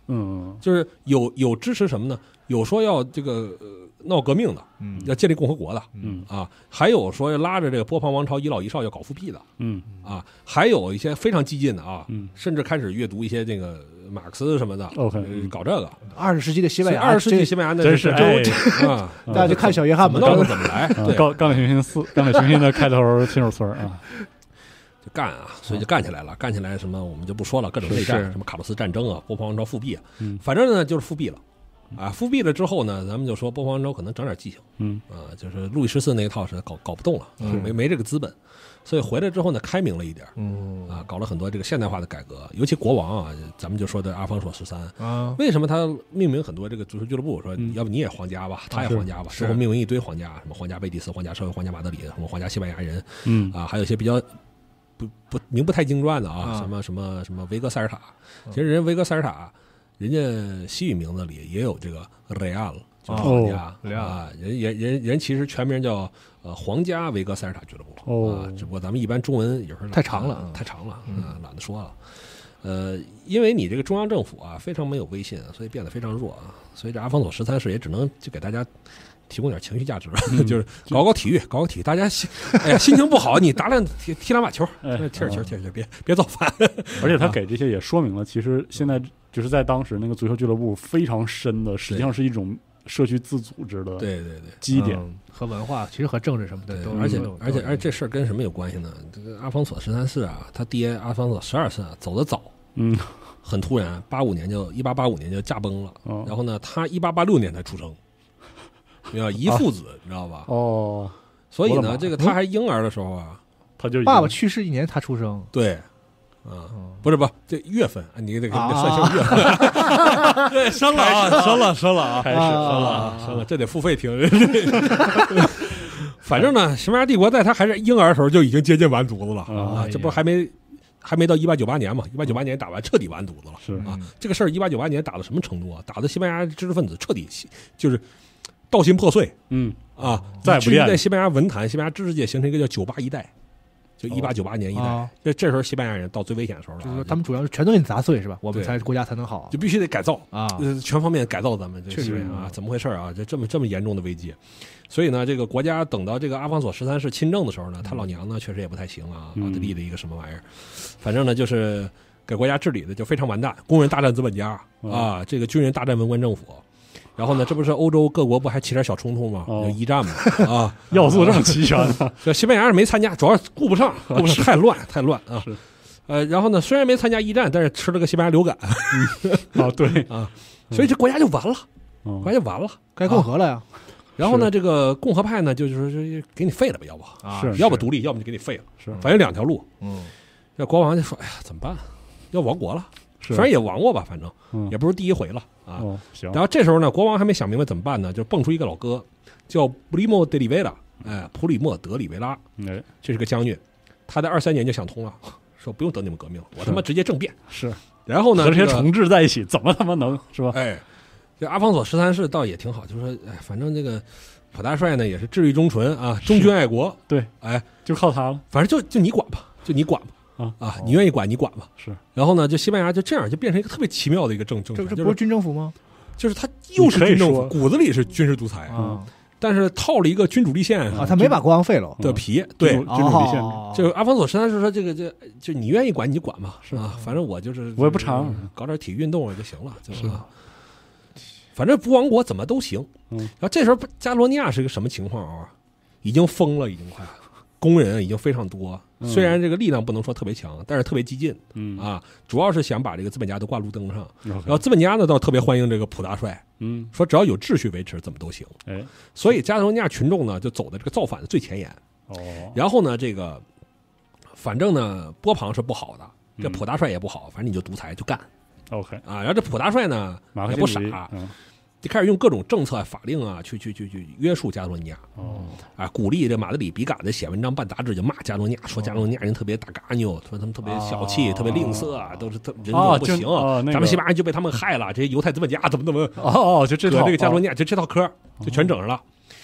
嗯， 就是有有支持什么呢？有说要这个、呃、闹革命的， 嗯， 要建立共和国的， 嗯啊，还有说要拉着这个波旁王朝一老一少要搞复辟的， 嗯啊，还有一些非常激进的啊， 嗯甚至开始阅读一些这个马克思什么的 ，OK， 呃搞这个。 二十世纪的西班牙， 二十世纪西班牙那真是哎啊， 大家就看小约翰嘛， 怎么弄怎么来， 啊对， 钢钢铁雄心四，钢铁雄心的开头亲手村啊， 就干啊，所以就干起来了，干起来什么我们就不说了，各种内战， 是什么卡洛斯战争啊，波旁王朝复辟啊， 嗯反正呢就是复辟了。啊，复辟了之后呢，咱们就说波旁王朝可能长点记性， 嗯啊，就是路易十四那一套是搞搞不动了， 嗯没没这个资本，所以回来之后呢，开明了一点， 嗯啊，搞了很多这个现代化的改革，尤其国王啊，咱们就说的阿方索十三， 啊， 为什么他命名很多这个足球俱乐部？说嗯要不你也皇家吧，他也皇家吧， 是之后命名一堆皇家，什么皇家贝蒂斯、皇家社会、皇家马德里、什么皇家西班牙人嗯啊，还有一些比较不不名不太经传的啊， 啊什么什么什么维格塞尔塔，其实人维格塞尔塔，人家西语名字里也有这个 Real， 就是皇家哦啊，人人人人其实全名叫呃皇家维格塞尔塔俱乐部哦啊，只不过咱们一般中文有时候太长了嗯太长了， 嗯啊，懒得说了。呃，因为你这个中央政府啊非常没有威信，所以变得非常弱啊，所以这阿方索十三世也只能就给大家提供点情绪价值， 嗯就是搞搞体育，搞搞体育，大家心哎呀心情不好，你打两踢踢两把球， 哎踢点球，踢点球，别别造反。 而且他给这些也说明了，其实现在就是在当时那个足球俱乐部非常深的，实际上是一种社区自组织的对对对。 基点。 嗯和文化，其实和政治什么的对都， 而且都有而且都有而且这事儿跟什么有关系呢？这个阿方索十三世啊，他爹阿方索十二世啊走得早， 嗯， 很突然，八五年就一八八五年就驾崩了。 哦然后呢，他一八八六年才出生，你知道一父子，你知道吧？ 哦， 所以呢， 我的妈这个他还婴儿的时候啊， 他就已经爸爸去世一年他出生， 对，啊， 嗯不是不，这月份啊你得给啊算清月份，对，生了啊，生了生了啊， 开始生了了啊，生了，这得付费听。反正呢，西班牙帝国在他还是婴儿的时候就已经接近完犊子了啊啊，这不还没还没到一八九八年嘛？一八九八年打完彻底完犊子了。 是啊，这个事儿一八九八年打到什么程度啊？打的西班牙知识分子彻底就是道心破碎嗯啊， 再也不练了以至于在西班牙文坛、西班牙知识界形成一个叫“九八一代”，就一八九八年一代啊。 这这时候西班牙人到最危险的时候了啊， 就是说他们主要是全都给你砸碎是吧？我们对才国家才能好就必须得改造啊。 呃，全方面改造咱们这确实西班牙啊， 嗯怎么回事啊？这这么这么严重的危机，所以呢，这个国家等到这个阿方索十三世亲政的时候呢，他老娘呢确实也不太行啊， 嗯奥地利的一个什么玩意儿，反正呢就是给国家治理的就非常完蛋，工人大战资本家嗯啊，这个军人大战文官政府。然后呢，这不是欧洲各国不还起点小冲突吗？ 哦有一战嘛，啊， 要素这么齐全呢？ 这西班牙是没参加，主要是顾不上，顾不上，太乱，太乱啊是。 呃，然后呢，虽然没参加一战，但是吃了个西班牙流感啊，对， 啊，所以这国家就完了， 嗯国家就完了。 该共和了呀然后呢， 是这个共和派呢，就是说就给你废了吧，要不， 啊是要不独立，要么就给你废了， 是反正两条路。 嗯这国王就说：“哎呀，怎么办？要亡国了， 是虽然也亡过吧，反正嗯也不是第一回了啊。” 哦行， 然后这时候呢，国王还没想明白怎么办呢，就蹦出一个老哥，叫布里莫德里维拉，哎，普里莫德里维拉， 哎这是个将军，他在二三年就想通了，说不用等你们革命了，我他妈直接政变。 是然后呢， 和这些这个重置在一起，怎么他妈能是吧？ 哎，这阿方索十三世倒也挺好，就是说，哎，反正这个普大帅呢也是智义忠纯啊，忠君爱国， 对， 哎， 就靠他了反正就就你管吧，就你管吧。 啊啊，你愿意管你管吧。 是， 然后呢，就西班牙就这样就变成一个特别奇妙的一个政政权，就是这这不是军政府吗？ 就是他又是你可以军政府， 说骨子里是军事独裁， 啊但是套了一个君主立宪啊，他没把国王废了的皮。 君对主，君主立宪哦就阿方索十三世说这个这就你愿意管你就管吧， 是啊，反正我就是我也不长搞点体育运动就行了，就是啊。反正不亡国怎么都行。 嗯然后这时候加罗尼亚是个什么情况啊？已经疯了，已经快，工人已经非常多。 嗯虽然这个力量不能说特别强，但是特别激进嗯啊，主要是想把这个资本家都挂路灯上。 ，OK 然后资本家呢倒特别欢迎这个普大帅， 嗯说只要有秩序维持，怎么都行。 哎所以加罗尼亚群众呢就走的这个造反的最前沿。 哦然后呢，这个反正呢波旁是不好的，这嗯普大帅也不好，反正你就独裁就干 OK 啊。然后这普大帅呢马克也不沁主义傻， 嗯就开始用各种政策、法令啊，去去去去约束加罗尼亚哦啊，鼓励这马德里比嘎的写文章、办杂志，就骂加罗尼亚，说加罗尼亚人特别打嘎妞，说他们特别小气、 哦特别吝啬啊，都是特人哦就种不行， 哦那个咱们西班牙人就被他们害了，这些犹太资本家怎么怎么哦哦，就这套搁这个加罗哦尼亚就这套嗑就全整上了。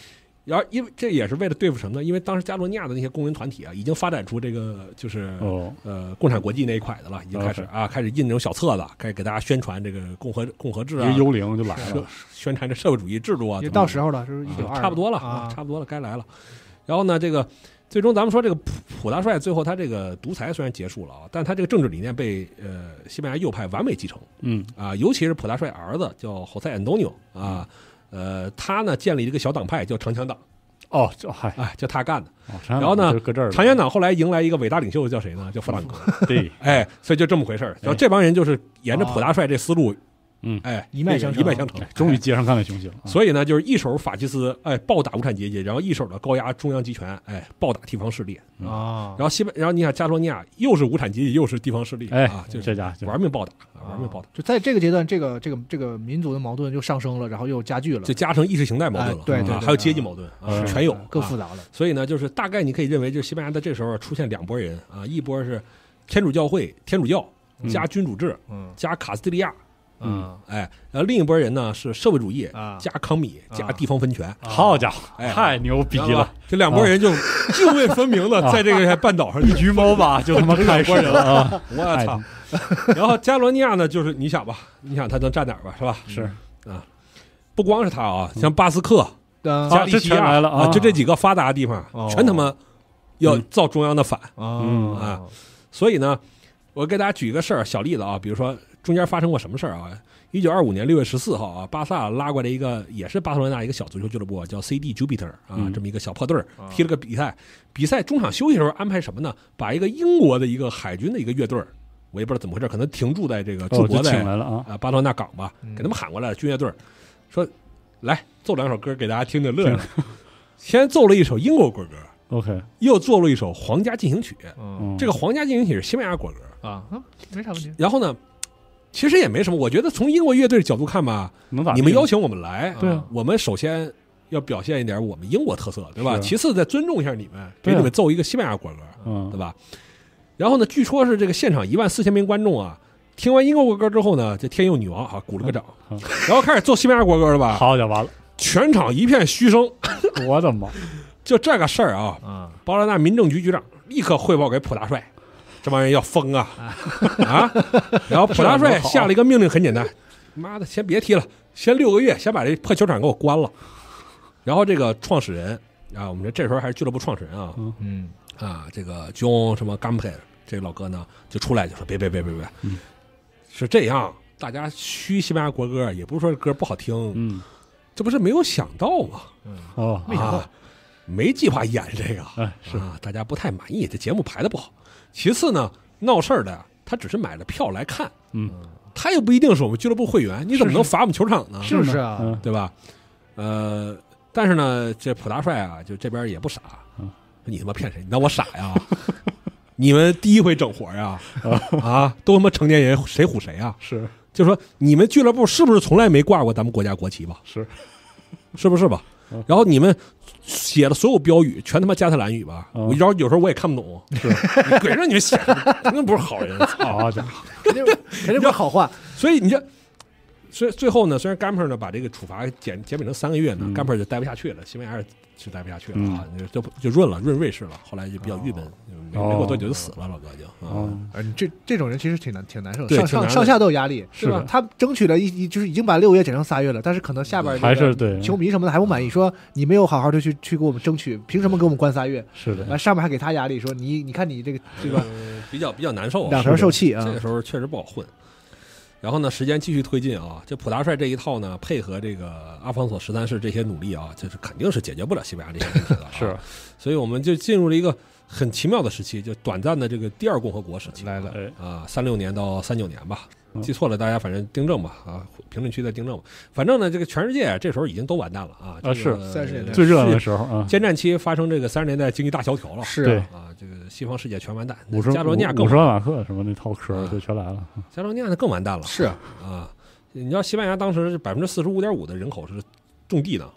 然后因为这也是为了对付什么呢？因为当时加罗尼亚的那些工人团体啊，已经发展出这个就是、 哦、 呃共产国际那一块的了，已经开始、 哦、 啊开始印这种小册子，开始给大家宣传这个共和共和制啊， 一个幽灵就来了， 宣传这社会主义制度啊， 也到时候了，是一九二， 差不多了啊， 差不多了，该来了。然后呢，这个最终咱们说这个普普大帅最后他这个独裁虽然结束了啊，但他这个政治理念被呃西班牙右派完美继承， 嗯啊，尤其是普大帅儿子叫侯塞安东尼奥啊。呃，他呢建立一个小党派叫长枪党， 哦，这嗨， 哎，就他干的。 哦、 然后呢， 搁这儿， 长枪党后来迎来一个伟大领袖，叫谁呢？叫弗朗哥。 对， 哎，所以就这么回事儿。然后这帮人就是沿着普大帅这思路， 嗯， 哎， 一脉相承， 一脉相承， 终于接上干的雄心了。 所以呢，就是一手法西斯，哎，暴打无产阶级，然后一手的高压中央集权，哎，暴打地方势力啊。 然后西班，然后你看加罗尼亚又是无产阶级，又是地方势力， 哎啊，就是这家玩命暴打，玩命暴打。 就在这个阶段，这个这个这个民族的矛盾就上升了，然后又加剧了， 就加成意识形态矛盾了， 对对， 还有阶级矛盾啊，全有， 更复杂了。 所以呢，就是大概你可以认为，就是西班牙在这时候出现两拨人啊，一波是天主教会、天主教加君主制， 嗯， 加卡斯蒂利亚。 嗯， 哎，然后另一拨人呢是社会主义加康米加地方分权， 好家伙， 哎， 太牛逼了！ 这两拨人就泾渭分明的在这个半岛上一局猫吧，就他妈开始了啊！ 我操！然后加罗尼亚呢，就是你想吧，你想他能站哪儿吧，是吧？ 是啊，不光是他啊，像巴斯克、加利西亚了啊， 就这几个发达的地方，全他妈要造中央的反啊！所以呢，我给大家举一个事儿，小例子啊，比如说。中间发生过什么事儿啊？一九二五年六月十四号啊，巴萨拉过来一个也是巴塞罗那一个小足球俱乐部，叫 C D Jupiter 啊， 嗯、 这么一个小破队儿，踢了个比赛。比赛中场休息的时候安排什么呢？把一个英国的一个海军的一个乐队，我也不知道怎么回事，可能停驻在这个驻国在来了啊啊巴塞罗那港吧，给他们喊过来了，军乐队说来奏两首歌给大家听听乐乐。先奏了一首英国国歌 ，OK， 又奏了一首皇家进行曲。 嗯， 这个皇家进行曲是西班牙国歌啊，没啥问题。 然后呢？其实也没什么，我觉得从英国乐队的角度看吧，你们邀请我们来， 对啊， 我们首先要表现一点我们英国特色，对吧？ 是其次再尊重一下你们，给你们奏一个西班牙国歌， 嗯， 对吧？然后呢，据说是这个现场一万四千名观众啊，听完英国国歌之后呢，这天佑女王啊鼓了个掌， 嗯、 然后开始奏西班牙国歌了吧？ 好家伙，完了， 全场一片嘘声， 我的妈！ 就这个事儿啊， 嗯， 巴勒纳民政局局长立刻汇报给普大帅。这帮人要疯啊啊！然后普大帅下了一个命令，很简单，妈的，先别踢了，先六个月，先把这破球场给我关了。然后这个创始人啊，我们这这时候还是俱乐部创始人啊， 嗯啊，这个 John 什么 Gamper 这个老哥呢，就出来就说别别别别别， 嗯， 是这样，大家嘘西班牙国歌，也不是说歌不好听， 嗯， 这不是没有想到吗？ 嗯哦， 没想到。 啊没计划演这个， 哎，是啊，大家不太满意，这节目排的不好。其次呢，闹事儿的他只是买了票来看， 嗯， 他又不一定是我们俱乐部会员，你怎么能罚我们球场呢？ 是是啊， 嗯、 对吧？呃，但是呢，这普大帅啊，就这边也不傻， 嗯， 你他妈骗谁？你当我傻呀？你们第一回整活呀？啊，都他妈成年人，谁唬谁啊？ 是， 就说你们俱乐部是不是从来没挂过咱们国家国旗吧？ 是， 是不是吧？然后你们写的所有标语全他妈加特兰语吧？ 嗯、 我然后有时候我也看不懂， 是， 你鬼让你们写，真不是好人， 好家伙， 肯定肯定不是好话。 所以你这，所以最后呢，虽然 Gamper 呢把这个处罚减减免成三个月呢、 嗯、 ，Gamper 就待不下去了，西班牙是待不下去了啊， 嗯、 就就润了，润瑞士了，后来就比较郁闷，没、 哦、 没过多久就死了，老哥就。 哦， 啊，你这这种人其实挺难挺难受， 对上上上下都有压力， 是吧？ 他争取了一就是已经把六个月减成仨月了，但是可能下边还是对球迷什么的还不满意，说你没有好好的去去给我们争取，凭什么给我们关仨月？ 是的， 完上面还给他压力，说你你看你这个这个比较比较难受， 两头受气啊。 这个时候确实不好混。然后呢，时间继续推进啊，这普大帅这一套呢，配合这个阿方索十三世这些努力啊，就是肯定是解决不了西班牙这些问题的、啊。 是， 所以我们就进入了一个很奇妙的时期，就短暂的这个第二共和国时期来了啊，三六年到三九年吧。 嗯、 记错了，大家反正订正吧啊，评论区再订正吧。反正呢，这个全世界这时候已经都完蛋了啊。 啊，是三十年代最热闹的时候啊， 间战期发生这个三十年代经济大萧条了， 是啊，这个西方世界全完蛋。 五十加罗尼亚更五十万马克什么那套嗑就全来了。 加罗尼亚那更完蛋了， 是啊，你知道西班牙当时百分之四十五点五的人口是种地的，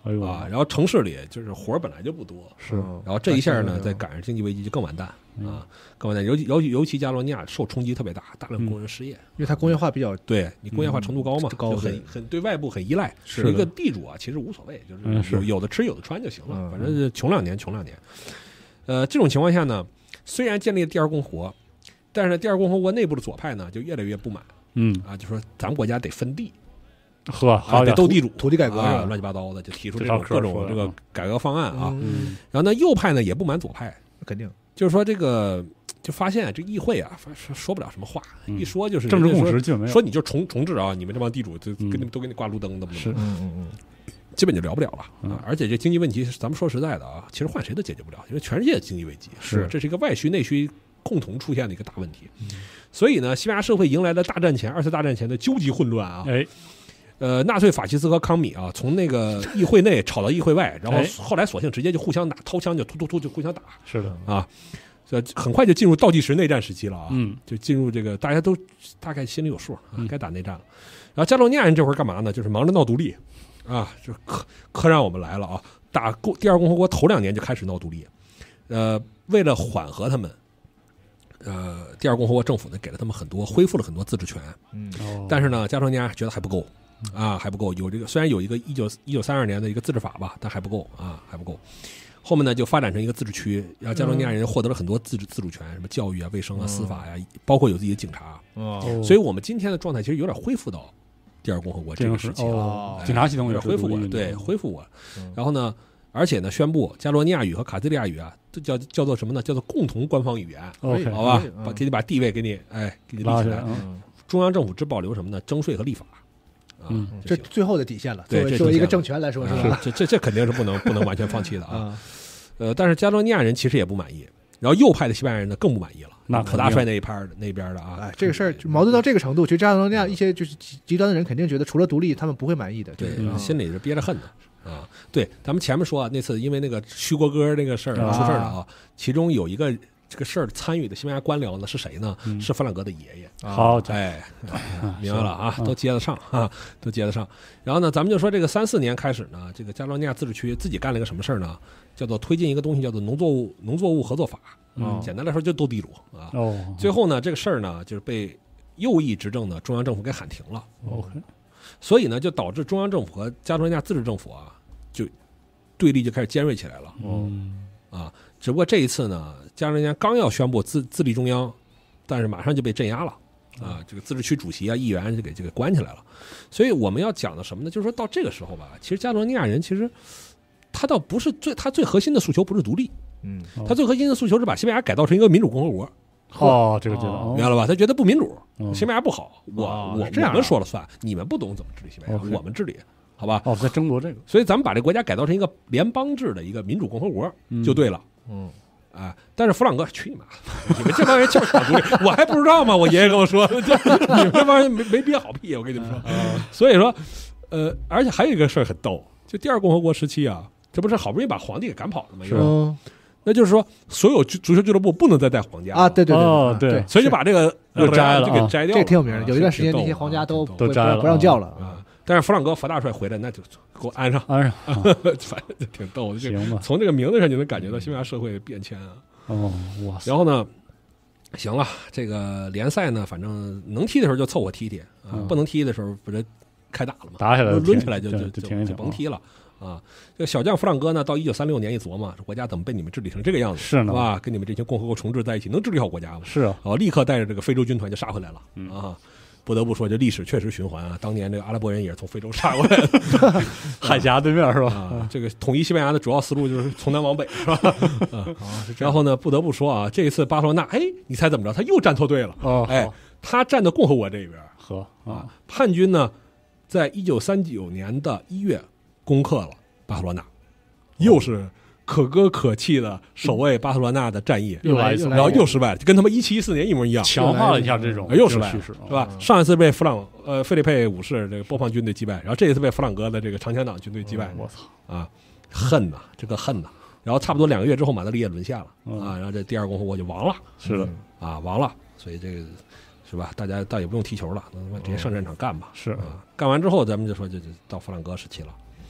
哎呦啊，然后城市里就是活儿本来就不多， 是， 嗯然后这一下呢，再赶上经济危机就更完蛋啊，更完蛋。尤其尤其尤其加罗尼亚受冲击特别大，大量工人失业， 因为它工业化比较对你工业化程度高嘛， 高就很对很对外部很依赖。 是的一个地主啊，其实无所谓，就嗯是是有有的吃有的穿就行了， 嗯反正是穷两年穷两年。呃，这种情况下呢，虽然建立了第二共和，但是呢，第二共和国内部的左派呢就越来越不满嗯， 啊，就说咱们国家得分地。 呵， 啊， 好点得斗地主， 土地改革是啊， 吧乱七八糟的，就提出这这套种各种嗑说的这个改革方案啊。 嗯， 然后呢，右派呢也不满左派， 肯定就是说这个就发现啊，这议会啊说说不了什么话， 嗯一说就是政治共人家说识就没有， 说你就重重置啊，你们这帮地主就嗯跟你们都给你挂路灯的，不是能嗯嗯嗯基本就聊不了了嗯啊。而且这经济问题，咱们说实在的啊，其实换谁都解决不了，因为全世界的经济危机是这是一个外需内需共同出现的一个大问题。所以呢，西班牙社会迎来了大战前、二次大战前的究极混乱啊。 哎， 呃，纳粹法西斯和康米啊，从那个议会内吵到议会外，然后哎后来索性直接就互相打，掏枪就突突突就互相打是的， 啊，这很快就进入倒计时内战时期了啊， 嗯， 就进入这个大家都大概心里有数啊嗯， 该打内战了。然后加洛尼亚人这会儿干嘛呢？就是忙着闹独立啊，就可可让我们来了啊，打共第二共和国头两年就开始闹独立，呃，为了缓和他们。呃，第二共和国政府呢，给了他们很多，恢复了很多自治权， 嗯哦但是呢，加洛尼亚觉得还不够，啊，还不够。有这个虽然有一个一九一九三二年的一个自治法吧，但还不够啊，还不够。后面呢，就发展成一个自治区，然后加洛尼亚人获得了很多自治自主权，什么教育啊、卫生啊、司法呀、包括有自己的警察。 哦哦所以我们今天的状态其实有点恢复到第二共和国这个时期了， 哦， 哎警察系统也有点恢复过了， 了， 对，恢复过了嗯。 然后呢，而且呢，宣布加罗尼亚语和卡斯利亚语啊，这叫叫做什么呢？叫做共同官方语言。 ，OK， 好吧嗯， 把给你把地位给你，哎，给你立起来。 拉起来啊， 嗯中央政府只保留什么呢？征税和立法。啊嗯， 这就行最后的底线了， 对作为作为一个这底线了政权来说是啊吧？ 这这这肯定是不能不能完全放弃的啊。 啊， 呃，但是加罗尼亚人其实也不满意，然后右派的西班牙人呢更不满意了。 那可大帅那一派的那边的啊， 哎，这个事儿就矛盾到这个程度，其实加罗尼亚一些就是极极端的人肯定觉得除了独立，他们不会满意的。 对就是啊心里是憋着恨的啊。对，咱们前面说啊，那次因为那个虚国歌那个事儿啊出事儿了啊，其中有一个这个事儿参与的西班牙官僚呢是谁呢？ 嗯是弗朗哥的爷爷。 好家哎， 伙， 明白了啊， 嗯都接得上啊，都接得上。然后呢，咱们就说这个三四年开始呢，这个加罗尼亚自治区自己干了一个什么事儿呢？叫做推进一个东西，叫做农作物农作物合作法。 嗯简单来说就斗地主啊。 哦， 最后呢，这个事儿呢，就是被右翼执政的中央政府给喊停了。 OK， 所以呢，就导致中央政府和加罗尼亚自治政府啊，就对立就开始尖锐起来了嗯， 啊。只不过这一次呢，加罗尼亚刚要宣布自自立中央，但是马上就被镇压了啊。这个自治区主席啊、议员就给就给关起来了。所以我们要讲的什么呢？就是说到这个时候吧，其实加罗尼亚人其实他倒不是最他最核心的诉求不是独立， 嗯哦他最核心的诉求是把西班牙改造成一个民主共和国， 哦，这个阶段， 哦明白了吧？他觉得不民主， 嗯西班牙不好，我我哦是这样啊我们说了算，你们不懂怎么治理西班牙， OK 我们治理，好吧？ 哦，在争夺这个所以咱们把这国家改造成一个联邦制的一个民主共和国就对了。 嗯， 啊！但是弗朗哥，去你妈！你们这帮人就是想独立，我还不知道吗？我爷爷跟我说，这你们这帮人没没憋好屁，我跟你们说。所以说，呃，而且还有一个事儿很逗，就第二共和国时期啊，这不是好不容易把皇帝给赶跑了吗？ 是因为嗯那就是说，所有足足球俱乐部不能再带皇家啊，对对哦对对对， 所以就把这个又摘了就给啊摘掉了。 这个挺有名的。 啊有一段时间挺逗那些皇家都啊挺不都摘了不让叫了逗啊。但是弗朗哥佛大帅回来，那就给我安上， 安上， 反正就挺逗的。就行吧？ 从这个名字上就能感觉到西班牙社会变迁啊。 哦，哇塞， 然后呢，行了，这个联赛呢，反正能踢的时候就凑合踢踢啊， 嗯不能踢的时候不是开打了吗？ 打起来就停抡起来就就就就停一停就甭踢了啊。这个小将弗朗哥呢，到一九三六年一琢磨，这国家怎么被你们治理成这个样子？ 是呢吧？跟你们这群共和国重置在一起，能治理好国家吗？ 是啊， 哦，立刻带着这个非洲军团就杀回来了嗯啊。不得不说，这历史确实循环啊！当年这个阿拉伯人也是从非洲杀过来的海峡对面是吧？ 啊。这个统一西班牙的主要思路就是从南往北，是吧？啊， 啊，是这样。 然后呢，不得不说啊，这一次巴塞罗那，哎，你猜怎么着？他又站错队了。 哦， 哎好， 他站在共和国这边和啊啊，。 叛军呢，在一九三九年的一月攻克了巴塞罗那，又是可歌可泣的守卫巴塞罗那的战役， 又来一次， 然后又失败了，就跟他们一七一四年一模一样。 强化了一下这种哎又失败了趋势， 是吧？上一次被弗朗呃费利佩五世这个波旁军队击败，然后这一次被弗朗哥的这个长枪党军队击败， 我操， 啊，恨呐，这个恨呐。然后差不多两个月之后，马德里也沦陷了嗯啊，然后这第二共和国就亡了是的， 啊，亡了。所以这个是吧？大家倒也不用踢球了，那他妈直接上战场干吧。 是啊，干完之后咱们就说这就到弗朗哥时期了。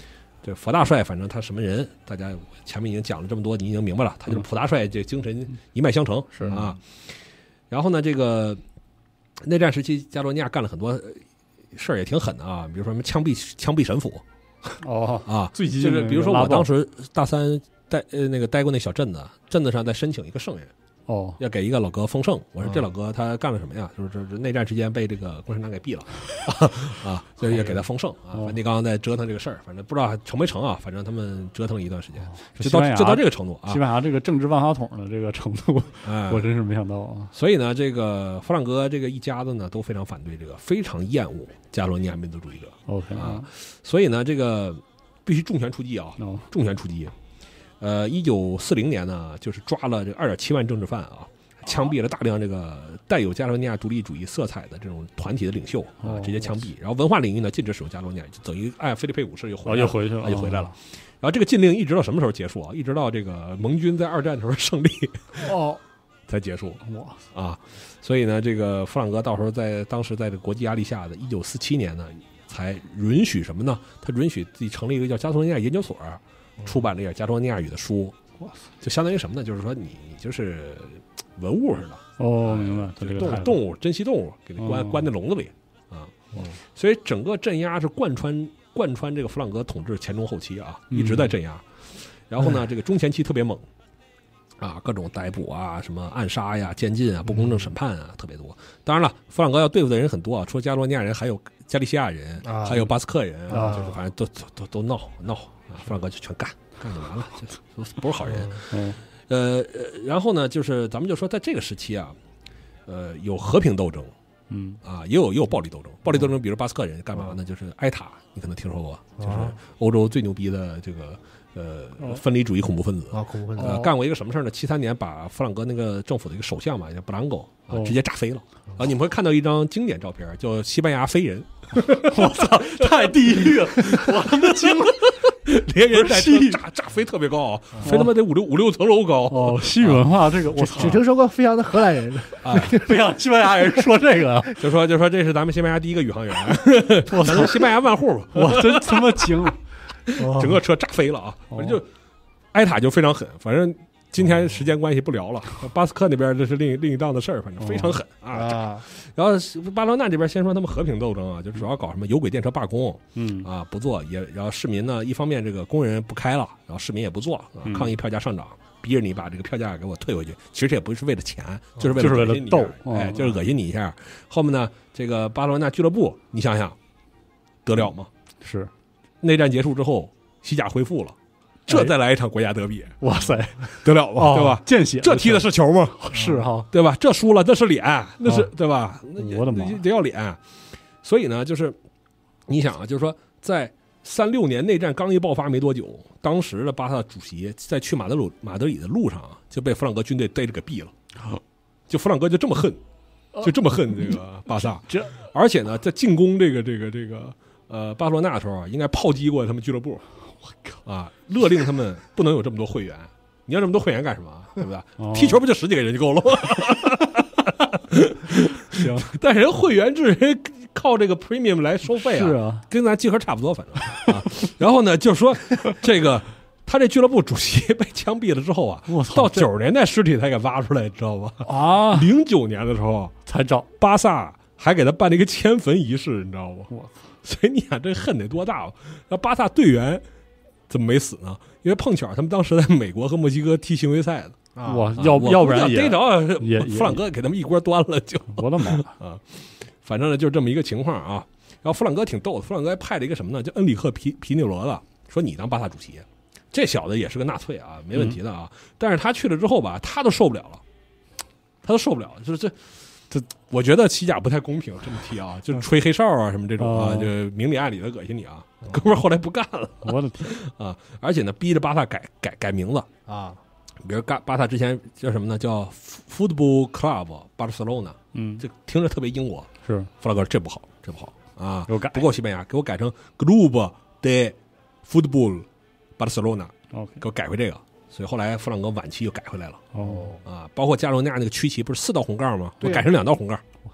这佛大帅反正他什么人，大家前面已经讲了这么多，你已经明白了，他就是普大帅，这精神一脉相承是啊。然后呢，这个内战时期，加罗尼亚干了很多事儿，也挺狠的啊，比如说什么枪毙枪毙神父哦啊， 最近就是比如说我当时大三待呃那个待过那小镇子，镇子上在申请一个圣人。 哦， 要给一个老哥封圣，我说这老哥他干了什么呀？就是这内战期间被这个共产党给毙了啊，所以要给他封圣啊。梵蒂冈在折腾这个事儿，反正不知道成没成啊，反正他们折腾了一段时间，就到就到这个程度啊。 西班牙这个政治万花筒的这个程度， 哎， 我真是没想到啊。 所以呢，这个弗朗哥这个一家子呢都非常反对这个，非常厌恶加罗尼亚民族主义者。 OK 啊，所以呢，这个必须重拳出击啊，重拳出击。呃，一九四零年呢，就是抓了这二点七万政治犯啊，枪毙了大量这个带有加罗尼亚独立主义色彩的这种团体的领袖啊，直接枪毙。然后文化领域呢，禁止使用加罗尼亚，就等于按菲利佩五世又回来了， 又回去了， 又回来了。然后这个禁令一直到什么时候结束啊？一直到这个盟军在二战的时候胜利哦才结束。 哇啊，所以呢，这个弗朗哥到时候在当时在这个国际压力下的一九四七年呢，才允许什么呢？他允许自己成立一个叫加罗尼亚研究所。出版了一点加罗尼亚语的书，就相当于什么呢？就是说你你就是文物似的哦，明白？ 就是动动物珍稀动物给它关、哦、关在笼子里啊、哦，所以整个镇压是贯穿贯穿这个弗朗哥统治前中后期啊，一直在镇压。嗯、然后呢，这个中前期特别猛啊，各种逮捕啊，什么暗杀呀、监禁啊、不公正审判啊，特别多。当然了，弗朗哥要对付的人很多啊，除了加罗尼亚人，还有加利西亚人，啊、还有巴斯克人，啊、就是反正都都都都闹闹。弗朗哥就全干，干就完了，就不是好人。 嗯， 呃，然后呢，就是咱们就说，在这个时期啊，呃，有和平斗争， 嗯啊，也有也有暴力斗争。暴力斗争，比如巴斯克人干嘛呢？就是埃塔，你可能听说过，就是欧洲最牛逼的这个呃分离主义恐怖分子啊，恐怖分子。 呃，干过一个什么事儿呢？七三年把弗朗哥那个政府的一个首相嘛，叫布朗狗啊，直接炸飞了。然后你们会看到一张经典照片，叫西班牙飞人。 我操，太地狱了！我他妈惊了。 连人带车炸炸飞特别高啊，飞他妈得五六五六层楼高哦！西语文化这个我操， 只听说过飞翔的荷兰人啊， 飞翔西班牙人说这个， 就说就说这是咱们西班牙第一个宇航员，我操，西班牙万户， 我真他妈惊了， 整个车炸飞了啊！反正就埃塔就非常狠，反正今天时间关系不聊了。巴斯克那边这是另另一档的事儿，反正非常狠啊。然后巴罗纳这边先说他们和平斗争啊，就主要搞什么有轨电车罢工， 嗯啊不做也，然后市民呢一方面这个工人不开了，然后市民也不做啊，抗议票价上涨，逼着你把这个票价给我退回去。其实这也不是为了钱，就是为了就是为了斗， 哎，就是恶心你一下。后面呢，这个巴罗纳俱乐部，你想想得了吗？ 是内战结束之后，西甲恢复了。这再来一场国家德比， 哇塞， 得了吧，对吧？ 见血， 这踢的是球吗？ 是哈， 对吧？这输了那是脸，那是对吧？ 我的妈， 得要脸。所以呢，就是你想啊，就是说，在三六年内战刚一爆发没多久，当时的巴萨主席在去马德鲁马德里的路上啊，就被弗朗哥军队逮着给毙了。就弗朗哥就这么恨，就这么恨这个巴萨。 这而且呢，在进攻这个这个这个呃巴塞罗那的时候啊，应该炮击过他们俱乐部。 我靠啊！勒令他们不能有这么多会员，你要这么多会员干什么？对不对？哦、踢球不就十几个人就够了吗？ 行， 但是人会员制人靠这个 premium 来收费啊， 是啊， 跟咱集合差不多，反正啊。然后呢，就说这个他这俱乐部主席被枪毙了之后啊，到九十年代尸体才给挖出来，知道吧？ 啊， 零九年的时候才找巴萨还给他办了一个迁坟仪式，你知道吗？ 我操！ 所以你想这恨得多大吧？那巴萨队员。怎么没死呢？因为碰巧他们当时在美国和墨西哥踢巡回赛的啊，哇，要要不然逮着也弗朗哥给他们一锅端了就， 我的妈啊！反正呢就这么一个情况啊。然后弗朗哥挺逗的，弗朗哥还派了一个什么呢？叫恩里克皮皮内罗的，说你当巴萨主席，这小子也是个纳粹啊，没问题的啊。嗯、但是他去了之后吧，他都受不了了，他都受不了了，就是这。这我觉得西甲不太公平，这么踢啊，就吹黑哨啊什么这种啊，就明里暗里的恶心你啊。哥们儿后来不干了， 我的天啊！而且呢，逼着巴萨改改改名字啊， 比如巴巴萨之前叫什么呢？叫 Football Club Barcelona， 嗯， 这听着特别英国。 是弗拉哥，这不好，这不好啊！ 给我改不够西班牙，给我改成 Club de Football Barcelona， OK， 给我改回这个。所以后来弗朗哥晚期又改回来了。 哦啊，包括加罗尼亚那个区旗不是四道红杠吗？我改成两道红杠。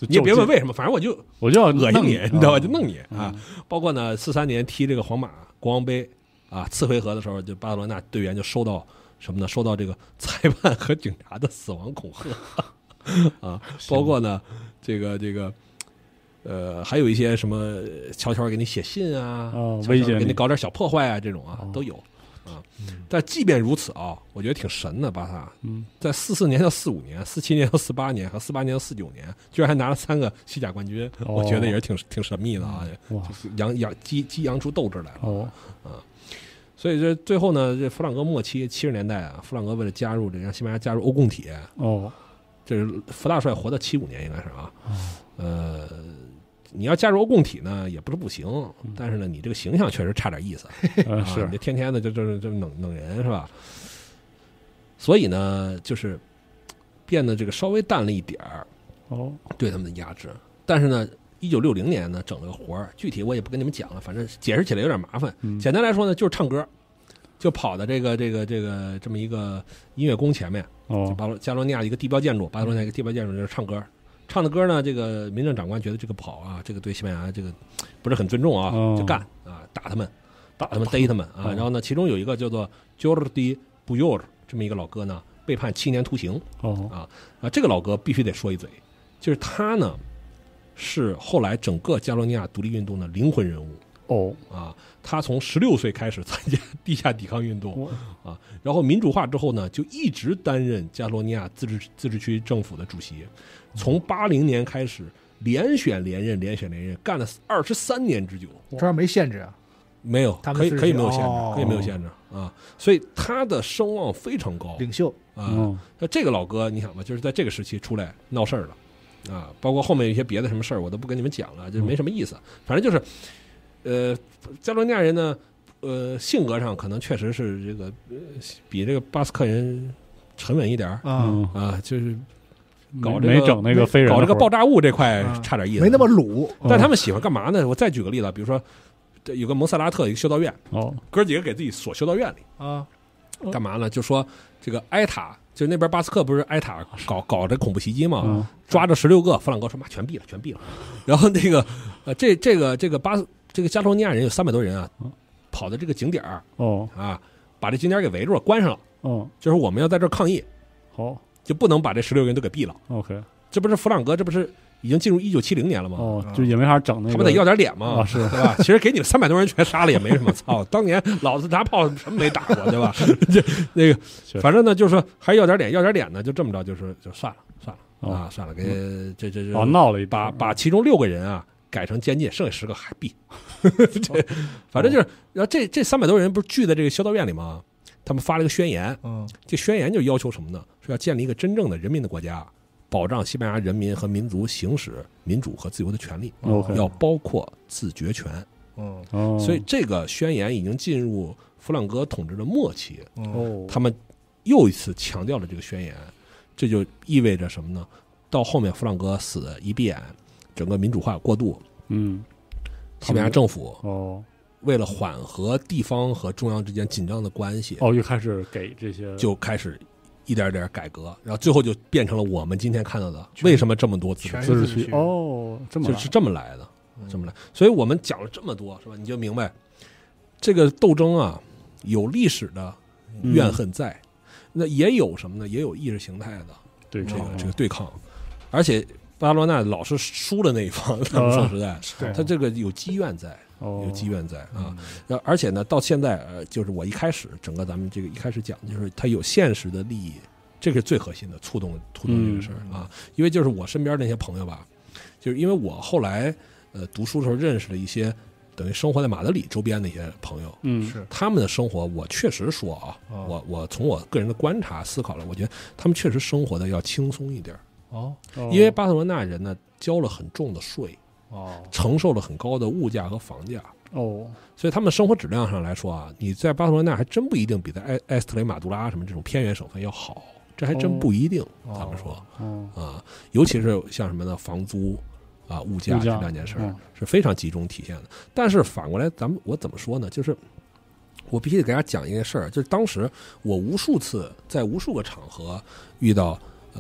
你也别问为什么，反正我就我就要恶心你，你知道吧？就弄你嗯、 啊！包括呢，四三年踢这个皇马国王杯啊，次回合的时候，就巴塞罗那队员就收到什么呢？收到这个裁判和警察的死亡恐吓啊！包括呢，这个这个。呃，还有一些什么悄悄给你写信啊， 哦、 悄悄给你搞点小破坏啊，这种啊、哦、都有啊。但即便如此啊，我觉得挺神的，巴萨。 嗯， 在四四年到四五年、四七年到四八年和四八年到四九年，居然还拿了三个西甲冠军，哦、我觉得也是挺挺神秘的啊。 哇， 扬扬激激扬出斗志来了。 哦， 啊，所以这最后呢，这弗朗哥末期七十年代啊，弗朗哥为了加入这让西班牙加入欧共体， 哦， 这是弗大帅活到七五年应该是啊，呃。你要加入欧共体呢，也不是不行，但是呢，你这个形象确实差点意思， 嗯、 啊， 是你天天的就就就弄弄人是吧？所以呢，就是变得这个稍微淡了一点儿， 哦， 对他们的压制。但是呢，一九六零年呢，整了个活儿，具体我也不跟你们讲了，反正解释起来有点麻烦。 嗯、 简单来说呢，就是唱歌，就跑到这个这个这个这么一个音乐宫前面， 哦， 巴罗加罗尼亚一个地标建筑，巴塞罗那一个地标建筑就是唱歌。唱的歌呢，这个民政长官觉得这个跑啊，这个对西班牙这个不是很尊重啊， 哦、 就干啊，打他们，打他们，逮他们啊。哦、然后呢，其中有一个叫做 Jordi Puyol 这么一个老哥呢，被判七年徒刑。 哦啊啊，这个老哥必须得说一嘴，就是他呢是后来整个加罗尼亚独立运动的灵魂人物。 哦啊，他从十六岁开始参加地下抵抗运动啊，然后民主化之后呢，就一直担任加罗尼亚自治自治区政府的主席。从八零年开始，连选连任，连选连任，干了二十三年之久。 这样没限制啊？ 没有，可以可以没有限制， 哦、 可以没有限制啊。所以他的声望非常高， 领袖啊。那、嗯、这个老哥，你想吧，就是在这个时期出来闹事儿了啊，包括后面有一些别的什么事儿，我都不跟你们讲了，就没什么意思。反正就是。呃，加罗尼亚人呢，呃，性格上可能确实是这个、呃、比这个巴斯克人沉稳一点啊啊，就是搞这个没整那个非人搞这个爆炸物这块差点意思， 没那么鲁。 但他们喜欢干嘛呢？我再举个例子，比如说这有个蒙塞拉特一个修道院， 哦， 哥几个给自己锁修道院里啊， 干嘛呢？就说这个埃塔，就那边巴斯克不是埃塔搞搞这恐怖袭击嘛， 嗯、 抓着十六个，弗朗哥说妈全毙了，全毙了。然后那个呃，这这个这个巴斯。这个加罗尼亚人有三百多人啊，跑到这个景点儿哦啊，把这景点给围住了，关上了。 哦， 就是我们要在这儿抗议， 好， 就不能把这十六个人都给毙了。 OK， 这不是弗朗哥，这不是已经进入一九七零年了吗？ 哦，就也没法整那个， 他不得要点脸吗？ 啊，是， 对吧？其实给你们三百多人全杀了也没什么，操！当年老子拿炮什么没打过，对吧？这那个，反正呢，就是说还要点脸，要点脸呢，就这么着，就是就算了，算了、哦、啊，算了，给这这这哦闹了一把把其中六个人啊。改成监禁，剩下十个还毙。这反正就是，然后这这三百多人不是聚在这个修道院里吗？他们发了一个宣言， 嗯， 这宣言就要求什么呢？说要建立一个真正的人民的国家，保障西班牙人民和民族行使民主和自由的权利， 哦、 要包括自决权。 嗯， 哦， 所以这个宣言已经进入弗朗哥统治的末期。 哦， 他们又一次强调了这个宣言，这就意味着什么呢？到后面弗朗哥死一闭眼。整个民主化过渡， 嗯， 西班牙政府哦， 为了缓和地方和中央之间紧张的关系， 哦，又开始给这些， 就开始一点点改革，然后最后就变成了我们今天看到的为什么这么多自治区哦，这么就是这么来的，这么来。所以我们讲了这么多，是吧？你就明白这个斗争啊，有历史的怨恨在，嗯、那也有什么呢？也有意识形态的对这个这个对抗，而且。巴塞罗那老是输的那一方，他们说实在，他这个有积怨在，有积怨在啊。而且呢，到现在，呃，就是我一开始整个咱们这个一开始讲，就是他有现实的利益，这个是最核心的触动触动这个事儿啊。因为就是我身边那些朋友吧，就是因为我后来呃读书的时候认识了一些等于生活在马德里周边的一些朋友， 嗯， 是他们的生活，我确实说啊，我我从我个人的观察思考了，我觉得他们确实生活的要轻松一点。 哦， 因为巴塞罗那人呢交了很重的税， 哦， 承受了很高的物价和房价， 哦， 所以他们生活质量上来说啊，你在巴塞罗那还真不一定比在埃埃斯特雷马杜拉什么这种偏远省份要好，这还真不一定。 哦、 咱们说， 哦、 啊，尤其是像什么呢，房租啊、物价这两件事儿、嗯、是非常集中体现的。但是反过来，咱们我怎么说呢？就是我必须得给大家讲一件事儿，就是当时我无数次在无数个场合遇到呃。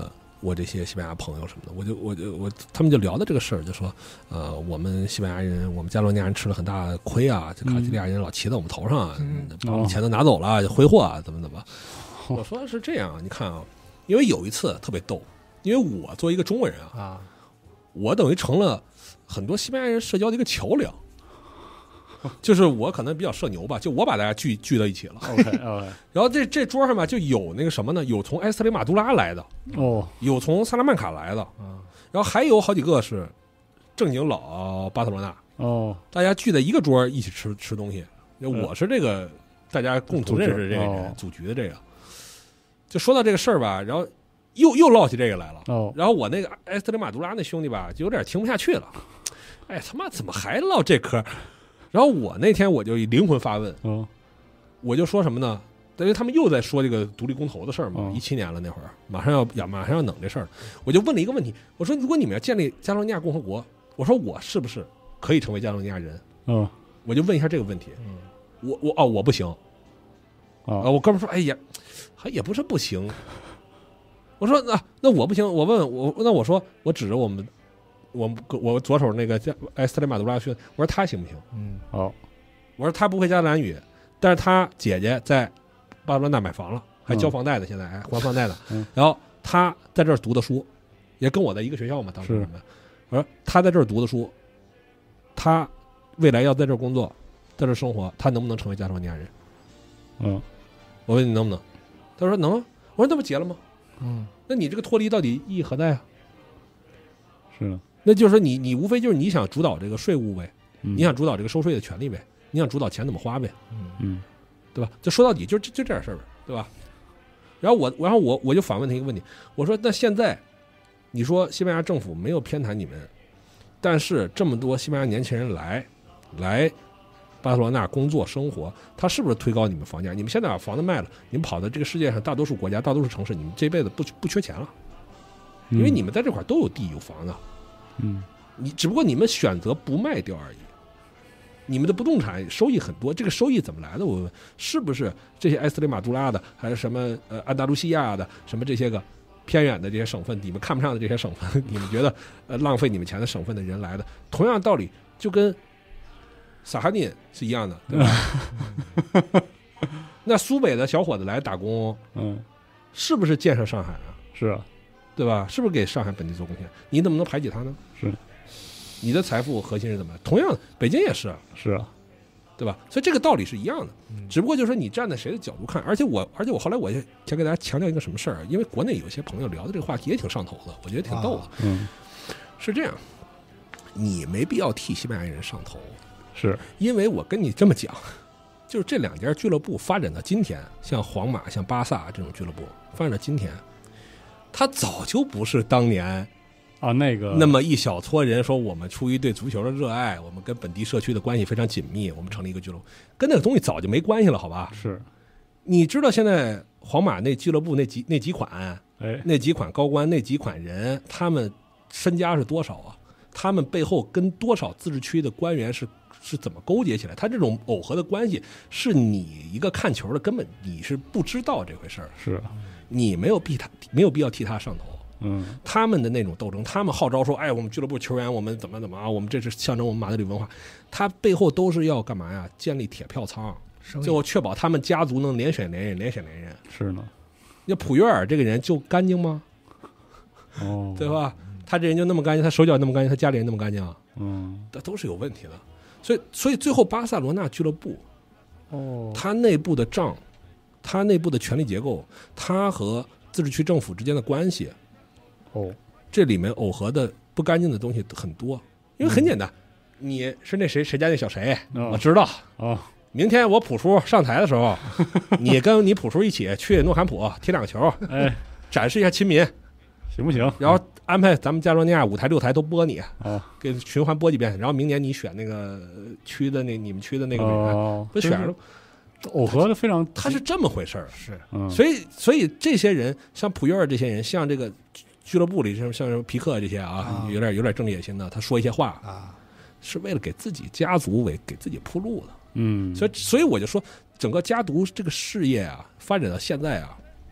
我这些西班牙朋友什么的，我就我就我他们就聊的这个事儿，就说呃，我们西班牙人，我们加罗尼亚人吃了很大的亏啊，这卡提利亚人老骑在我们头上啊， 嗯、 把我们钱都拿走了，就挥霍啊，怎么怎么。我说是这样，你看啊，因为有一次特别逗，因为我作为一个中国人啊， 啊我等于成了很多西班牙人社交的一个桥梁。就是我可能比较社牛吧，就我把大家聚聚到一起了。 OK OK， 然后这这桌上吧就有那个什么呢？有从埃斯特雷马杜拉来的， 哦， 有从萨拉曼卡来的，然后还有好几个是正经老巴塞罗那。 哦， 大家聚在一个桌一起吃吃东西。我是这个大家共同认识这个人组局的这个。就说到这个事儿吧，然后又又唠起这个来了。 哦， 然后我那个埃斯特雷马杜拉那兄弟吧，就有点听不下去了。哎，他妈怎么还唠这嗑？然后我那天我就灵魂发问， 嗯， 我就说什么呢？因为他们又在说这个独立公投的事儿嘛，一七年了那会儿，马上要要马上要弄这事儿，我就问了一个问题，我说如果你们要建立加罗尼亚共和国，我说我是不是可以成为加罗尼亚人？ 嗯， 我就问一下这个问题。嗯，我我哦我不行， 啊， 我哥们说，哎呀，还也不是不行。我说那、啊、那我不行，我问我那我说我指着我们。我我左手那个埃斯特雷马杜拉逊，我说他行不行？ 嗯， 好， 我说他不会加兰语，但是他姐姐在巴塞罗那买房了，还交房贷呢，现在还还房贷呢。 嗯， 然后他在这儿读的书，也跟我在一个学校嘛，当时。我说他在这儿读的书，他未来要在这儿工作，在这儿生活，他能不能成为加罗尼亚人？ 嗯， 我问你能不能？他说能。我说那不结了吗？ 嗯， 那你这个脱离到底意义何在啊？ 是的。 那就是说你你无非就是你想主导这个税务呗， 嗯、 你想主导这个收税的权利呗，你想主导钱怎么花呗， 嗯嗯，对吧？就说到底就就就这点事儿呗，对吧？然后我然后我我就反问他一个问题，我说那现在你说西班牙政府没有偏袒你们，但是这么多西班牙年轻人来来巴塞罗那工作生活，他是不是推高你们房价？你们现在把房子卖了，你们跑到这个世界上大多数国家、大多数城市，你们这辈子不不缺钱了，因为你们在这块都有地有房子。 嗯， 你只不过你们选择不卖掉而已。你们的不动产收益很多，这个收益怎么来的？我问，是不是这些埃斯特雷马杜拉的，还是什么呃安达卢西亚的，什么这些个偏远的这些省份，你们看不上的这些省份，你们觉得呃浪费你们钱的省份的人来的？同样道理，就跟萨哈丁是一样的，对吧？那苏北的小伙子来打工， 嗯， 是不是建设上海啊？ 是啊。 对吧？是不是给上海本地做贡献？你怎么能排挤他呢？ 是， 你的财富核心是怎么？同样，北京也是， 是啊， 对吧？所以这个道理是一样的，只不过就是说你站在谁的角度看。而且我，而且我后来我也想给大家强调一个什么事儿，因为国内有些朋友聊的这个话题也挺上头的，我觉得挺逗的。 嗯， 是这样，你没必要替西班牙人上头， 是因为我跟你这么讲，就是这两家俱乐部发展到今天，像皇马、像巴萨这种俱乐部发展到今天。他早就不是当年啊那个那么一小撮人说我们出于对足球的热爱，我们跟本地社区的关系非常紧密，我们成立一个俱乐部，跟那个东西早就没关系了，好吧？ 是， 你知道现在皇马那俱乐部那几那几款， 哎， 那几款高官那几款人，他们身家是多少啊？他们背后跟多少自治区的官员是是怎么勾结起来？他这种耦合的关系，是你一个看球的根本你是不知道这回事儿， 是。 你没有必他没有必要替他上头， 嗯， 他们的那种斗争，他们号召说，哎，我们俱乐部球员，我们怎么怎么啊，我们这是象征我们马德里文化，他背后都是要干嘛呀？建立铁票仓，就确保他们家族能连选连任，连选连任。 是呢， 那普约尔这个人就干净吗？ 哦， 对吧？他这人就那么干净，他手脚那么干净，他家里人那么干净， 嗯， 这都是有问题的。所以，所以最后巴塞罗那俱乐部， 哦， 他内部的账。他内部的权力结构，他和自治区政府之间的关系， 哦， 这里面耦合的不干净的东西很多。因为很简单，嗯、你是那谁谁家那小谁， 哦、 我知道。 哦， 明天我普叔上台的时候，你跟你普叔一起去诺坎普踢两个球， 哎， 展示一下亲民， 行不行？ 然后安排咱们加罗尼亚五台六台都播你， 哦， 给循环播几遍。然后明年你选那个区的那你们区的那个委员， 哦、 不选了。 耦合的非常， 他是这么回事儿， 是， 嗯， 所以所以这些人像普约尔这些人，像这个俱乐部里像像皮克这些啊， 啊有点有点政治野心的，他说一些话啊， 是为了给自己家族为给自己铺路的， 嗯， 所以所以我就说，整个家族这个事业啊，发展到现在啊，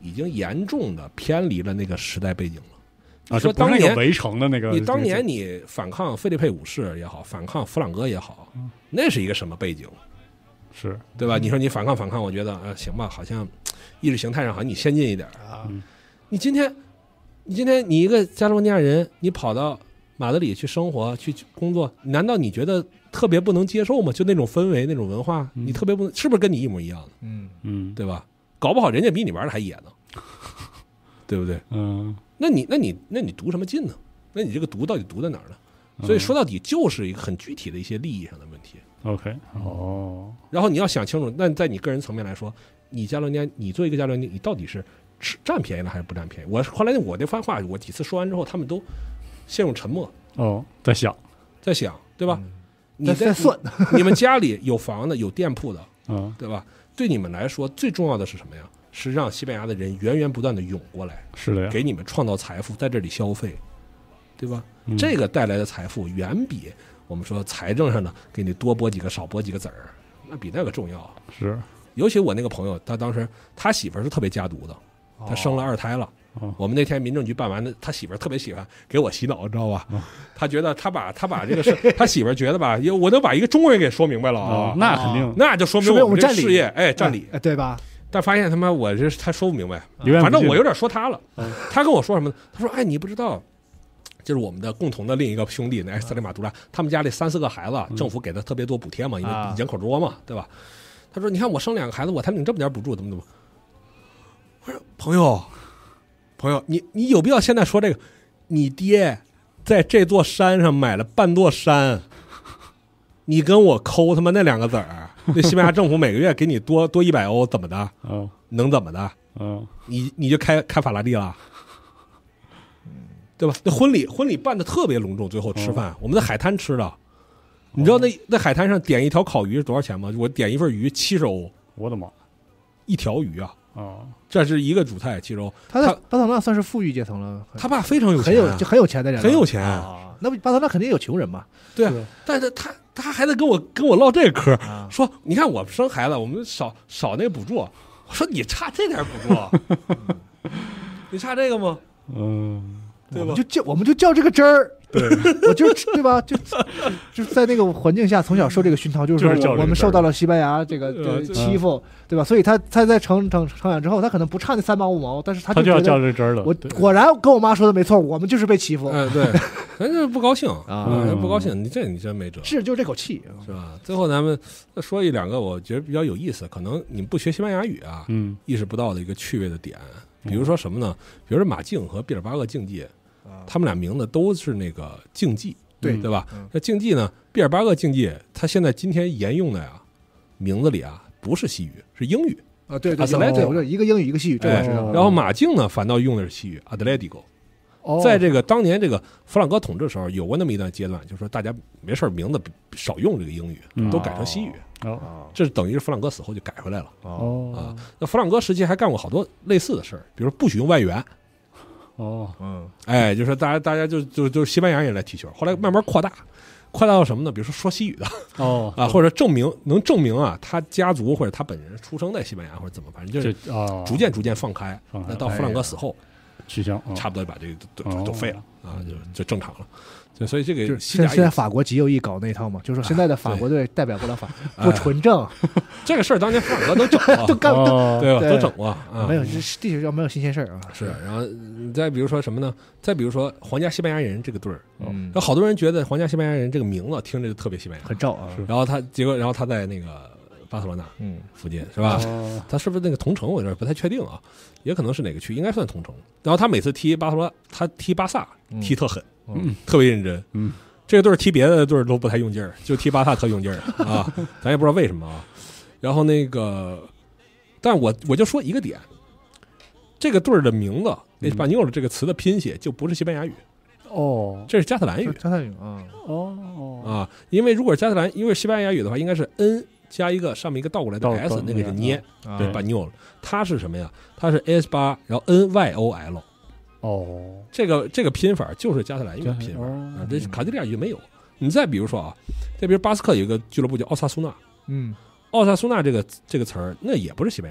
已经严重的偏离了那个时代背景了。 啊， 说当年围城的那个， 你当年你反抗费利佩武士也好，反抗弗朗哥也好，那是一个什么背景？ 是对吧？你说你反抗反抗，我觉得啊、呃、行吧，好像意识形态上好像你先进一点啊。 嗯、 你今天，你今天你一个加罗尼亚人，你跑到马德里去生活去工作，难道你觉得特别不能接受吗？就那种氛围那种文化， 嗯、 你特别不能，是不是跟你一模一样的？ 嗯嗯， 对吧？搞不好人家比你玩的还野呢，对不对？ 嗯。 那你那你那你读什么劲呢？那你这个读到底读在哪儿呢？所以说到底就是一个很具体的一些利益上的问题。 OK， 哦， 然后你要想清楚，那在你个人层面来说，你加罗尼亚，你作为一个加罗尼亚，你到底是吃占便宜了还是不占便宜？我后来我这番话，我几次说完之后，他们都陷入沉默。 哦，在想， 在想，对吧？ 嗯、 你在算， 你们家里有房的，有店铺的， 嗯， 对吧？对你们来说，最重要的是什么呀？是让西班牙的人源源不断的涌过来， 是的呀， 给你们创造财富，在这里消费，对吧？ 嗯、 这个带来的财富远比我们说财政上的给你多拨几个少拨几个子儿，那比那个重要。 是， 尤其我那个朋友，他当时他媳妇儿是特别家毒的，他生了二胎了。 哦、 我们那天民政局办完的，他媳妇儿特别喜欢给我洗脑，你知道吧？哦、他觉得他把他把这个事，他媳妇儿觉得吧，我能把一个中国人给说明白了啊、 哦，那肯定， 那就说明我们这事业哎占理， 哎，对吧？ 但发现他妈我这他说不明白，反正我有点说他了。 嗯、 他跟我说什么呢？他说：“哎，你不知道，就是我们的共同的另一个兄弟，那斯里马杜拉，他们家里三四个孩子，政府给他特别多补贴嘛，因为人口多嘛，对吧？”他说：“你看我生两个孩子，我才领这么点补助，怎么怎么？”我说：“朋友，朋友，你你有必要现在说这个？你爹在这座山上买了半座山，你跟我抠他妈那两个子儿。”那西班牙政府每个月给你多多一百欧，怎么的？ 嗯， 能怎么的？ 嗯， 你你就开开法拉利了，对吧？那婚礼婚礼办的特别隆重，最后吃饭， 哦、 我们在海滩吃的。你知道那那海滩上点一条烤鱼是多少钱吗？我点一份鱼七十欧， 我的妈！ 一条鱼啊！ 哦， 这是一个主菜七十欧。 他在巴塞罗那算是富裕阶层了， 他爸非常有钱、 啊，很有就很有钱的人， 很有钱。 啊、那巴塞罗那肯定有穷人嘛？ 对啊，但是他。他还得跟我跟我唠这个嗑， 啊、 说你看我生孩子，我们少少那个补助。我说你差这点补助，嗯、你差这个吗？ 嗯， 对吧？ 我们就叫我们就叫这个真儿，对，我就对吧？就就是在那个环境下从小受这个熏陶，就是说我们受到了西班牙这个这个欺负，对吧？所以他他在成成成长之后，他可能不差那三毛五毛，但是他就就要叫这真儿了。 我果然跟我妈说的没错，我们就是被欺负。 哎，对，人家不高兴啊， 人不高兴，你这你真没辙， 是就是这口气， 是吧？最后咱们再说一两个，我觉得比较有意思，可能你们不学西班牙语啊， 嗯， 意识不到的一个趣味的点，比如说什么呢？比如说马竞和毕尔巴鄂竞技。他们俩名字都是那个竞技， 对对吧？那竞技呢？毕尔巴鄂竞技，它现在今天沿用的呀，名字里啊不是西语，是英语啊。对对对，我一个英语一个西语，这我知道。 然后马竞呢，反倒用的是西语 ，Atletico。在这个当年这个弗朗哥统治的时候，有过那么一段阶段，就是说大家没事名字少用这个英语，都改成西语。 哦， 这等于是弗朗哥死后就改回来了。 哦啊，那弗朗哥时期还干过好多类似的事儿，比如不许用外援。 哦， 嗯，哎，就是大家，大家就就就是西班牙人来踢球，后来慢慢扩大，扩大到什么呢？比如说说西语的， 哦啊，或者证明能证明啊，他家族或者他本人出生在西班牙，或者怎么，反正就是逐渐逐渐放开。那到弗朗哥死后， 取消， 差不多把这个都都废了啊，就就正常了。就所以这个就是现在法国极右翼搞那一套嘛，就是说现在的法国队代表不了法，不纯正。 这个事儿当年弗朗哥都整过， 都干对吧？都整过啊。 没有，这地球上没有新鲜事儿啊。 是，然后你再比如说什么呢？再比如说皇家西班牙人这个队儿， 嗯， 有好多人觉得皇家西班牙人这个名字听着就特别西班牙， 很照啊。 然后他结果，然后他在那个巴塞罗那嗯附近是吧？他是不是那个同城？我有点不太确定啊，也可能是哪个区，应该算同城。然后他每次踢巴塞罗，他踢巴萨踢特狠， 嗯， 特别认真， 嗯。 这个队踢别的队都不太用劲儿，就踢巴萨特用劲儿啊！咱也不知道为什么啊。然后那个，但我我就说一个点，这个队的名字“那巴尼奥”这个词的拼写就不是西班牙语哦， 这是加特兰语。 加特兰语啊， 哦啊，因为如果加特兰，因为西班牙语的话，应该是 n 加一个上面一个倒过来的 s， 那个是捏，对，巴尼奥，它是什么呀？它是 s 八，然后 n y o l。 哦， 这个这个拼法就是加特兰语的拼法啊，这卡地利亚语没有。你再比如说啊，再比如巴斯克有一个俱乐部叫奥萨苏纳， 嗯， 奥萨苏纳这个这个词儿那也不是西班牙语，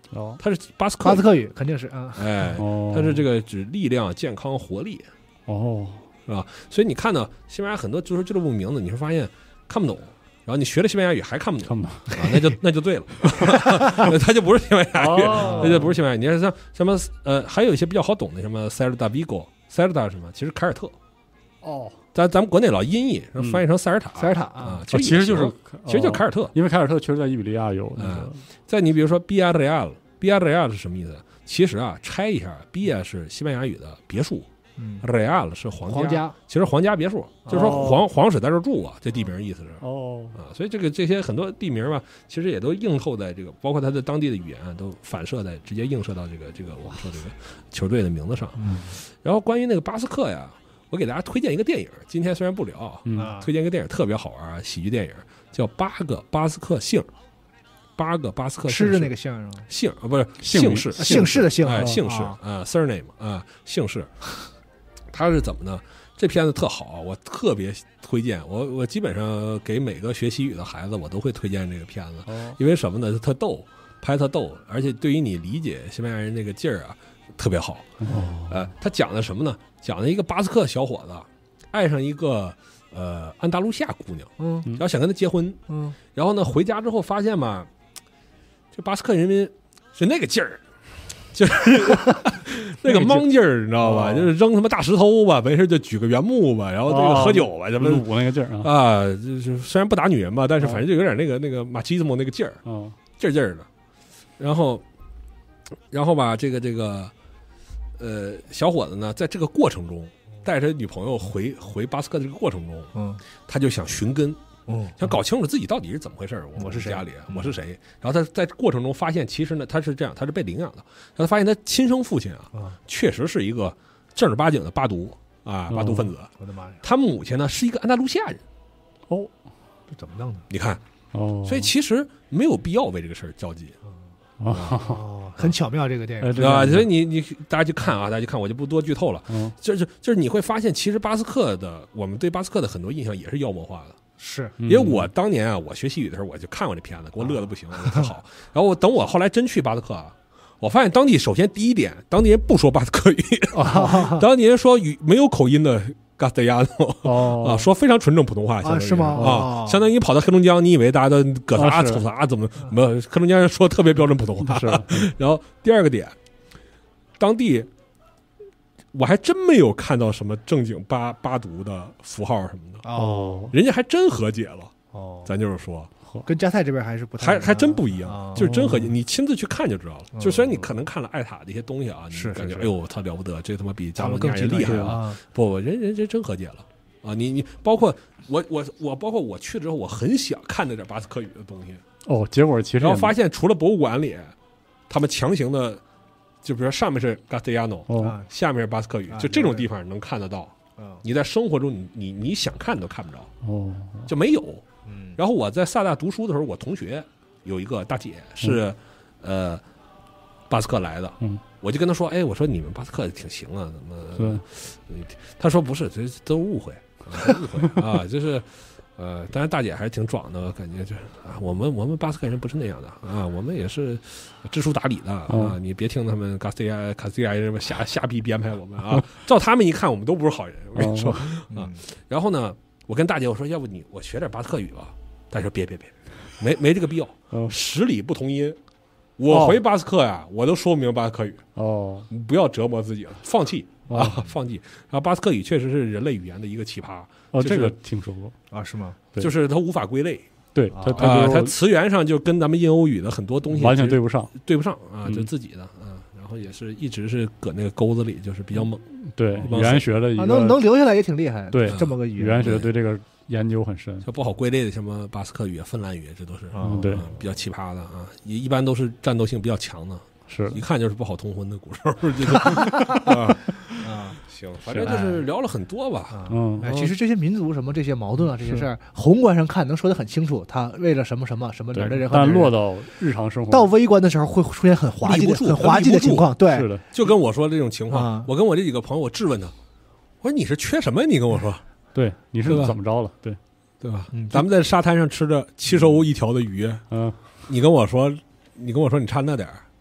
哦， 它是巴斯克巴斯克语肯定是啊， 哎， 哦， 它是这个指力量、健康、活力， 哦， 是吧？所以你看到西班牙很多足球俱乐部名字，你会发现看不懂，然后你学了西班牙语还看不懂， 看吧， 啊，那就那就对了，它就不是西班牙语， 哦那就不是西班牙语。你看像什么呃，还有一些比较好懂的，什么塞尔达 Vigo、塞尔达什么，其实凯尔特。 哦， 咱咱们国内老音译翻译成塞尔塔， 塞尔塔啊啊，， 其实其实就是也行其实就是凯尔特。 因为凯尔特确实在伊比利亚有那个再你比如说 Villarreal，Villarreal 是什么意思？其实啊，拆一下 ，Villa 是西班牙语的别墅嗯， ，Real 是皇皇家其实皇家别墅，就是说哦皇皇室在这儿住啊，这地名意思是哦， 啊，所以这个这些很多地名吧，其实也都映透在这个，包括它的当地的语言啊，都反射在直接映射到这个这个我们说这个球队的名字上。 嗯然后关于那个巴斯克呀，我给大家推荐一个电影，今天虽然不聊， 嗯啊， 推荐一个电影特别好玩啊，喜剧电影叫《八个巴斯克姓》，八个巴斯克吃的那个个姓是吗？ 姓啊，不是姓姓氏， 姓氏的姓哎， 啊姓氏啊啊 ，surname 啊，姓氏。他是怎么呢？这片子特好，我特别推荐。我我基本上给每个学西语的孩子，我都会推荐这个片子， 哦因为什么呢？它特逗，拍特逗，而且对于你理解西班牙人那个劲儿啊，特别好。 哦呃，他讲的什么呢？讲的一个巴斯克小伙子爱上一个呃安达卢西亚姑娘， 嗯然后想跟她结婚， 嗯然后呢回家之后发现嘛，这巴斯克人民是那个劲儿。就是那个莽劲儿，你知道吧？ 哦就是扔他妈大石头吧，没事就举个圆木吧，然后这个喝酒吧，什么鲁那个劲儿啊， 啊，就是虽然不打女人吧，但是反正就有点那个那个马基斯莫那个劲儿， 哦劲儿劲儿的。然后，然后吧，这个这个，呃，小伙子呢，在这个过程中，带着女朋友回回巴斯克的这个过程中， 嗯他就想寻根， 嗯， 想搞清楚自己到底是怎么回事儿。 我是谁家里嗯我是谁？然后他在过程中发现，其实呢，他是这样，他是被领养的。然后他发现他亲生父亲啊， 啊， 确实是一个正儿八经的巴毒啊，巴毒分子。 我的妈呀， 他母亲呢是一个安达卢西亚人。 哦这怎么弄的？ 你看， 哦， 所以其实没有必要为这个事儿较劲。 哦， 哦，很巧妙这个电影， 哎这对吧？ 样所以你你大家去看啊，大家去看，我就不多剧透了。 嗯就是就是你会发现，其实巴斯克的我们对巴斯克的很多印象也是妖魔化的。 是因因为我当年啊，我学西语的时候，我就看过这片子，给我乐的不行，我觉得特好。然后我等我后来真去巴斯克啊，我发现当地首先第一点，当地人不说巴斯克语，当地人说语没有口音的 Castellano 哦啊，说非常纯正普通话，相当于是吗啊哦， 相当于你跑到黑龙江，你以为大家都搁啥啊是瞅啥怎么没有？黑龙江人说特别标准普通话。 是然后第二个点，当地我还真没有看到什么正经巴巴毒的符号什么的， 哦人家还真和解了。 哦， 咱就是说， 跟加泰这边还是不太一样还还真不一样， 啊就是真和解，你亲自去看就知道了。 哦就虽然你可能看了艾塔的一些东西啊，你是是是感觉哎呦，操了不得，这他妈比加咱罗尼亚们更极端人厉害啊！ 啊， 不，人人人真和解了啊！你你包括我我我包括我去之后，我很想看那点巴斯克语的东西， 哦，结果其实然后也发现除了博物馆里，他们强行的，就比如说上面是 Castellano， 哦啊下面是巴斯克语啊， 就这种地方能看得到。 嗯你在生活中你你你想看都看不着， 哦就没有。 嗯然后我在萨大读书的时候，我同学有一个大姐是，呃，巴斯克来的， 嗯， 我就跟她说，哎，我说你们巴斯克挺行啊，怎么？ 对嗯她说不是，这都误会，啊都误会啊，就是。呃，当然大姐还是挺壮的，我感觉就啊，我们我们巴斯克人不是那样的啊，我们也是知书达理的啊， 嗯你别听他们卡斯蒂亚卡斯蒂亚人么瞎瞎逼编排我们啊，照他们一看，我们都不是好人，我跟你说。 嗯然后呢，我跟大姐我说，要不你我学点巴斯克语吧？大姐说别别别，没没这个必要， 哦十里不同音。我回巴斯克呀，我都说不明巴斯克语， 哦你不要折磨自己了，放弃哦啊，放弃。然后巴斯克语确实是人类语言的一个奇葩， 哦， 就是这个听说过， 啊是吗？ 对就是它无法归类对他啊， 他就它词源上就跟咱们印欧语的很多东西完全其实对不上， 对不上啊， 嗯就自己的啊，然后也是一直是搁那个沟子里，就是比较猛。 对一帮语言学的一啊， 个能能留下来也挺厉害， 对这么个语语言学对这个研究很深， 像不好归类的什么巴斯克语、芬兰语，这都是啊嗯对啊比较奇葩的啊，也一般都是战斗性比较强的， 是一看就是不好通婚的古时候，这个啊啊行，反正就是聊了很多吧。 啊。 嗯哎，其实这些民族什么这些矛盾啊，这些事儿，宏观上看能说得很清楚，他为了什么什么什么哪对儿的人和哪儿的人， 但落到日常生活到微观的时候会出现很滑稽的、 立不住很滑稽的情况。对， 是的， 就跟我说这种情况啊， 我跟我这几个朋友，我质问他，我说你是缺什么？你跟我说， 对，你是对吧怎么着了？对， 对吧嗯？ 咱们在沙滩上吃着七十欧一条的鱼， 嗯， 你跟我说，你跟我说你差那点儿，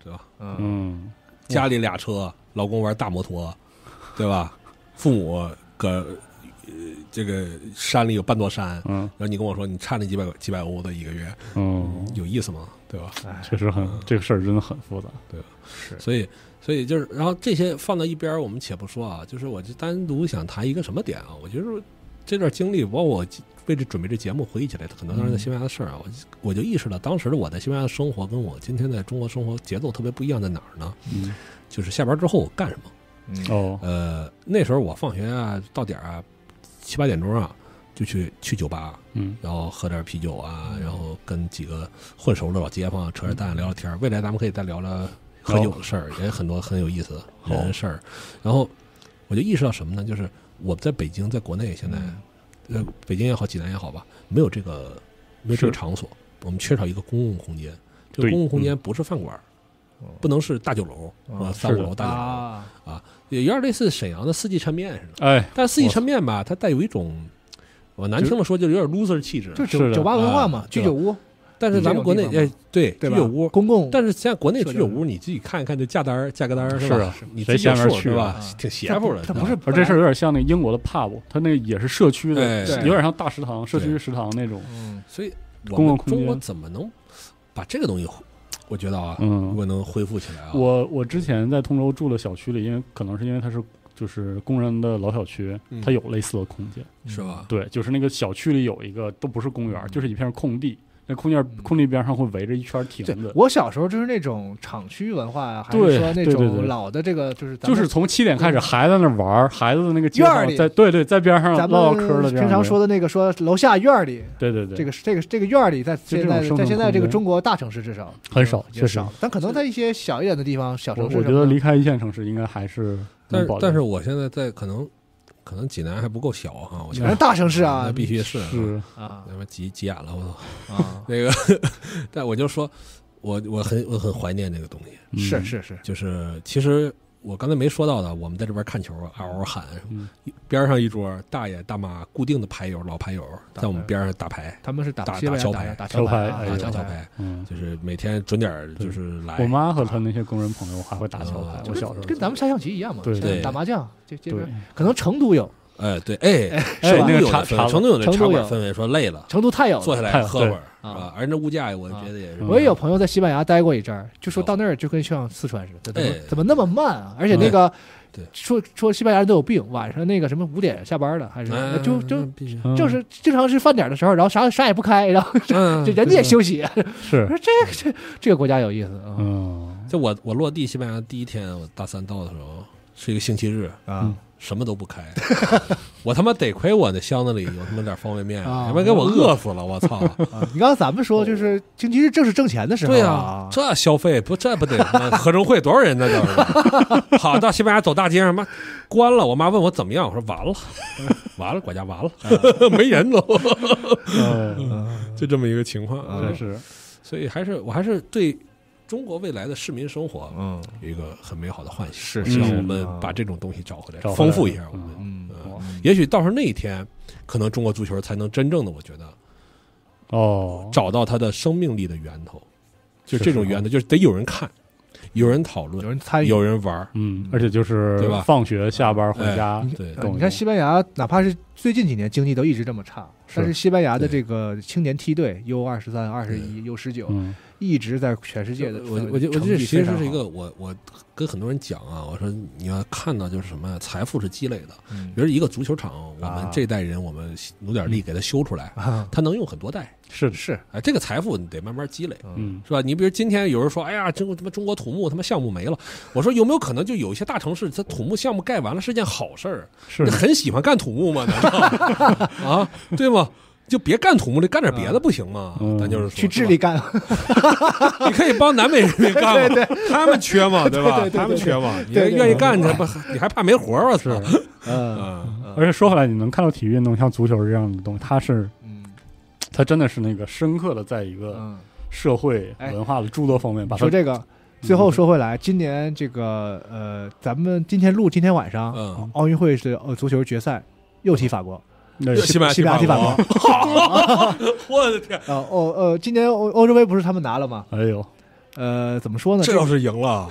对吧？ 嗯， 家里俩车，老公玩大摩托，对吧？父母搁呃这个山里有半座山， 嗯， 然后你跟我说你差那几百几百欧的一个月， 嗯， 有意思吗？对吧？ 确实很、嗯、这个事儿真的很复杂， 对， 是， 所以所以就是，然后这些放到一边我们且不说啊，就是我就单独想谈一个什么点啊？我觉得这段经历，包括我为这准备这节目回忆起来很多当时在西班牙的事儿啊，我我就意识到当时的我在西班牙的生活跟我今天在中国生活节奏特别不一样，在哪儿呢？ 嗯， 就是下班之后我干什么？ 嗯、 哦， 呃，那时候我放学啊，到点啊，七八点钟啊，就去去酒吧， 嗯， 然后喝点啤酒啊，然后跟几个混熟的老街坊扯扯淡聊聊天。未来咱们可以再聊聊喝酒的事儿，也很多很有意思的人事儿。然后我就意识到什么呢？就是我在北京，在国内现在，呃，北京也好，济南也好吧，没有这个没有这个场所，我们缺少一个公共空间。这个公共空间不是饭馆。不能是大酒楼啊，三五楼大酒楼啊，啊，也有点类似沈阳的四季抻面似的。 哎， 但四季抻面吧，它带有一种，我难听的说，就有点 loser 气质， 就酒酒吧文化嘛，居酒屋。 但是咱们国内，哎，对，居酒屋公共， 但是现在国内居酒屋，你自己看一看，这价单价格单是吧？你自己下面去吧，挺邪乎的。 它不是， 而这事儿有点像那英国的 pub， 它那个也是社区的，有点像大食堂、社区食堂那种。 嗯，所以公共空间， 中国怎么能把这个东西？我觉得啊， 嗯， 如果能恢复起来啊， 我我之前在通州住的小区里，因为可能是因为它是就是工人的老小区， 嗯、 它有类似的空间， 是吧？ 对，就是那个小区里有一个都不是公园，嗯、就是一片空地。那空间空地边上会围着一圈亭子。 我小时候就是那种厂区文化啊，还是说那种老的这个就是就是从七点开始还在那玩，孩子的那个院里，在对对，在边上唠唠嗑的。 平常说的那个说楼下院里， 对对对， 这个这个这个院里，在现在在现在这个中国大城市至少很少， 确实少，但可能在一些小一点的地方，小城市， 我觉得离开一线城市应该还是。 但是但是我现在在可能。可能济南还不够小哈，我觉得大城市啊， 那必须是是啊，他妈急急眼了我都啊， 那个，但我就说，我我很我很怀念那个东西， 是是是， 就是其实我刚才没说到的，我们在这边看球嗷嗷喊， 嗯、 边上一桌大爷大妈固定的牌友老牌友在我们边上打牌， 他们是打打打桥牌打桥牌打桥牌，嗯，就是每天准点就是来。 我妈和她那些工人朋友还会打桥牌，我小时候跟咱们下象棋一样嘛， 对对， 打麻将这这边可能成都有。 哎，对，哎， 哎， 那个茶成都有那茶馆氛围，说累了， 成都太有， 坐下来喝会儿，是吧？而那物价，我觉得也是。 我也有朋友在西班牙待过一阵儿，就说到那儿就跟像四川似的，怎么怎么那么慢啊？而且那个，说说西班牙人都有病，晚上那个什么五点下班了，还是就就就是经常是饭点的时候，然后啥啥也不开，然后这人家也休息。 是， 这这这个国家有意思啊。 嗯， 就我我落地西班牙第一天，我大三到的时候是一个星期日啊。 什么都不开，我他妈得亏我那箱子里有他妈点方便面，要不然给我饿死了！我操！ 你刚才咱们说就是星期日正是挣钱的时候， 对啊，这消费不这不得合成会多少人呢？都是好到西班牙走大街上，妈关了。我妈问我怎么样，我说完了，完了，国家完了，没人了，就这么一个情况， 真是。 所以还是我还是对。中国未来的市民生活， 嗯， 有一个很美好的幻想， 是希望我们把这种东西找回来，丰富一下我们。 嗯， 也许到时候那一天，可能中国足球才能真正的，我觉得， 哦， 找到它的生命力的源头，就这种源头，就是得有人看，有人讨论， 有人参与， 有人玩， 嗯，而且就是对吧？ 放学下班回家， 对， 你看西班牙，哪怕是最近几年经济都一直这么差，但是西班牙的这个青年梯队 U 二十三、二十一、U 十九。一直在全世界的， 我我觉我觉得其实是一个我我跟很多人讲啊，我说你要看到就是什么呀，财富是积累的。 嗯、 比如一个足球场，我们这代人我们努点力给它修出来， 啊、 它能用很多代。 是是， 哎，这个财富你得慢慢积累， 嗯， 是吧？你比如今天有人说，哎呀，中国他妈中国土木他妈项目没了，我说有没有可能就有一些大城市，它土木项目盖完了是件好事儿？ 是你很喜欢干土木吗？难道啊，对吗？就别干土木了，干点别的不行吗？ 嗯、 咱就是去智利干， 你可以帮南美人民干嘛？ 对对他们缺嘛，对吧？ 对对对对他们缺嘛，你对对对愿意干，这不你还怕没活儿？我操！ 嗯， 嗯而且说回来，你能看到体育运动像足球这样的东西，它是， 嗯， 它真的是那个深刻的在一个社会文化的诸多方面。把它说这个，最后说回来，今年这个呃，咱们今天录，今天晚上， 嗯， 奥运会是呃足球决赛，又踢法国。 西班牙西班牙踢法国， 我的天！ 啊，欧呃，今年欧欧洲杯不是他们拿了吗？ 哎呦， 呃，怎么说呢？ 这要是赢了。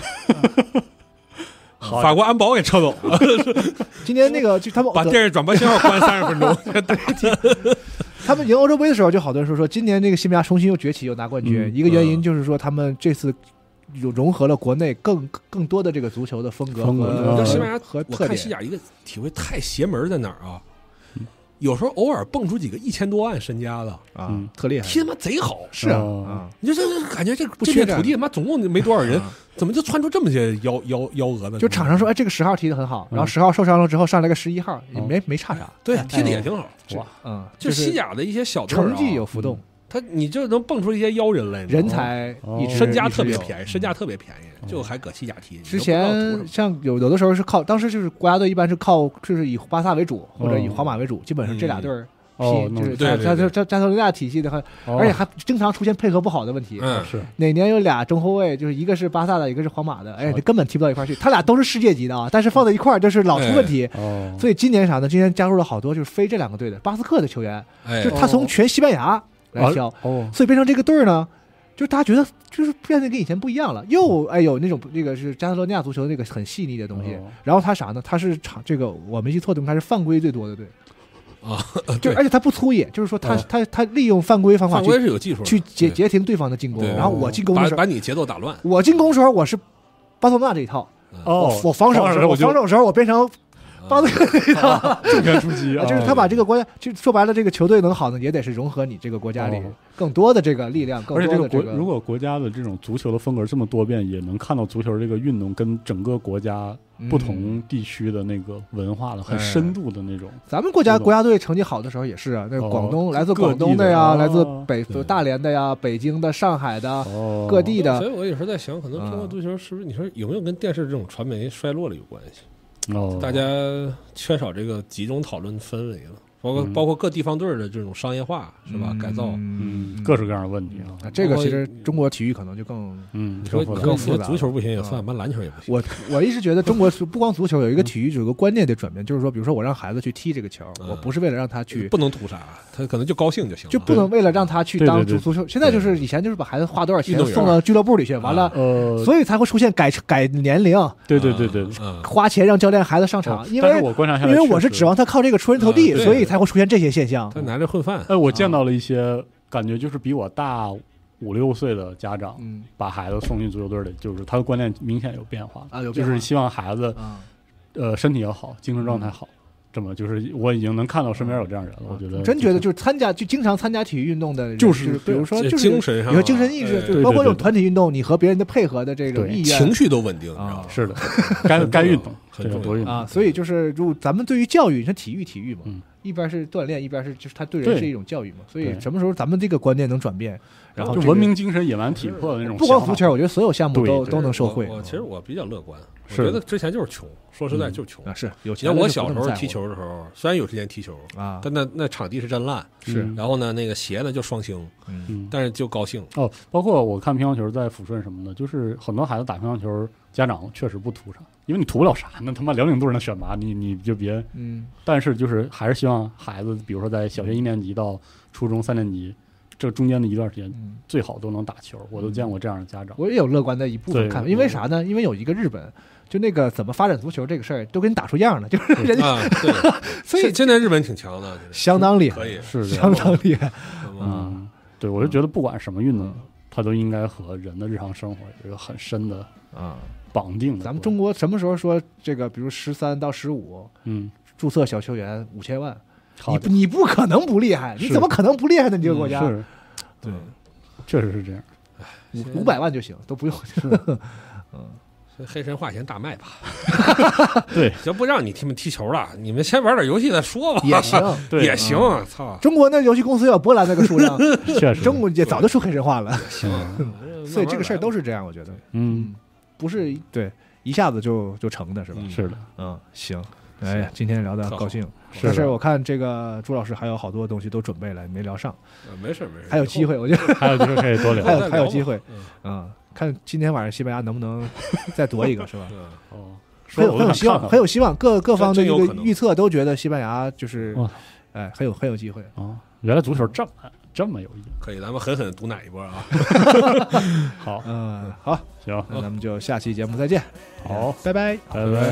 法国安保给撤走了。 今年那个就他们把电视转播信号关三十分钟。 他们赢欧洲杯的时候，就好多人说说今年这个西班牙重新又崛起又拿冠军， 嗯、 一个原因就是说他们这次融合了国内更更多的这个足球的风格和和西班牙和特点。 我看西甲一个体会太邪门在哪儿啊？有时候偶尔蹦出几个一千多万身家的啊，嗯、特厉害， 踢他妈贼好。 是啊， 哦、 你就这感觉这这片土地他妈总共没多少人， 啊、 怎么就窜出这么些幺幺幺蛾子？ 就场上说，哎，这个十号踢得很好，然后十号受伤了之后上来个十一号，也没、嗯、没差啥。 对，踢得也挺好。 哇，嗯， 就西甲的一些小队、 啊、成绩有浮动。 他你就能蹦出一些妖人来， 人才一身价特别便宜，身价特别便宜，就还搁西甲踢。 之前像有有的时候是靠，当时就是国家队一般是靠，就是以巴萨为主或者以皇马为主，基本上这俩队儿。 哦， 就是他他他加泰罗尼亚体系的，而且还经常出现配合不好的问题。 嗯， 是哪年有俩中后卫，就是一个是巴萨的，一个是皇马的，哎，这根本踢不到一块去。他俩都是世界级的啊，但是放在一块儿就是老出问题。 哦， 所以今年啥呢？今年加入了好多就是非这两个队的巴斯克的球员，就是他从全西班牙来挑，所以变成这个队儿呢，就是大家觉得就是变得跟以前不一样了。又哎有那种这个是加泰罗尼亚足球那个很细腻的东西。然后他啥呢？他是场这个我没记错的，他是犯规最多的队。 啊， 就而且他不粗野，就是说他、哦、他他利用犯规方法， 犯规是有技术， 去截截停对方的进攻。然后我进攻的时候把把你节奏打乱。 我进攻的时候我是巴塞罗那这一套， 哦， 我防守的时候我防守的时候我变成巴塞罗那这一套， 正面出击啊！ 就是他把这个国家，就说白了，这个球队能好呢，也得是融合你这个国家里更多的这个力量，更多的这个。而且这个国如果国家的这种足球的风格这么多变，也能看到足球这个运动跟整个国家不同地区的那个文化的、嗯、很深度的那种。 咱们国家国家队成绩好的时候也是啊，那个广东、哦、来自广东的呀， 的来自北大连的呀，北京的、上海的， 哦、 各地的。 所以我有时候在想，可能中国足球是不是你说有没有跟电视这种传媒衰落了有关系？ 哦， 大家缺少这个集中讨论氛围了。包括、嗯、包括各地方队的这种商业化是吧、嗯、改造， 嗯，各式各样的问题啊。 啊这个其实中国体育可能就更嗯更更复杂。 足球不行也算，完、嗯、篮球也不行。 我我一直觉得中国不光足球有一个体育有一个观念得转变，就是说，比如说我让孩子去踢这个球， 嗯、 我不是为了让他去， 不能图啥，他可能就高兴就行了， 就不能为了让他去当足足球。现在就是以前就是把孩子花多少钱送到俱乐部里去，完了， 呃， 所以才会出现改改年龄。 对对对对， 嗯、 花钱让教练孩子上场，因为我观察下来， 因为我是指望他靠这个出人头地，所以才会出现这些现象。 他拿着混饭。 哎，我见到了一些感觉就是比我大五六岁的家长， 嗯， 把孩子送进足球队里，就是他的观念明显有变化啊，有变化，就是希望孩子， 嗯、 呃，身体要好，精神状态好。嗯，这么就是我已经能看到身边有这样人了，我觉得真觉得就是参加就经常参加体育运动的人， 就是比如说就是精神上， 有精神意识，就包括这种团体运动，你和别人的配合的这种意愿， 情绪都稳定啊， 是的，该该运动， 很重多运动啊。所以就是如咱们对于教育，你说体育体育嘛，一边是锻炼，一边是就是他对人是一种教育嘛。所以什么时候咱们这个观念能转变，然后就文明精神野蛮体魄的那种， 不光足球，我觉得所有项目都都能受惠。 我其实我比较乐观。我觉得之前就是穷，说实在就是穷啊。是有钱。 我小时候踢球的时候，虽然有时间踢球啊， 但那那场地是真烂， 是。 然后呢，那个鞋呢就双星， 嗯， 但是就高兴。 哦，包括我看乒乓球在抚顺什么的，就是很多孩子打乒乓球，家长确实不图啥，因为你图不了啥，那他妈辽宁队那选拔，你你就别， 嗯。 但是就是还是希望孩子，比如说在小学一年级到初中三年级。这中间的一段时间，最好都能打球，我都见过这样的家长。 我也有乐观的一部分看法，因为啥呢？因为有一个日本，就那个怎么发展足球这个事儿，都给你打出样了，就是人家。 啊、对所以现在日本挺强的， 相当厉害， 可以是相当厉害。 嗯，对，我就觉得不管什么运动，它都应该和人的日常生活有一个很深的啊绑定的。 咱们中国什么时候说这个？比如十三到十五， 嗯， 注册小球员五千万。你不你不可能不厉害，你怎么可能不厉害呢？你这个国家， 嗯、是， 对， 确实是这样。 五五百万就行，都不用。 嗯，黑神话先大卖吧。 对， 就不让你踢们踢球了，你们先玩点游戏再说吧。 也行， 也行。操、 嗯，中国那游戏公司要波兰那个数量， 确实， 中国也早就出黑神话了。 行， 所以这个事儿都是这样，我觉得， 嗯， 不是对一下子就就成的是吧？ 是的， 嗯，行。哎呀，今天聊得高兴， 但是我看这个朱老师还有好多东西都准备了，没聊上。 呃，没事没事， 还有机会，我觉得还有机会可以多聊， 还有还有机会，嗯，看今天晚上西班牙能不能再夺一个，是吧？ 哦， 很有很有希望，很有希望，各各方的这个预测都觉得西班牙就是，哎，很有很有机会。 哦，原来足球这么这么有意思。 可以，咱们狠狠毒奶一波啊！ 好， 嗯，好， 行， 那咱们就下期节目再见。 好， 拜拜， 拜拜。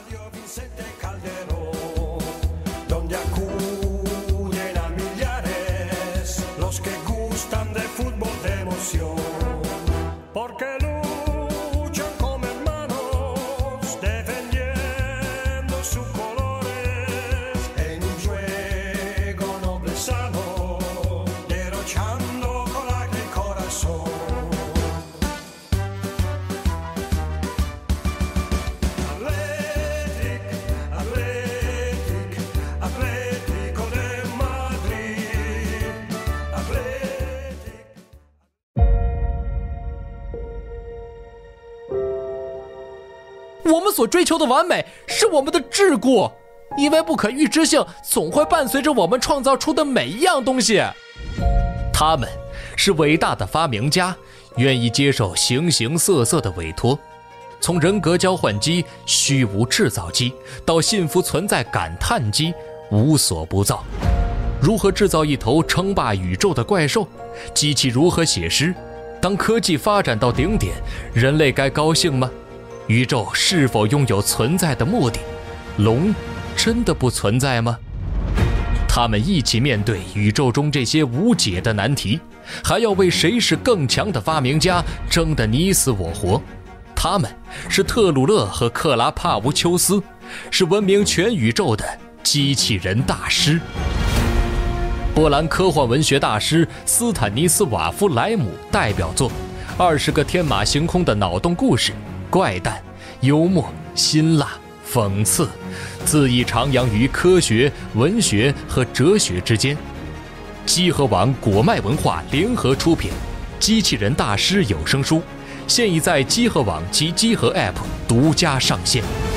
我们所追求的完美是我们的桎梏，因为不可预知性总会伴随着我们创造出的每一样东西。他们是伟大的发明家，愿意接受形形色色的委托，从人格交换机、虚无制造机到幸福存在感叹机，无所不造。如何制造一头称霸宇宙的怪兽？机器如何写诗？当科技发展到顶点，人类该高兴吗？宇宙是否拥有存在的目的？龙真的不存在吗？他们一起面对宇宙中这些无解的难题，还要为谁是更强的发明家争得你死我活。他们是特鲁勒和克拉帕乌丘斯，是闻名全宇宙的机器人大师。波兰科幻文学大师斯坦尼斯瓦夫莱姆代表作《二十个天马行空的脑洞故事》，怪诞、幽默、辛辣、讽刺，恣意徜徉于科学、文学和哲学之间。机核网果麦文化联合出品，《机器人大师》有声书，现已在机核网及机核 App 独家上线。